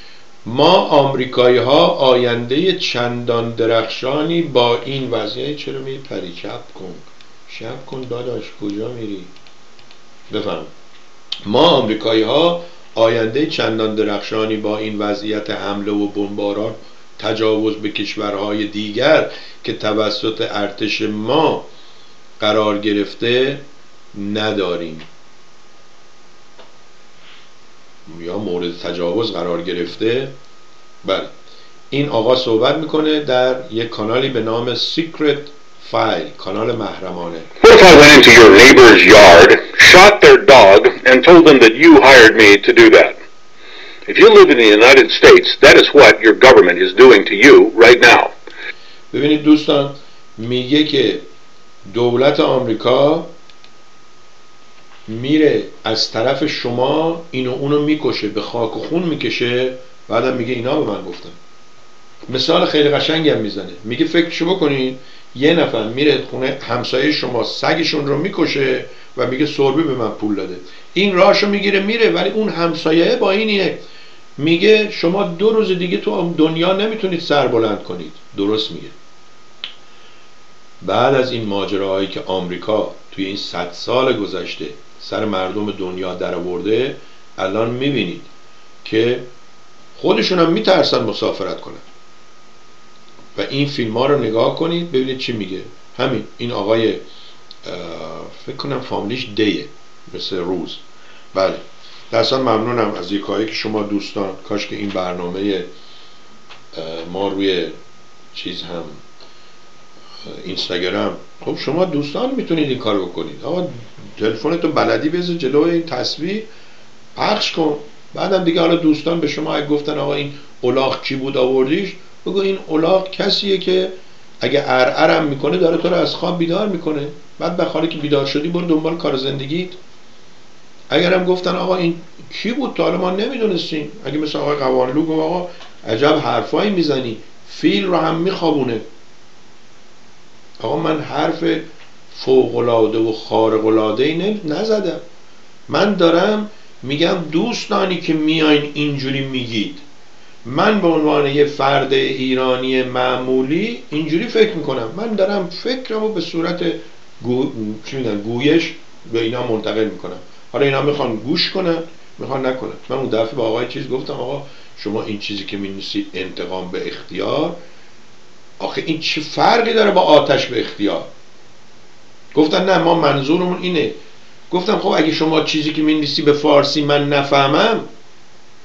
ما آمریکایی ها آینده چندان درخشانی با این وضعیت. چرا میپری؟ چپ کن شب کن داداش، کجا میری؟ بفهم. ما آمریکایی ها آینده چندان درخشانی با این وضعیت حمله و بمباران تجاوز به کشورهای دیگر که توسط ارتش ما قرار گرفته نداریم، یا مورد تجاوز قرار گرفته. بله، این آقا صحبت میکنه در یک کانالی به نام Secret File، کانال محرمانه. What if I went into your neighbor's yard, shot their dog, and told them that you hired me to do that? If you live in the United States, that is what your government is doing to you right now. ببینید دوستان، میگه که دولت آمریکا میره از طرف شما اینو اونو میکشه، به خاک و خون میکشه، بعدم میگه اینا به من گفتن. مثال خیلی قشنگی هم میزنه، میگه فکرشو بکنید یه نفر میره خونه همسایه شما سگشون رو میکشه و میگه سربی به من پول داده. این راهشو میگیره میره، ولی اون همسایه با اینیه میگه شما دو روز دیگه تو دنیا نمیتونید سر بلند کنید. درست میگه. بعد از این ماجراهایی که آمریکا توی این صد سال گذشته سر مردم دنیا در آورده، الان میبینید که خودشون هم میترسن مسافرت کنن. و این فیلم ها رو نگاه کنید ببینید چی میگه. همین این آقای فکر کنم فامیلیش دیه، مثل روز. بله، درسtan ممنونم از یکایی که شما دوستان، کاش که این برنامه ما روی چیز هم اینستاگرام، خب شما دوستان میتونید این کار بکنید. آقا تلفنتو بلدی بذار جلوی این تصویر پخش کن، بعدم دیگه حالا دوستان به شما اگه گفتن آقا این الاغ کی بود آوردیش، بگو این الاغ کسیه که اگه ارعرم میکنه داره تو رو از خواب بیدار میکنه، بعد به حالی که بیدار شدی برو دنبال کار زندگیت. اگرم گفتن آقا این کی بود تا حالا ما نمیدونستیم، اگه مثل آقای قوانلو گفت آقا عجب حرفایی میزنی، فیل رو هم میخوابونه. آقا من حرف فوق‌العاده و خارق‌العاده‌ای نزدم، من دارم میگم دوستانی که میاین اینجوری میگید، من به عنوان یه فرد ایرانی معمولی اینجوری فکر میکنم. من دارم فکرمو به صورت گو... چی میگن گویش به اینا منتقل میکنم. حالا اینا میخوان گوش کنن میخوان نکنن. من اون دفعه با آقای چیز گفتم آقا شما این چیزی که می‌نویسید انتقام به اختیار، آخه این چه فرقی داره با آتش به اختیار؟ گفتن نه ما منظورمون اینه. گفتم خب اگه شما چیزی که می‌نویسی به فارسی من نفهمم،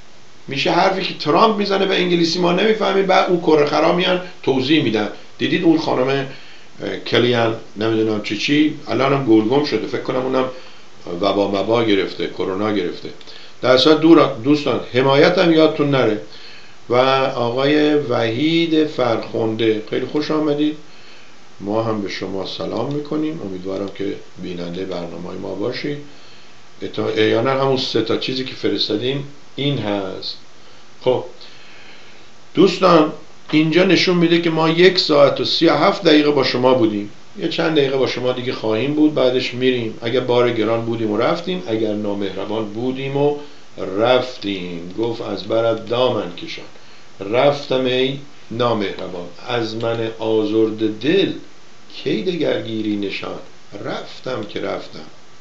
میشه حرفی که ترامپ میزنه به انگلیسی ما نمیفهمیم، بعد اون کره خرا میان توضیح میدن. دیدید اون خانم کلیان نمیدونم چی چی الانم گلگم شده، فکر کنم اونم وبا مبا گرفته، کرونا گرفته. در اصل دور دوستان حمایت هم یادتون نره. و آقای وحید فرخنده خیلی خوش آمدید، ما هم به شما سلام میکنیم، امیدوارم که بیننده برنامه ما باشید. احیانا همون سه تا چیزی که فرستادیم این هست. خب دوستان اینجا نشون میده که ما یک ساعت و سی و هفت دقیقه با شما بودیم، یه چند دقیقه با شما دیگه خواهیم بود، بعدش میریم. اگر بار گران بودیم و رفتیم، اگر نامهربان بودیم و رفتیم. گفت از برت دامن کشان، رفتم ای نامهربان، از من آزرد دل کی دگرگیری نشان، رفتم که رفتم.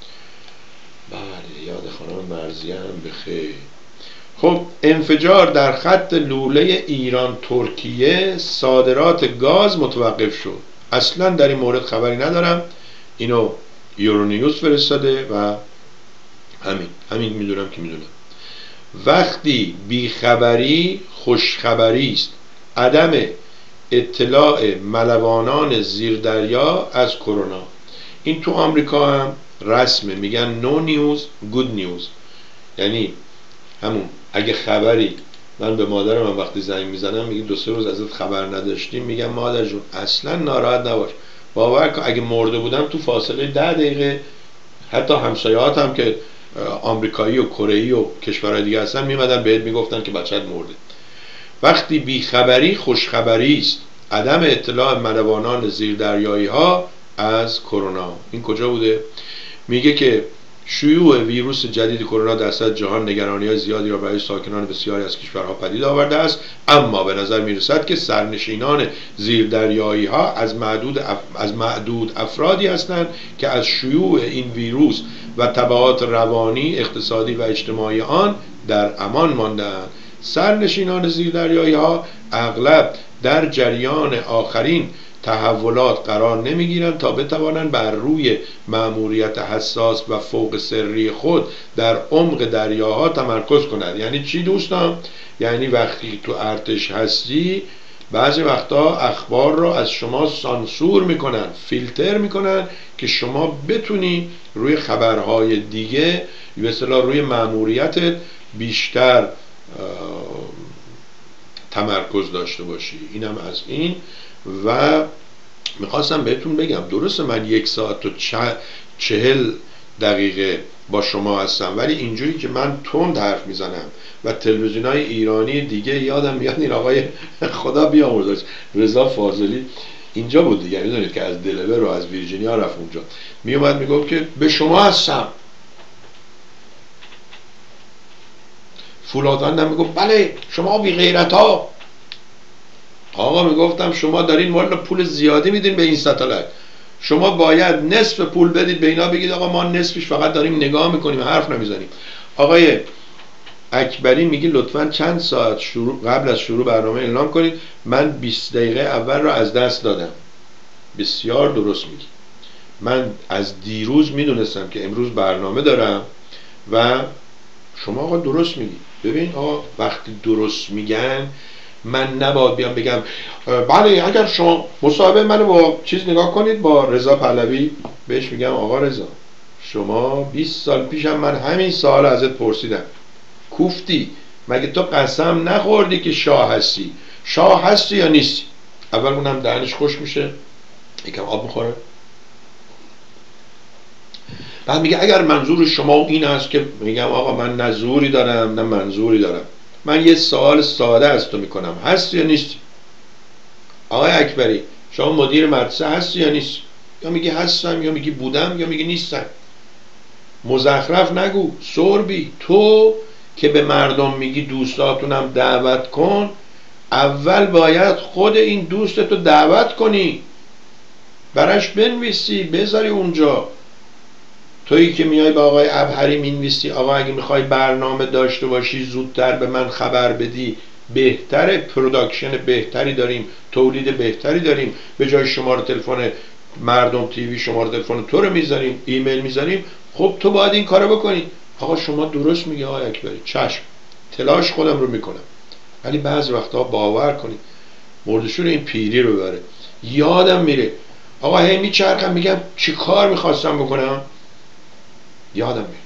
بله یاد خانم مرزیه هم بخیر. خب انفجار در خط لوله ایران ترکیه، صادرات گاز متوقف شد. اصلا در این مورد خبری ندارم، اینو یورونیوز فرستاده و همین همین میدونم که میدونم. وقتی بیخبری خوشخبری است، عدم اطلاع ملوانان زیردریا از کرونا. این تو آمریکا هم رسمه، میگن نو نیوز گود نیوز، یعنی همون اگه خبری، من به مادرم هم وقتی زنگ میزنم میگه دو سه روز ازت خبر نداشتیم، میگم مادر جون اصلا ناراحت نباش، باور کن اگه مرده بودم تو فاصله ده دقیقه حتی همسایه‌هات هم که آمریکایی و کره‌ای و کشورهای دیگه هستن میمدن بهت میگفتن که بچت مرده. وقتی بیخبری خوشخبری است، عدم اطلاع ملوانان زیردریایی ها از کرونا. این کجا بوده؟ میگه که شیوع ویروس جدید کرونا در سطح جهان نگرانی‌های زیادی را برای ساکنان بسیاری از کشورها پدید آورده است، اما به نظر میرسد که سرنشینان زیردریایی ها از معدود اف... از معدود افرادی هستند که از شیوع این ویروس و تبعات روانی، اقتصادی و اجتماعی آن در امان مانده‌اند. سرنشینان زیردریایی ها اغلب در جریان آخرین تحولات قرار نمیگیرند تا بتوانند بر روی مأموریت حساس و فوق سری خود در عمق دریاها تمرکز کنند. یعنی چی دوستان؟ یعنی وقتی تو ارتش هستی بعضی وقتا اخبار رو از شما سانسور میکنن، فیلتر میکنن که شما بتونی روی خبرهای دیگه به اصطلاح روی مأموریتت بیشتر تمرکز داشته باشی. اینم از این. و میخواستم بهتون بگم درسته من یک ساعت و چهل دقیقه با شما هستم، ولی اینجوری که من تند حرف میزنم و تلویزیونای ایرانی دیگه یادم میاد این آقای خدا بیامرزش رضا فاضلی اینجا بود دیگه، میدونید که از دلور رو از ویرجینیا رفت اونجا، میومد میگفت که به شما هستم. فولادان هم میگفت بله شما بی غیرت ها. آقا میگفتم شما دارین والا پول زیادی میدین به این ستالایت، شما باید نصف پول بدید به اینا، بگید آقا ما نصفش فقط داریم نگاه میکنیم حرف نمیزنیم. آقای اکبری میگه لطفاً چند ساعت شروع قبل از شروع برنامه اعلام کنید. من بیست دقیقه اول رو از دست دادم. بسیار درست میگی. من از دیروز میدونستم که امروز برنامه دارم و شما آقا درست میگی. ببین آقا وقتی درست میگن من نباید بیام بگم بله اگر شما مصاحبه منو با چیز نگاه کنید با رضا پهلوی، بهش میگم آقا رضا شما بیست سال پیشم من همین سوال ازت پرسیدم، کوفتی مگه تو قسم نخوردی که شاه هستی؟ شاه هستی یا نیستی؟ اول اونم دهنش خوش میشه، یکم آب میخوره، بعد میگه اگر منظور شما این است که میگم آقا من نه زوری دارم نه منظوری دارم، من یه سوال ساده از تو میکنم هستی یا نیستی؟ آقای اکبری شما مدیر مدرسه هستی یا نیستی؟ یا میگی هستم یا میگی بودم یا میگی نیستم. مزخرف نگو. سربی تو که به مردم میگی دوستاتونم دعوت کن، اول باید خود این دوستتو دعوت کنی، براش بنویسی بذاری اونجا. تویی که میای با آقای ابهری مینویسی آقا اگه میخوای برنامه داشته باشی زودتر به من خبر بدی، بهتره، پروداکشن بهتری داریم، تولید بهتری داریم، به جای شماره تلفن مردم تیوی شماره تلفن تو رو میذاریم، ایمیل میذاریم. خب تو باید این کارو بکنی. آقا شما درست میگی آقای اکبری، چشم تلاش خودم رو میکنم. ولی بعضی وقتا باور کنید مردشور این پیری رو ببره. یادم میره آقا هی میچرخم میگم چی کار میخواستم بکنم، یادم میره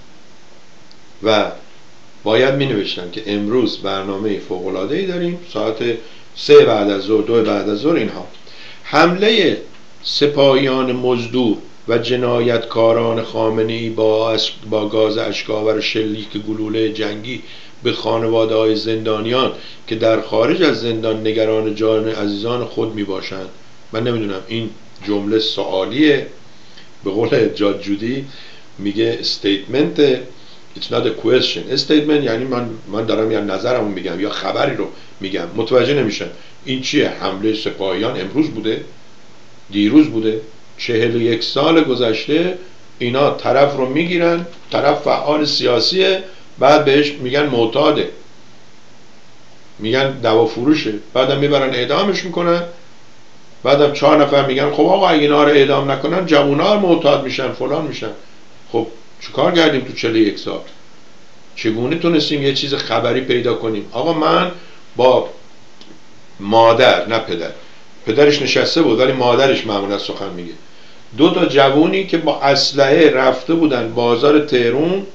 و باید می نوشتم که امروز برنامه فوق‌العاده‌ای داریم ساعت سه بعد از ظهر، دو بعد از ظهر، اینها حمله سپاهیان مزدور و جنایتکاران خامنه‌ای با با گاز اشک‌آور شلیک گلوله جنگی به خانواده‌های زندانیان که در خارج از زندان نگران جان عزیزان خود می باشند. من نمیدونم این جمله سوالیه، به قول جاد جودی میگه استیتمنت It's not a question. Statement یعنی من من دارم یا نظرمو میگم یا خبری رو میگم. متوجه نمیشن این چیه؟ حمله سپاهیان امروز بوده؟ دیروز بوده؟ چهل و یک سال گذشته اینا طرف رو میگیرن، طرف فعال سیاسیه، بعد بهش میگن معتاده، میگن دوا فروشه، بعدم میبرن اعدامش میکنن، بعدم چهار نفر میگن خب آقا اگه اینا رو اعدام نکنن جوونا معتاد میشن فلان میشن. خب چیکار کردیم تو چهل و یک سال؟ چگونه تونستیم یه چیز خبری پیدا کنیم؟ آقا من با مادر، نه پدر، پدرش نشسته بود ولی مادرش معمولا سخن میگه، دو تا جوونی که با اسلحه رفته بودن بازار تهران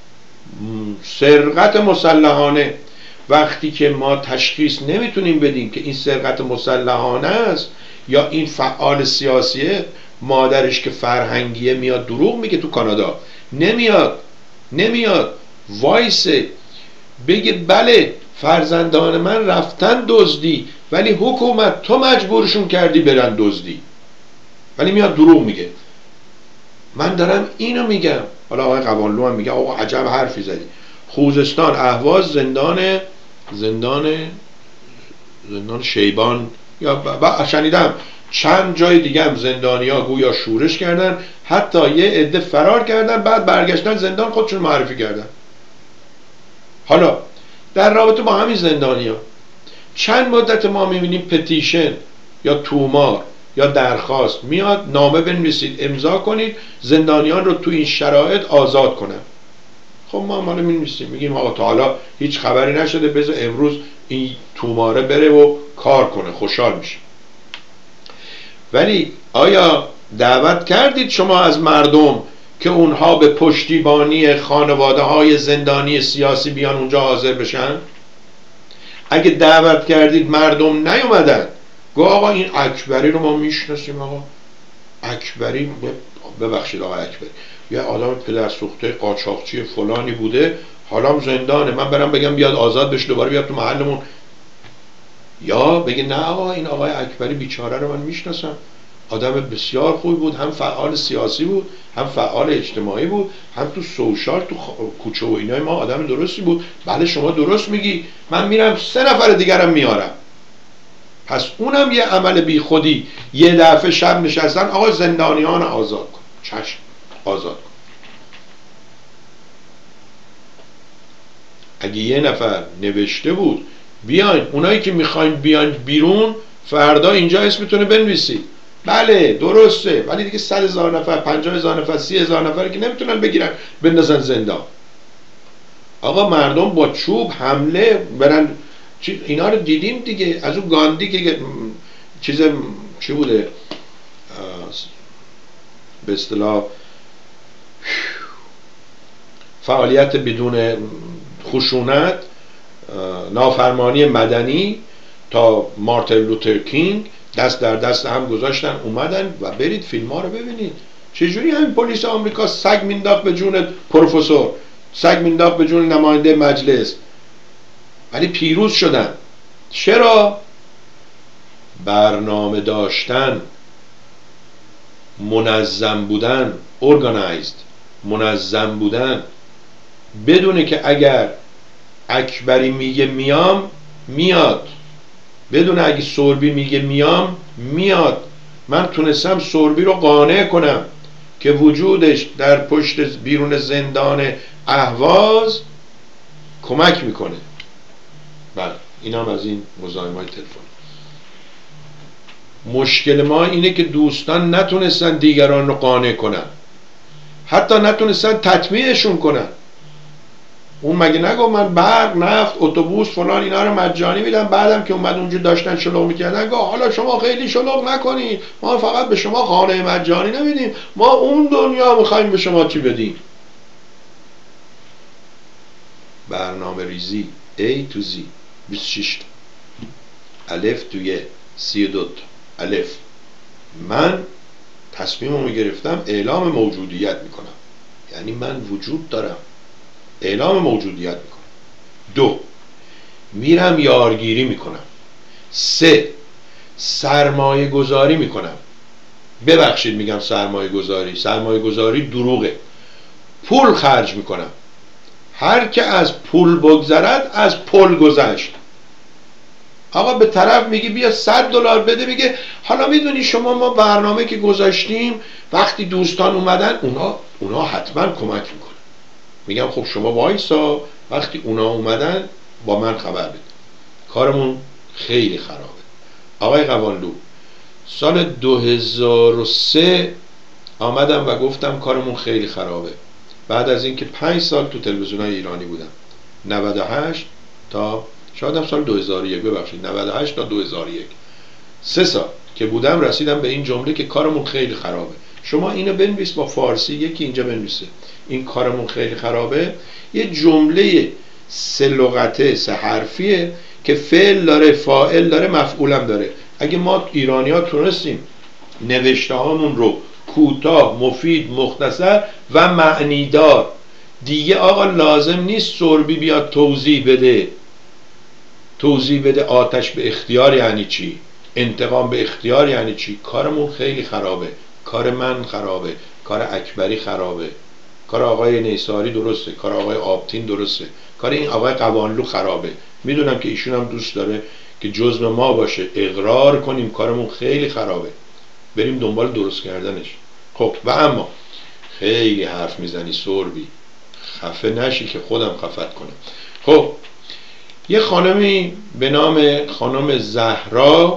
سرقت مسلحانه. وقتی که ما تشخیص نمیتونیم بدیم که این سرقت مسلحانه است یا این فعال سیاسیه، مادرش که فرهنگیه میاد دروغ میگه. تو کانادا نمیاد نمیاد وایسه بگه بله فرزندان من رفتن دزدی ولی حکومت تو مجبورشون کردی برن دزدی، ولی میاد دروغ میگه. من دارم اینو میگم. حالا آقای قوانلو هم میگه آقا عجب حرفی زدی. خوزستان، اهواز، زندان زندان زندان شیبان یا شنیدم چند جای دیگه هم زندانیا گویا شورش کردن، حتی یه عده فرار کردن بعد برگشتن زندان خودشون معرفی کردن. حالا در رابطه با همین زندانیا چند مدت ما میبینیم پتیشن یا تومار یا درخواست میاد نامه بنویسید امضا کنید زندانیان رو تو این شرایط آزاد کنن. خب ما ما می‌نویسیم میگیم آقا تا حالا هیچ خبری نشده، بذار امروز این توماره بره و کار کنه، خوشحال میشه. ولی آیا دعوت کردید شما از مردم که اونها به پشتیبانی خانواده های زندانی سیاسی بیان اونجا حاضر بشن؟ اگه دعوت کردید مردم نیومدن، گو آقا این اکبری رو ما میشناسیم، آقا اکبری ببخشید آقا اکبری یه آدم پدر سوخته قاچاقچی فلانی بوده حالا هم زندانه، من برم بگم بیاد آزاد بشه دوباره بیاد تو محلمون؟ یا بگه نه آقا این آقای اکبری بیچاره رو من میشناسم، آدم بسیار خوبی بود، هم فعال سیاسی بود، هم فعال اجتماعی بود، هم تو سوشال تو کوچه و اینای ما آدم درستی بود. بله شما درست میگی، من میرم سه نفر دیگرم میارم. پس اونم یه عمل بی خودی، یه دفعه شب نشستن آقا زندانیان آزاد کن، چشم آزاد کن. اگه یه نفر نوشته بود بیاین اونایی که میخواین بیان بیرون فردا اینجا اسمتونه بنویسید، بله درسته، ولی دیگه صد هزار نفر، پنجاه هزار نفر، سی هزار نفر که نمیتونن بگیرن بندازن زندان. آقا مردم با چوب حمله برن، اینا رو دیدیم دیگه. از اون گاندی که چیز چی بوده به اصطلاح فعالیت بدون خشونت، نافرمانی مدنی، تا مارتین لوتر کینگ دست در دست هم گذاشتن اومدن و برید فیلم ها رو ببینید چجوری همین پلیس آمریکا سگ مینداخت به جون پروفسور، سگ مینداخت به جون نماینده مجلس، ولی پیروز شدن. چرا؟ برنامه داشتن، منظم بودن، ارگانایزد، منظم بودن، بدونه که اگر اکبری میگه میام میاد، بدون اگه سوربی میگه میام میاد. من تونستم سوربی رو قانع کنم که وجودش در پشت بیرون زندان اهواز کمک میکنه. بله این هم از این مزاحم‌های تلفن. مشکل ما اینه که دوستان نتونستن دیگران رو قانع کنن، حتی نتونستن تطمیعشون کنن. اون مگه نگو من برق، نفت، اتوبوس فلان اینا رو مجانی میدم، بعدم که اومد اونجا داشتن شلوغ میکردن گفت حالا شما خیلی شلوغ نکنید، ما فقط به شما خانه مجانی نمیدیم، ما اون دنیا میخوایم به شما چی بدیم. برنامه ریزی A to Z بیست و شش تا الف توی سی و دو تا الف. من تصمیمو میگرفتم اعلام موجودیت میکنم، یعنی من وجود دارم، اعلام موجودیت میکنم. دو، میرم یارگیری میکنم. سه، سرمایه گذاری میکنم. ببخشید میگم سرمایه گذاری، سرمایه گذاری دروغه. پول خرج میکنم. هر که از پول بگذرد از پل گذشت. آقا به طرف میگی بیا صد دلار بده، میگه حالا میدونی شما ما برنامه که گذاشتیم وقتی دوستان اومدن اونا اونا حتما کمک میکنن. میگم خب شما وایسا وقتی اونا اومدن با من خبر بده. کارمون خیلی خرابه. آقای قوانلو سال دو هزار و سه آمدم و گفتم کارمون خیلی خرابه، بعد از اینکه پنج سال تو تلویزیونای ایرانی بودم، نود و هشت تا شاید هم سال دو هزار و یک، ببخشید نود و هشت تا دو هزار و یک، سه سال که بودم رسیدم به این جمله که کارمون خیلی خرابه. شما اینو بنویس با فارسی، یکی اینجا بنویسه این کارمون خیلی خرابه. یه جمله سه لغته سه حرفیه که فعل داره، فاعل داره، مفعولم داره. اگه ما ایرانی ها تونستیم نوشته هامون رو کوتاه، مفید، مختصر و معنیدار، دیگه آقا لازم نیست سربی بیاد توضیح بده توضیح بده آتش به اختیار یعنی چی، انتقام به اختیار یعنی چی. کارمون خیلی خرابه، کار من خرابه، کار اکبری خرابه، کار آقای نیساری درسته، کار آقای آبتین درسته، کار این آقای قوانلو خرابه. میدونم که ایشون هم دوست داره که جزء ما باشه، اقرار کنیم کارمون خیلی خرابه، بریم دنبال درست کردنش. خب و اما خیلی حرف میزنی سربی، خفه نشی که خودم خفت کنم. خب یه خانمی به نام خانم زهرا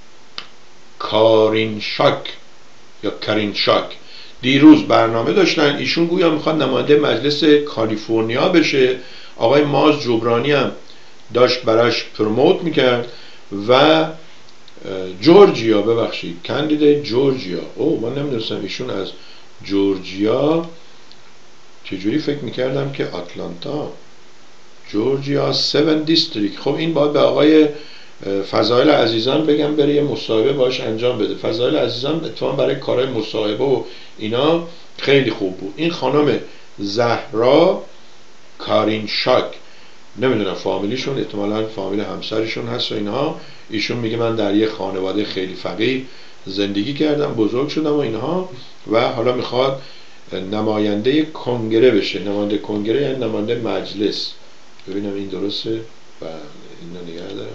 کارینشاک یا کارینشاک دیروز برنامه داشتن. ایشون گویا میخواد نماینده مجلس کالیفرنیا بشه. آقای ماز جبرانی هم داشت براش پروموت میکرد و جورجیا، ببخشید کاندیدیت جورجیا. او من نمیدونستم ایشون از جورجیا، چجوری فکر میکردم که آتلانتا، جورجیا سون دیستریکت. خب این باید به آقای فضایل عزیزان بگم بره یه مصاحبه باش انجام بده. فضایل عزیزان اتفاقا برای کارهای مصاحبه و اینا خیلی خوب بود. این خانم زهرا کارینشاک، نمیدونم فامیلیشون، احتمالاً فامیل همسرشون هست و اینها. ایشون میگه من در یه خانواده خیلی فقیر زندگی کردم، بزرگ شدم و اینها، و حالا میخواد نماینده کنگره بشه. نماینده کنگره یعنی نماینده مجلس. ببینم این درسته و اینو نگه دارم.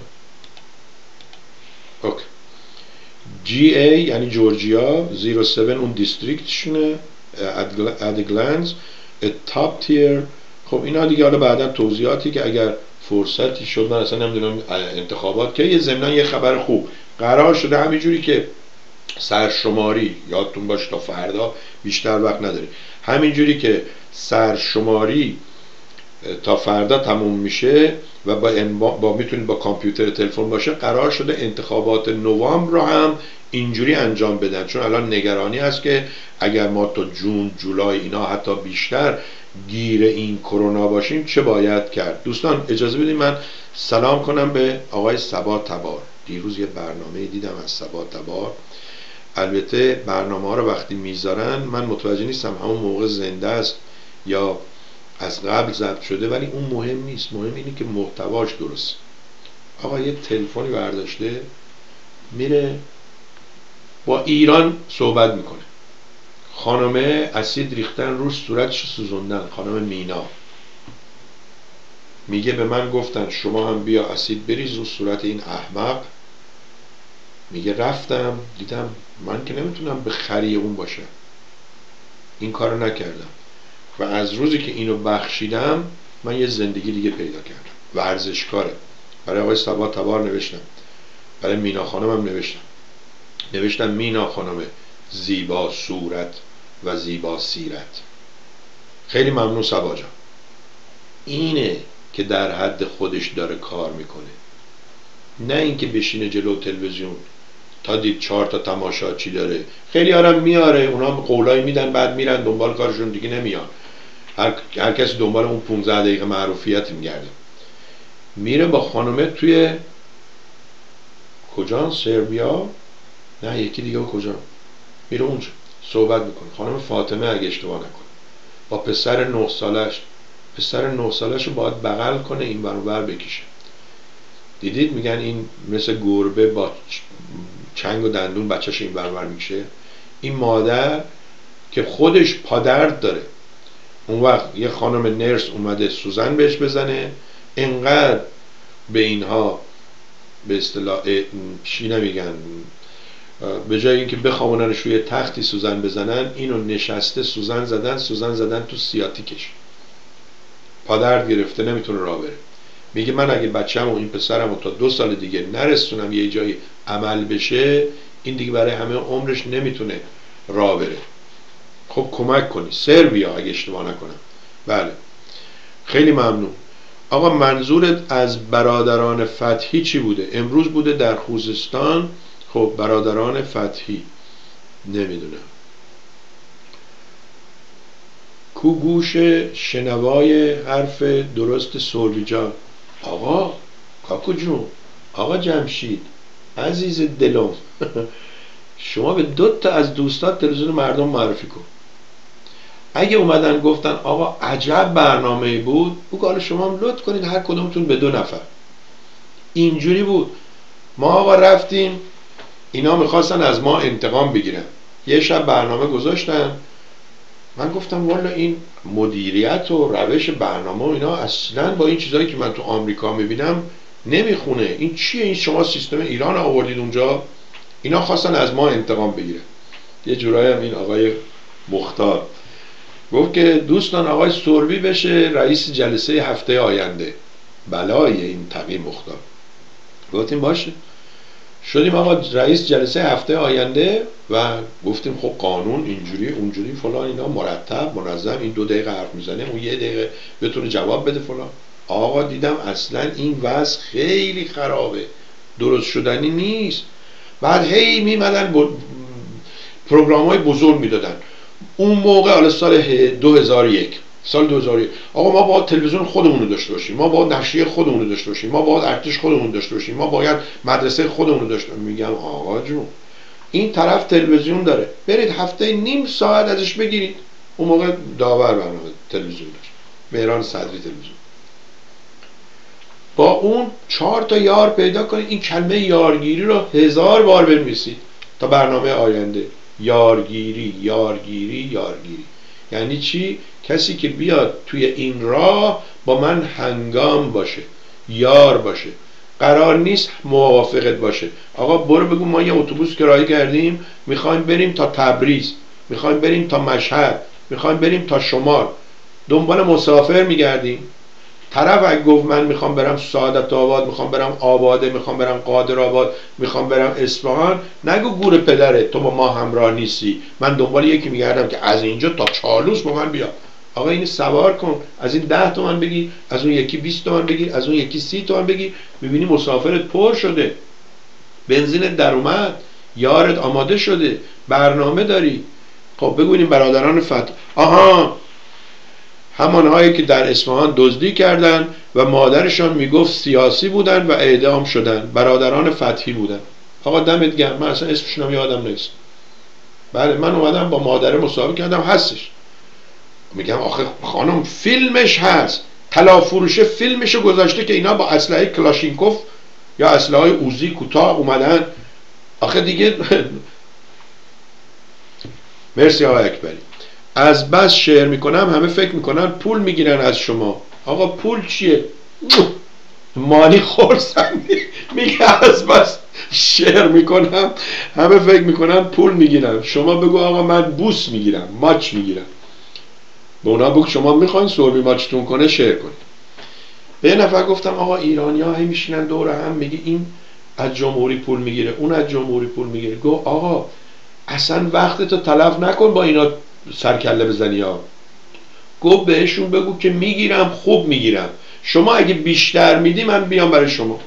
اوکی. جی ای یعنی جورجیا صفر هفت اون دیستریکتشونه، ادگلنز تاپ تیر. خب اینا دیگه حالا بعدا توضیحاتی که اگر فرصتی شد، من اصلا نمیدونم انتخابات که یه ضمن یه خبر خوب قرار شده همینجوری که سرشماری، یادتون باشه تا فردا بیشتر وقت نداری، همینجوری که سرشماری تا فردا تموم میشه و با, با میتونید با کامپیوتر تلفن باشه، قرار شده انتخابات نوامبر رو هم اینجوری انجام بدن. چون الان نگرانی هست که اگر ما تا جون جولای اینا حتی بیشتر گیر این کرونا باشیم چه باید کرد. دوستان اجازه بدید من سلام کنم به آقای صبا تبار. دیروز یه برنامه دیدم از صبا تبار. البته برنامه ها رو وقتی میذارن من متوجه نیستم همون موقع زنده است یا از قبل ضبط شده، ولی اون مهم نیست. مهم اینه که محتواش درست. آقا یه تلفنی برداشته میره با ایران صحبت میکنه. خانمه اسید ریختن روش، صورتش سوزوندن. خانم مینا میگه به من گفتن شما هم بیا اسید بریز رو صورت این احمق. میگه رفتم دیدم من که نمیتونم به خری اون باشم، این کارو نکردم و از روزی که اینو بخشیدم من یه زندگی دیگه پیدا کردم. ورزشکاره. برای آقای صبا تبار نوشتم، برای مینا خانمم نوشتم نوشتم مینا خانم زیبا صورت و زیبا سیرت. خیلی ممنون صبا جان. اینه که در حد خودش داره کار میکنه، نه اینکه بشینه جلو تلویزیون تا دید چهار تا تماشاچی داره. خیلی آرام میاره، اونا قولایی میدن بعد میرن دنبال کارشون دیگه نمیان. هر, هر کسی دنبال اون پونزده دقیقه معروفیت میگرده. میره با خانومه توی کجا؟ سربیا؟ نه یکی دیگه کجا؟ میره اونجا صحبت میکنه. خانم فاطمه اگه اشتباه نکنه با پسر نه سالش، پسر نه سالش رو باید بغل کنه این ور اون ور بکشه. دیدید میگن این مثل گربه با چنگ و دندون بچهش این ور اون ور میکشه. این مادر که خودش پادرد داره، اون وقت یه خانم نرس اومده سوزن بهش بزنه، انقدر به اینها به اصطلاح چی نمیگن، به جای اینکه بخوابوننش روی تختی سوزن بزنن، اینو نشسته سوزن زدن، سوزن زدن تو سیاتیکش، پادرد گرفته نمیتونه راه بره. میگه من اگه بچه‌مو این پسرمو تا دو سال دیگه نرسونم یه جایی عمل بشه، این دیگه برای همه عمرش نمیتونه راه بره. خب کمک کنی. سربیا اگه اشتباه نکنم. بله خیلی ممنون. آقا منظورت از برادران فتحی چی بوده؟ امروز بوده در خوزستان. خب برادران فتحی نمیدونم. کو گوش شنوای حرف درست سربی جان؟ آقا کاکو جون، آقا جمشید عزیز دلم شما به دو تا از دوستات تلویزیون مردم معرفی کن. اگه اومدن گفتن آقا عجب برنامه بود، بگو حالا شما هم لطف کنید هر کدومتون به دو نفر. اینجوری بود. ما آقا رفتیم، اینا میخواستن از ما انتقام بگیرن. یه شب برنامه گذاشتن، من گفتم والا این مدیریت و روش برنامه و اینا اصلا با این چیزایی که من تو آمریکا میبینم نمیخونه. این چیه؟ این شما سیستم ایران آوردید اونجا؟ اینا خواستن از ما انتقام بگیرن. یه جورایی هم این آقای مختار گفت که دوستان آقای سربی بشه رئیس جلسه هفته آینده. بلای این تقی مختار. گفتیم باشه. شدیم آقا رئیس جلسه هفته آینده و گفتیم خب قانون اینجوری اونجوری فلان اینا مرتب منظم، این دو دقیقه حرف میزنه اون یه دقیقه بتونه جواب بده فلان. آقا دیدم اصلا این وضع خیلی خرابه، درست شدنی نیست. بعد هی میمدن پروگرام های بزرگ میدادن. اون موقع حالا سال دو هزار و یک سال دو هزار و یک آقا ما باید تلویزیون خودمون رو داشته باشیم، ما باید نشریه خودمون رو داشته باشیم، ما باید ارتش خودمون رو داشته باشیم، ما باید مدرسه خودمون رو داشته باشیم. میگم آقا جون این طرف تلویزیون داره، برید هفته نیم ساعت ازش بگیرید. اون موقع داور برنامه تلویزیون داشت، مهران صدری تلویزیون. با اون چهار تا یار پیدا کنید، این کلمه یارگیری رو هزار بار بنویسید تا برنامه آینده. یارگیری یارگیری یارگیری یعنی چی؟ کسی که بیاد توی این راه با من هنگام باشه، یار باشه. قرار نیست موافقت باشه. آقا برو بگو ما یه اتوبوس کرایه کردیم میخوایم بریم تا تبریز، میخوایم بریم تا مشهد، میخوایم بریم تا شمال، دنبال مسافر میگردیم. طرف اگه گفت من میخوام برم سعادت آباد، میخوام برم آباده، میخوام برم قادر آباد، میخوام برم اصفهان، نگو گور پدره تو با ما همراه نیستی، من دنبال یکی میگردم که از اینجا تا چالوس با من بیا. آقا اینو سوار کن، از این ده تومن بگیر، از اون یکی بیست تومن بگیر، از اون یکی سی تومن بگیر. میبینی مسافرت پر شده، بنزینت در اومد، یارت آماده شده، برنامه داری. خب بگو این برادران فتح، آها همانهایی که در اصفهان دزدی کردن و مادرشان میگفت سیاسی بودن و اعدام شدن، برادران فتحی بودن. آقا دمت گرم، من اصلا اسمشون یادم نیست. بله من اومدم با مادر مصاحبه کردم، هستش. میگم آخه خانم فیلمش هست، طلا فروشه فیلمشو گذاشته که اینا با اسلحه کلاشینکوف یا اسلحه اوزی کوتاه اومدن. آخه دیگه مرسی آقای اکبری. از بس شعر میکنم همه فکر میکنن پول میگیرن از شما. آقا پول چیه؟ مانی خورسندی. میگه از بس شعر میکنم همه فکر میکنن پول میگیرن. شما بگو آقا من بوس میگیرم، ماچ میگیرم. به اونا بگو شما میخواین سربی ماچتون کنه شعر کنید. به یه نفر گفتم آقا ایرانی ها هی میشینن دور هم، میگه این از جمهوری پول میگیره، اون از جمهوری پول میگیره. گو آقا اصلا وقتتو تلف نکن با اینا سرکله بزنی ها. گفت بهشون بگو که میگیرم، خوب میگیرم، شما اگه بیشتر میدی من بیام برای شما.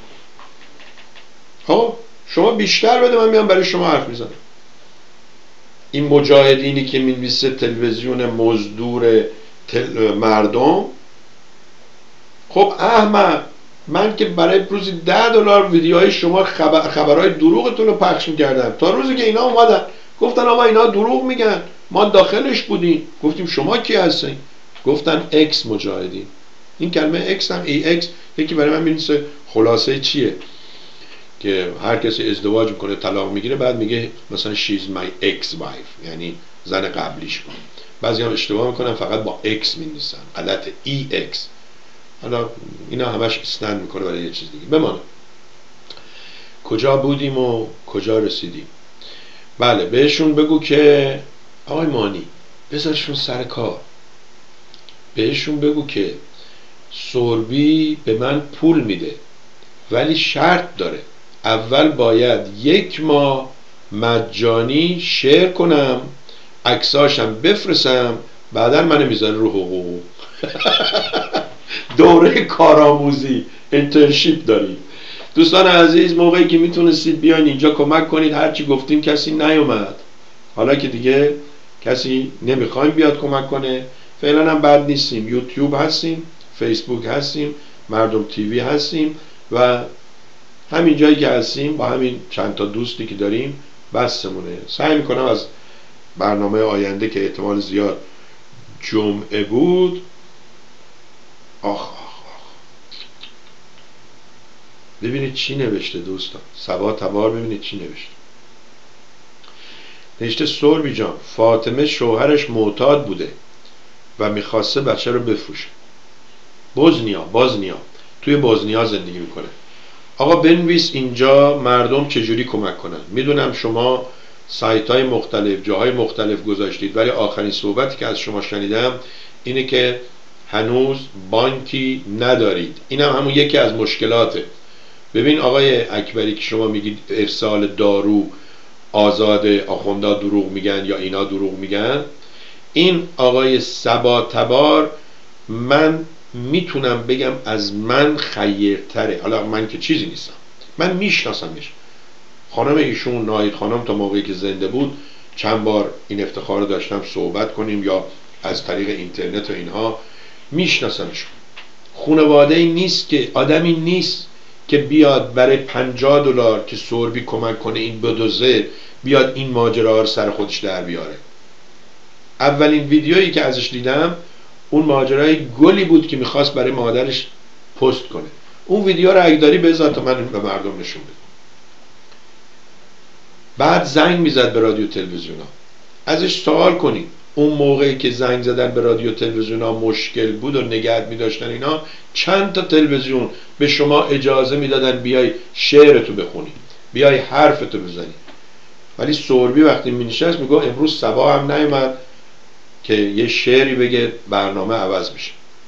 خب شما بیشتر بده من بیام برای شما حرف میزنم. این مجاهدینی که می‌نویسه تلویزیون مزدور تل... مردم، خب احمد من که برای روزی ده دلار ویدیوهای شما خبر... خبرهای دروغتون رو پخش میکردم، تا روزی که اینا اومدن گفتن آقا اینا دروغ میگن، ما داخلش بودیم. گفتیم شما کی هستین؟ گفتن اکس مجاهدین. این کلمه اکس هم ای اکس یکی برای من می‌نویسه خلاصه چیه که هر کسی ازدواج میکنه طلاق میگیره بعد میگه مثلا she's my ex wife، یعنی زن قبلیش بود. بعضی هم اشتباه میکنن فقط با اکس می‌نویسن، غلط ای اکس. حالا اینا همش استند میکنه برای یه چیز دیگه. بمانه کجا بودیم و کجا رسیدیم. بله بهشون بگو که آقای مانی بذارشون سر کار. بهشون بگو که سوربی به من پول میده ولی شرط داره، اول باید یک ماه مجانی شیر کنم، عکساشم بفرستم، بعدا منو میذاره رو حقوق. دوره کارآموزی انترنشیپ داریم. دوستان عزیز موقعی که میتونستید بیاین اینجا کمک کنید، هرچی گفتیم کسی نیومد. حالا که دیگه کسی نمیخوایم بیاد کمک کنه، فعلا هم بد نیستیم. یوتیوب هستیم، فیسبوک هستیم، مردم تیوی هستیم و همین جایی که هستیم با همین چند تا دوستی که داریم بسمونه. سعی میکنم از برنامه آینده که احتمال زیاد جمعه بود، آخ آخ آخ ببینید چی نوشته دوستان، سبا تبار ببینید چی نوشته. نوشته سوربی جان فاطمه شوهرش معتاد بوده و میخواسته بچه رو بفروشه. بوزنیا بازنیا توی بوزنیا زندگی میکنه. آقا بنویس اینجا مردم چجوری کمک کنن. میدونم شما سایت های مختلف جاهای مختلف گذاشتید، ولی آخرین صحبتی که از شما شنیدم اینه که هنوز بانکی ندارید. اینم هم همون یکی از مشکلاته. ببین آقای اکبری که شما میگید ارسال دارو آزاده، آخوندا دروغ میگن یا اینا دروغ میگن، این آقای سبا تبار من میتونم بگم از من خیرتره. حالا من که چیزی نیستم، من میشناسمش. خانم ایشون ناهید خانم تا موقعی که زنده بود چند بار این افتخار رو داشتم صحبت کنیم یا از طریق اینترنت و اینها. میشناسمش. خانواده ای نیست که آدمی نیست که بیاد برای پنجاه دلار که سوربی کمک کنه این بدوزه بیاد این ماجرا رو سر خودش در بیاره. اولین ویدیویی که ازش دیدم اون ماجرای گلی بود که میخواست برای مادرش پست کنه. اون ویدیو رو اگه داری بذار تا من به مردم نشون بدم. بعد زنگ میزد به رادیو تلویزیون ها، ازش سوال کنید اون موقعی که زنگ زدن به رادیو تلویزیون ها مشکل بود و نگهت میداشتن اینا، چند تا تلویزیون به شما اجازه میدادن بیای شعرتو بخونی، بیای حرفتو بزنی. ولی سوربی وقتی مینشست میگه امروز سبا هم نیومد که یه شعری بگه برنامه عوض میشه.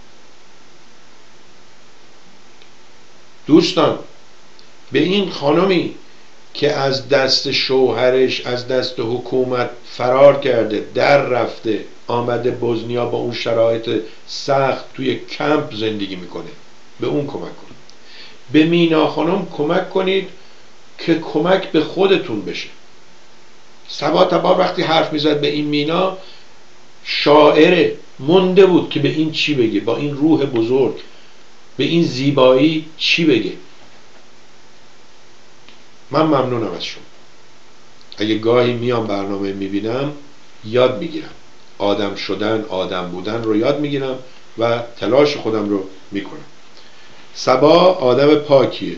دوستان به این خانمی که از دست شوهرش از دست حکومت فرار کرده، در رفته آمده بوزنیا با اون شرایط سخت توی کمپ زندگی میکنه، به اون کمک کنید. به مینا خانم کمک کنید که کمک به خودتون بشه. سبا تبار وقتی حرف میزد به این مینا، شاعره مونده بود که به این چی بگه، با این روح بزرگ به این زیبایی چی بگه. من ممنونم از شما. اگه گاهی میام برنامه میبینم یاد میگیرم، آدم شدن آدم بودن رو یاد میگیرم و تلاش خودم رو میکنم. سبا آدم پاکیه،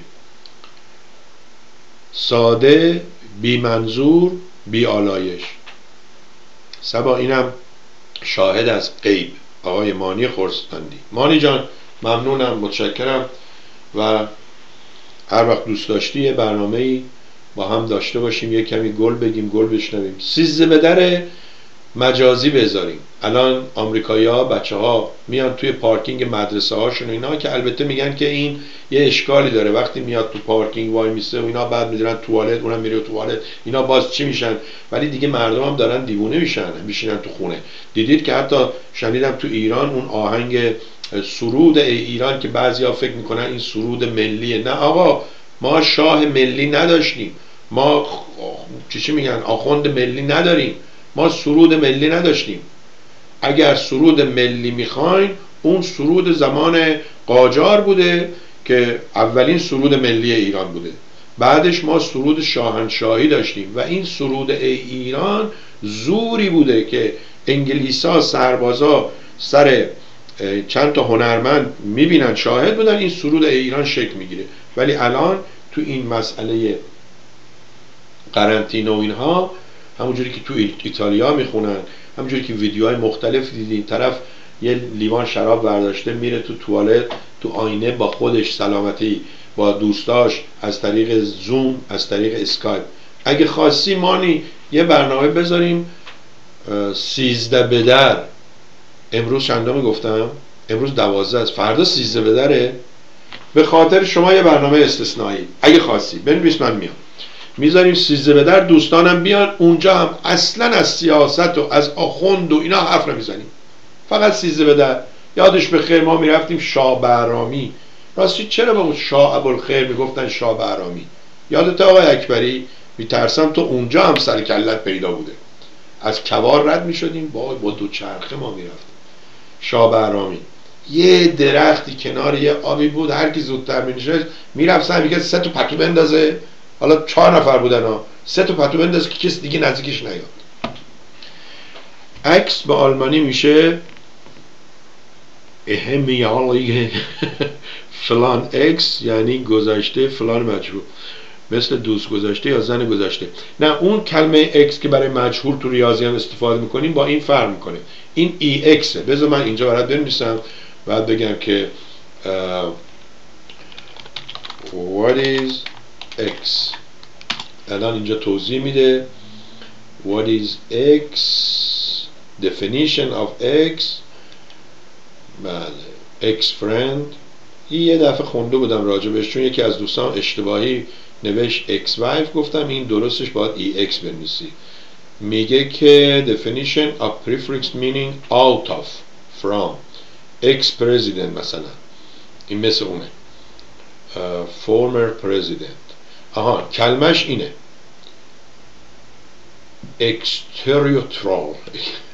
ساده، بی منظور، بی آلایش. سبا اینم شاهد از غیب آقای مانی خورسندی. مانی جان ممنونم، متشکرم و هر وقت دوست داشتی یه برنامه‌ای با هم داشته باشیم، یه کمی گل بگیم، گل بشنویم. سیزده به در مجازی بذاریم. الان آمریکایی‌ها بچه‌ها میان توی پارکینگ مدرسه هاشون و اینا، که البته میگن که این یه اشکالی داره، وقتی میاد تو پارکینگ وای میسه و اینا، بعد میرن توالت، اونم میره توالت، اینا باز چی میشن؟ ولی دیگه مردم هم دارن دیوونه میشن، میشینن تو خونه. دیدید که حتی شنیدم تو ایران اون آهنگ سرود ای ایران که بعضیا فکر میکنن این سرود ملیه. نه آقا، ما شاه ملی نداشتیم، ما چی چی میگن آخوند ملی نداریم، ما سرود ملی نداشتیم. اگر سرود ملی میخواین، اون سرود زمان قاجار بوده که اولین سرود ملی ایران بوده. بعدش ما سرود شاهنشاهی داشتیم و این سرود ای ایران زوری بوده که انگلیسا سربازا سر چند تا هنرمند میبینن، شاهد بودن، این سرود ای ایران شکل میگیره. ولی الان تو این مسئله قرنطینه و اینها، همونجوری که تو ایتالیا میخونن، همونجوری که ویدیوهای مختلف دیدین، طرف یه لیوان شراب برداشته میره تو توالت، تو آینه با خودش سلامتی، با دوستاش، از طریق زوم، از طریق اسکایپ. اگه خواستی مانی یه برنامه بذاریم سیزده به در. امروز چندم گفتم؟ امروز دوازده است، فردا سیزده به دره. به خاطر شما یه برنامه استثنایی اگه خواستی بنویس، من میام میذاریم سیزده به در، دوستانم بیان اونجا، هم اصلا از سیاست و از آخوند و اینا حرف نمیزنیم، فقط سیزده به در. یادش بخیر ما میرفتیم شاه بهرامی، راستی چرا به اون شاه ابوالخیر میگفتن شاه بهرامی؟ یادت آقای اکبری؟ میترسم تو اونجا هم سر کلت پیدا بوده. از کوار رد میشدیم با با دو چرخه ما میرفتیم. شاه بهرامی یه درختی کنار یه آبی بود، هر کی زودتر مینشست میرفت سر میگه سه تا پتو بندازه، حالا چهار نفر بودن ها، سه تا پتو بندازه که کسی دیگه نزدیکش نیاد. عکس به آلمانی میشه اهمیالی فلان اکس، یعنی گذشته فلان مجهول، مثل دوست گذشته یا زن گذشته. نه، اون کلمه اکس که برای مجهول تو ریاضی هم استفاده میکنیم با این فرق میکنه. این ای اکسه. بذار من اینجا برات بنویسم، بعد بگم که uh, what is x. الان اینجا توضیح میده what is x, definition of x. بله، x friend. این یه دفعه خونده بودم راجبش، چون یکی از دوستان اشتباهی نوشت x wife، گفتم این درستش باید ای اکس بنویسی. میگه که definition of prefix meaning out of, from, ex president مثلا، این مثل اونه uh, former president. آها، کلمش اینه exterior.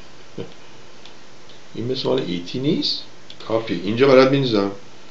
این مثل مال ایتی نیست؟ کاپی اینجا برات بینیزم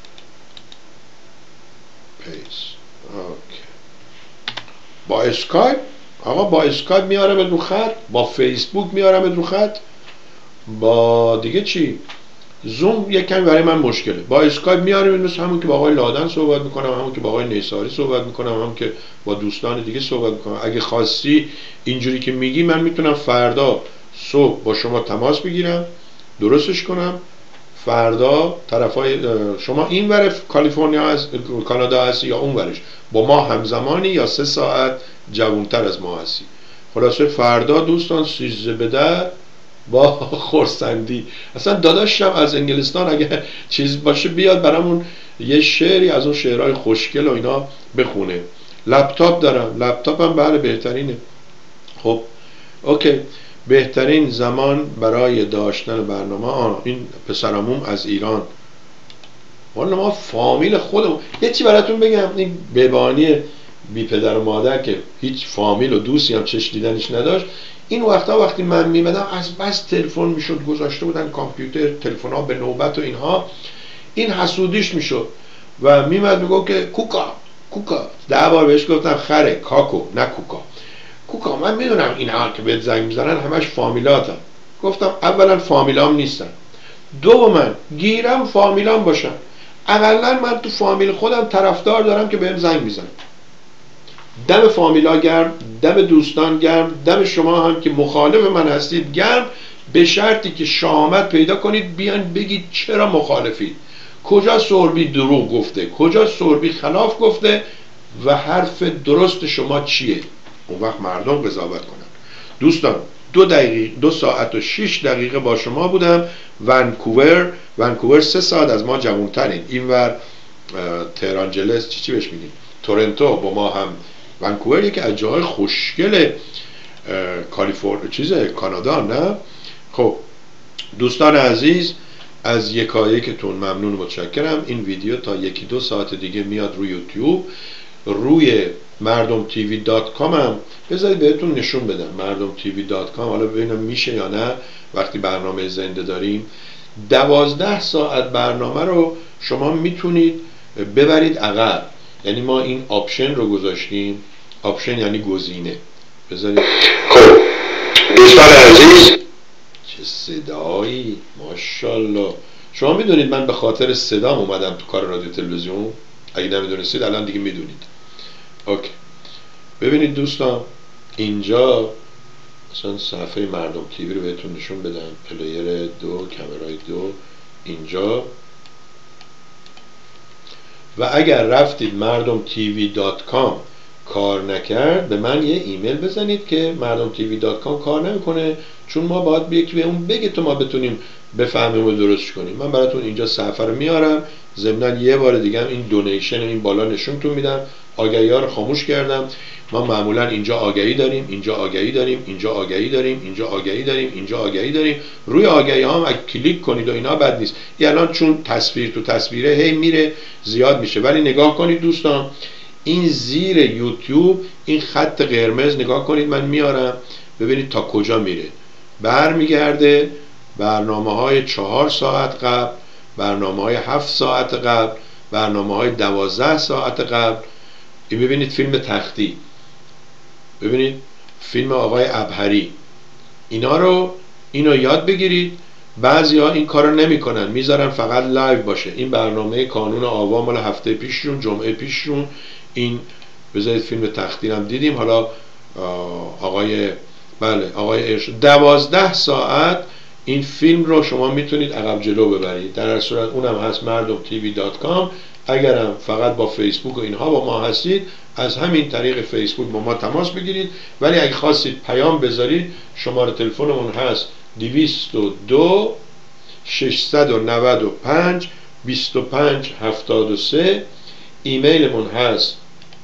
پیس. اوکی. با اسکایپ، آقا با اسکایپ میارم رو خط، با فیسبوک میارم رو خط، با دیگه چی؟ زوم یک کمی برای من مشکله. با اسکایپ میارم، مثل همون که با آقای لادن صحبت میکنم، همون که با آقای نیساری صحبت میکنم، همون که با دوستان دیگه صحبت میکنم. اگه خواستی اینجوری که میگی، من میتونم فردا صبح با شما تماس بگیرم، درستش کنم. فردا طرفای شما این ور کالیفرنیا هست، کانادا هستی، یا اون ورش با ما همزمانی، یا سه ساعت جوانتر از ما هستی. خلاصه فردا دوستان سیزده به در با خورسندی. اصلا داداشم از انگلستان اگه چیز باشه بیاد برامون یه شعری از اون شعرهای خوشگل و اینا بخونه. لپتاپ دارم، لپتاپم بله بهترینه. خب اوکی، بهترین زمان برای داشتن برنامه. آه این پسراموم از ایران، والا ما فامیل خودمون. یه چی براتون بگم، این ببانی بی پدر و مادر که هیچ فامیل و دوستی هم چش دیدنش نداشت، این وقتا وقتی من میمدم از بس تلفن میشد، گذاشته بودن کامپیوتر، تلفن ها به نوبت و اینها، این حسودیش میشد و میمد میگو که کوکا کوکا. ده بار بهش گفتم خره، کاکو نه کوکا. کوکا من میدونم این ها که بهت زنگ میزنن همش فامیلاتم. گفتم اولا فامیلام نیستن، دوما گیرم فامیلام باشن. اقلا من تو فامیل خودم طرفدار دارم که بهم زنگ میزنن. دم فامیلا گرم، دم دوستان گرم، دم شما هم که مخالف من هستید گرم، به شرطی که شامت پیدا کنید بیان بگید چرا مخالفید، کجا سوربی دروغ گفته، کجا سوربی خلاف گفته و حرف درست شما چیه. اون وقت مردم قضاوت کنن. دوستان دو دقیقه دو ساعت و شش دقیقه با شما بودم. ونکوور ونکوور سه ساعت از ما جوانترین. اینور تهرانجلس چی چی بهش میگیم، تورنتو با ما هم. ونکوور یکی از جاهای خوشگل کالیفرنیا چیزه کانادا نه. خب دوستان عزیز از یکایکتون ممنون متشکرم. این ویدیو تا یکی دو ساعت دیگه میاد روی یوتیوب، روی مردم تیوی دات کام هم بذارید بهتون نشون بدم. مردم تیوی دات کام حالا ببینم میشه یا نه وقتی برنامه زنده داریم. دوازده ساعت برنامه رو شما میتونید ببرید عقب. یعنی ما این آپشن رو گذاشتیم، آپشن یعنی گزینه. بذارید خب دوستان عزیز چه صدایی ماشاءالله. شما میدونید من به خاطر صدام اومدم تو کار رادیو تلویزیون؟ اگه نمیدونستید الان دیگه میدونید. اوکی ببینید دوستان اینجا مثلا صفحه مردم تیوی رو بهتون نشون بدم. پلیر دو، کامرای دو اینجا. و اگر رفتید مردم تیوی دات کام کار نکرد به من یه ایمیل بزنید که مردم تیوی دات کام کار نمیکنه، چون ما باید یکی به اون بگه تو ما بتونیم بفهمیم و درست کنیم. من براتون اینجا صفحه رو میارم. ضمن یه بار دیگه هم این دونیشن این بالا نشونتون میدم. آگهی ها رو خاموش کردم. ما معمولا اینجا آگهی داریم، اینجا آگهی داریم، اینجا آگهی داریم، اینجا آگهی داریم، اینجا آگهی داریم. روی آگهی ها هم اگه کلیک کنید و اینا بد نیست. الان چون تصویر تو تصویره هی میره زیاد میشه، ولی نگاه کنید دوستان این زیر یوتیوب این خط قرمز نگاه کنید من میارم ببینید تا کجا میره. برمیگرده برنامه های چهار ساعت قبل، برنامه های هفت ساعت قبل، برنامه های دوازده ساعت قبل. این ببینید فیلم تختی، ببینید فیلم آقای ابهری. اینا رو اینو یاد بگیرید. بعضی ها این کارو نمیکنن، میذارن فقط لایو باشه. این برنامه کانون آوا مال هفته پیششون، جمعه پیششون. این بذارید فیلم تختی هم دیدیم. حالا آقای بله آقای ارشاد دوازده ساعت این فیلم رو شما میتونید عقب جلو ببرید. در هر صورت اونم هست مردم تیوی دات کام. اگرم فقط با فیسبوک و اینها با ما هستید از همین طریق فیسبوک با ما تماس بگیرید. ولی اگه خواستید پیام بذارید شماره تلفنمون هست دویست و دو ششصد و نود و پنج بیست و پنج هفتاد و سه. ایمیلمون هست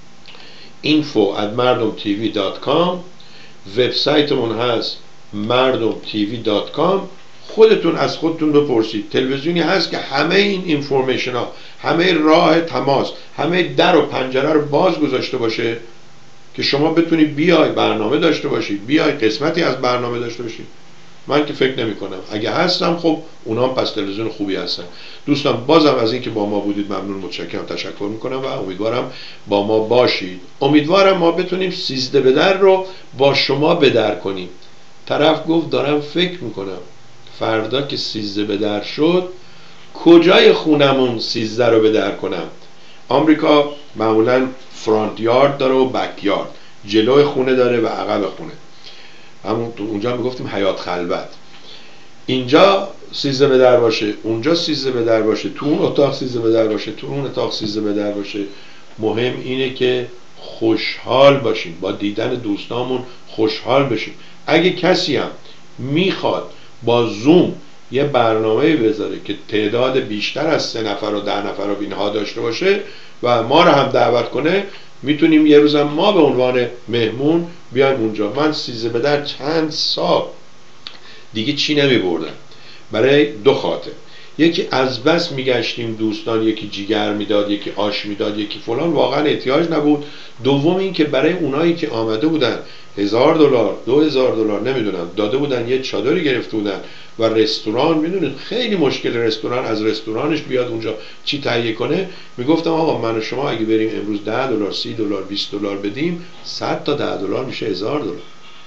اینفو ات مردم تیوی دات کام. وبسایتمون هست مردم تیوی دات کام. خودتون از خودتون بپرسید. تلویزیونی هست که همه این اینفورمیشن ها، همه راه تماس، همه در و پنجره رو باز گذاشته باشه که شما بتونید بیای برنامه داشته باشید، بیای قسمتی از برنامه داشته باشید. من که فکر نمی کنم. اگه هستم خب اونا هم پس تلویزیون خوبی هستن. دوستان بازم از اینکه با ما بودید ممنون متشکرم، تشکر میکنم و امیدوارم با ما باشید. امیدوارم ما بتونیم سیزده به در رو با شما به در کنیم. طرف گفت دارم فکر میکنم فردا که سیزده به در شد کجای خونمون سیزده رو به در کنم. آمریکا معمولا فرانت یارد داره و بک یارد، جلوی خونه داره و عقب خونه. همون اونجا میگفتیم حیات خلوت. اینجا سیزده به در باشه، اونجا سیزده به در باشه، تو اون اتاق سیزده به در باشه، تو اون اتاق سیزده به در باشه. مهم اینه که خوشحال باشیم، با دیدن دوستامون خوشحال بشیم. اگه کسی هم میخواد با زوم یه برنامه بذاره که تعداد بیشتر از سه نفر و ده نفر و اینها داشته باشه و ما رو هم دعوت کنه، میتونیم یه روزم ما به عنوان مهمون بیایم اونجا. من سیزده به در چند سال دیگه چی نمی بردم برای دو خاطر. یکی از بس میگشتیم دوستان، یکی جیگر میداد، یکی آش میداد، یکی فلان، واقعا احتیاج نبود. دوم این که برای اونایی که آمده بودن هزار دلار دو هزار دلار نمیدونم داده بودن، یه چادری گرفته بودن و رستوران، میدونید خیلی مشکل رستوران از رستورانش بیاد اونجا چی تهیه کنه. میگفتم آقا من و شما اگه بریم امروز ده دلار سی دلار بیست دلار بدیم، صد تا ده دلار میشه هزار دلار،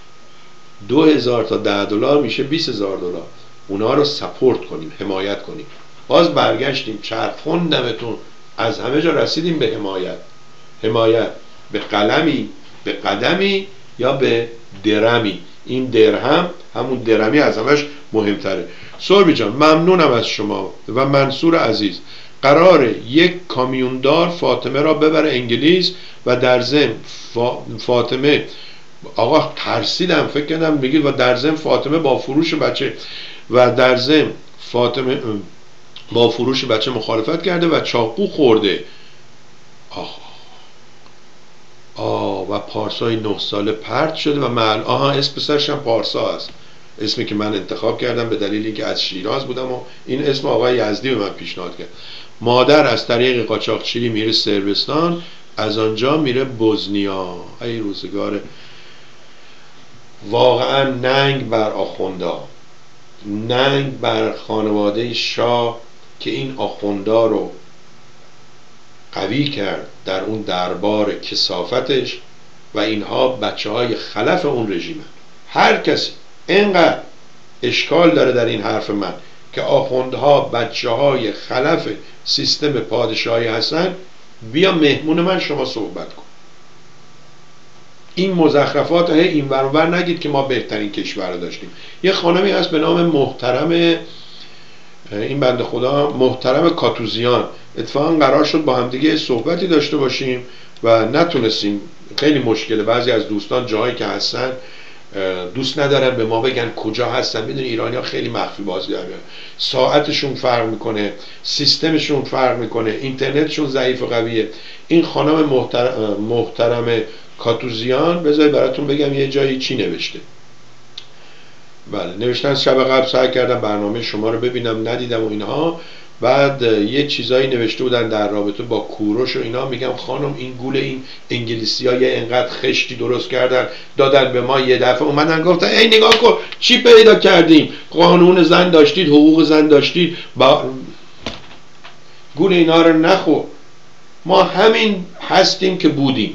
دو هزار تا ده دلار میشه بیست هزار دلار. اونا رو سپورت کنیم، حمایت کنیم. باز برگشتیم چرخوندمتون، از همه جا رسیدیم به حمایت. حمایت به قلمی، به قدمی یا به درمی. این درهم همون درمی از همش مهمتره. سوربی جان ممنونم از شما. و منصور عزیز، قراره یک کامیوندار فاطمه را ببره انگلیس و در ضمن فاطمه آقا ترسیدم، فکر کردم میگید و در ضمن فاطمه با فروش بچه و در ضمن فاطمه با فروش بچه مخالفت کرده و چاقو خورده. آه آه و پارسای نه ساله پرت شده و من آها اسم پسرش هم پارسا است، اسمی که من انتخاب کردم به دلیل اینکه از شیراز بودم و این اسم آقای یزدی به من پیشنهاد کرد. مادر از طریق قاچاقچی میره صربستان، از آنجا میره بوزنیا. ای روزگار واقعا ننگ بر آخوندا، ننگ بر خانواده شاه که این آخوندا رو قوی کرد در اون دربار کثافتش و اینها بچه های خلف اون رژیمن. هر کسی اینقدر اشکال داره در این حرف من که آخوندها بچه های خلف سیستم پادشاهی هستن، بیا مهمون من شما صحبت کن. این مزخرفات هی این ور اون ور نگید که ما بهترین کشور رو داشتیم. یه خانمی هست به نام محترم، این بنده خدا محترم کاتوزیان، اتفاقا قرار شد با هم دیگه صحبتی داشته باشیم و نتونستیم. خیلی مشکله، بعضی از دوستان جایی که هستن دوست ندارن به ما بگن کجا هستن. میدونی ایرانی ها خیلی مخفی بازی دارن، ساعتشون فرق میکنه، سیستمشون فرق میکنه، اینترنتشون ضعیف و قویه. این خانم محترم, محترم کاتوزیان، بذارید براتون بگم یه جایی چی نوشته. بله نوشتن شب قبل سعی کردم برنامه شما رو ببینم ندیدم و اینها، بعد یه چیزایی نوشته بودن در رابطه با کوروش و اینا. میگم خانم این گول این انگلیسی ها یه انقدر خشتی درست کردن دادن به ما، یه دفعه اومدن گفتن ای نگاه کن چی پیدا کردیم، قانون زن داشتید، حقوق زن داشتید، با گول اینا رو نخور. ما همین هستیم که بودیم.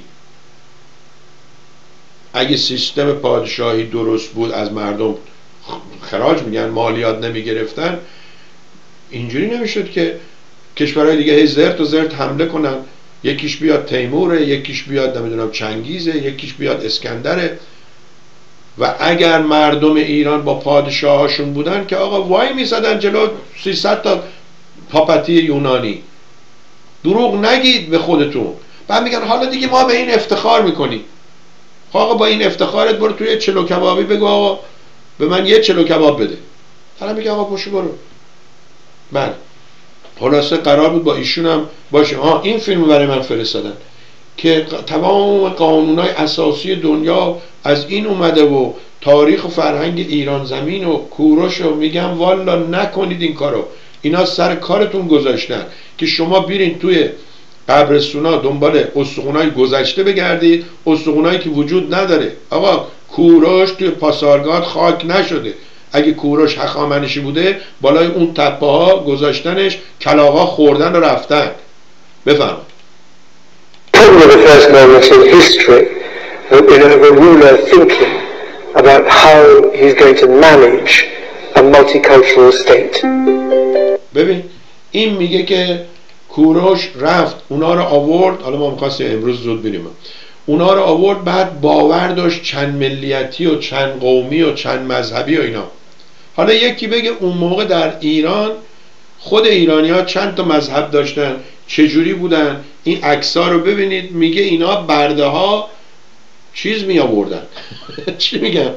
اگه سیستم پادشاهی درست بود، از مردم خراج میگن مالیات نمیگرفتن، اینجوری نمیشد که کشورهای دیگه هی زرت و زرت حمله کنن. یکیش بیاد تیموره، یکیش بیاد نمیدونم چنگیزه، یکیش بیاد اسکندره. و اگر مردم ایران با پادشاهاشون بودن که آقا وای میزدن جلو سیصد تا پاپتی یونانی. دروغ نگید به خودتون. بعد میگن حالا دیگه ما به این افتخار میکنیم. آقا با این افتخارت برو توی چلو کبابی بگو آقا به من یه چلو کباب بده. حالا میگه آقا پشو برو. من خلاصه قرار بود با ایشون هم باشه. ها این فیلم برای من فرستادن که تمام قانونهای اساسی دنیا از این اومده و تاریخ و فرهنگ ایران زمین و کوروش رو. میگم والا نکنید این کارو. اینا سر کارتون گذاشتن که شما بیرین توی قبرستونا دنبال استخونای گذشته بگردید، استخونایی که وجود نداره. آقا کوروش توی پاسارگاد خاک نشده. اگه کوروش هخامنشی بوده بالای اون تپه ها گذاشتنش، کلاغا خوردن و رفتن. بفهم. One of the first moments in history of a ruler thinking about how he's going to manage a multicultural state. ببین این میگه که کوروش رفت اونا رو آورد، حالا ما می‌خواستیم امروز زود بریم، اونا رو آورد، بعد باور داشت چند ملیتی و چند قومی و چند مذهبی و اینا. حالا یکی بگه اون موقع در ایران خود ایرانی ها چند تا مذهب داشتن، چجوری بودن؟ این عکس‌ها رو ببینید. میگه اینا برده ها چیز می آوردن. چی میگم؟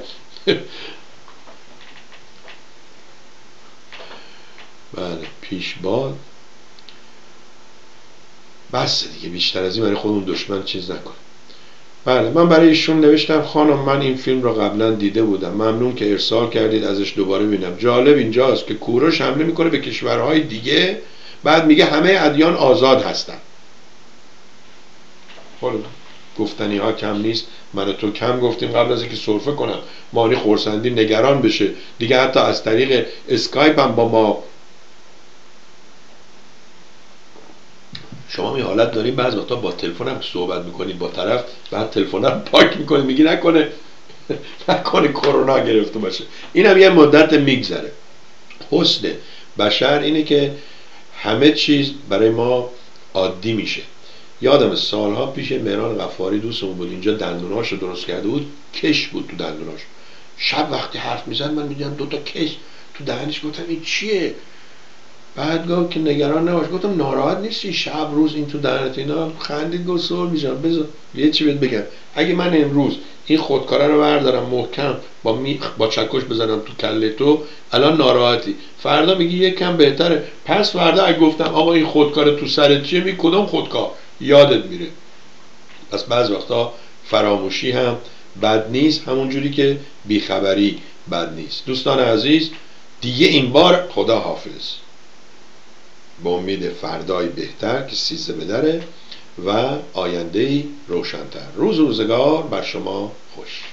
بله پیشبال. بس دیگه بیشتر از این برای خودمون دشمن چیز نکن. بله من برای ایشون نوشتم خانم من این فیلم رو قبلا دیده بودم، ممنون که ارسال کردید ازش دوباره ببینم. جالب اینجاست که کوروش حمله میکنه به کشورهای دیگه، بعد میگه همه ادیان آزاد هستن. خب گفتنی ها کم نیست. من و تو کم گفتیم قبل از اینکه سرفه کنم مانی خورسندی نگران بشه دیگه، حتی از طریق اسکایپ هم با ما. شما می حالت داریم بعض وقتا با تلفن هم صحبت میکنید با طرف، بعد تلفن رو پاک میکنید، میگی نکنه نکنه کرونا گرفته باشه. این هم یه مدت میگذره. حسن بشر اینه که همه چیز برای ما عادی میشه. یادم سالها پیش مهران غفاری دوستمون بود، اینجا دندوناشو درست کرده بود، کش بود تو دندوناش. شب وقتی حرف میزد من میدیدم دوتا کش تو دهنش، گفتم این چیه؟ بعد گفت که نگران نباش. گفتم ناراحت نیستی شب روز این تو دهنت اینا؟ خندید گفت سوال میشم. بذار یه چی بهت بگم، اگه من امروز این خودکاره رو بردارم محکم با میخ با چکش بزنم تو کله تو، الان ناراحتی، فردا میگی یک کم بهتره، پس فردا اگه گفتم آقا این خودکاره تو سرت چیه، می کدوم خودکار، یادت میره. پس بعض وقتا فراموشی هم بد نیست، همون جوری که بیخبری بد نیست. دوستان عزیز، دیگه این بار خدا حافظ، با امید فردای بهتر که سیزده بدره و آینده‌ای روشن‌تر. روز روزگار بر شما خوش.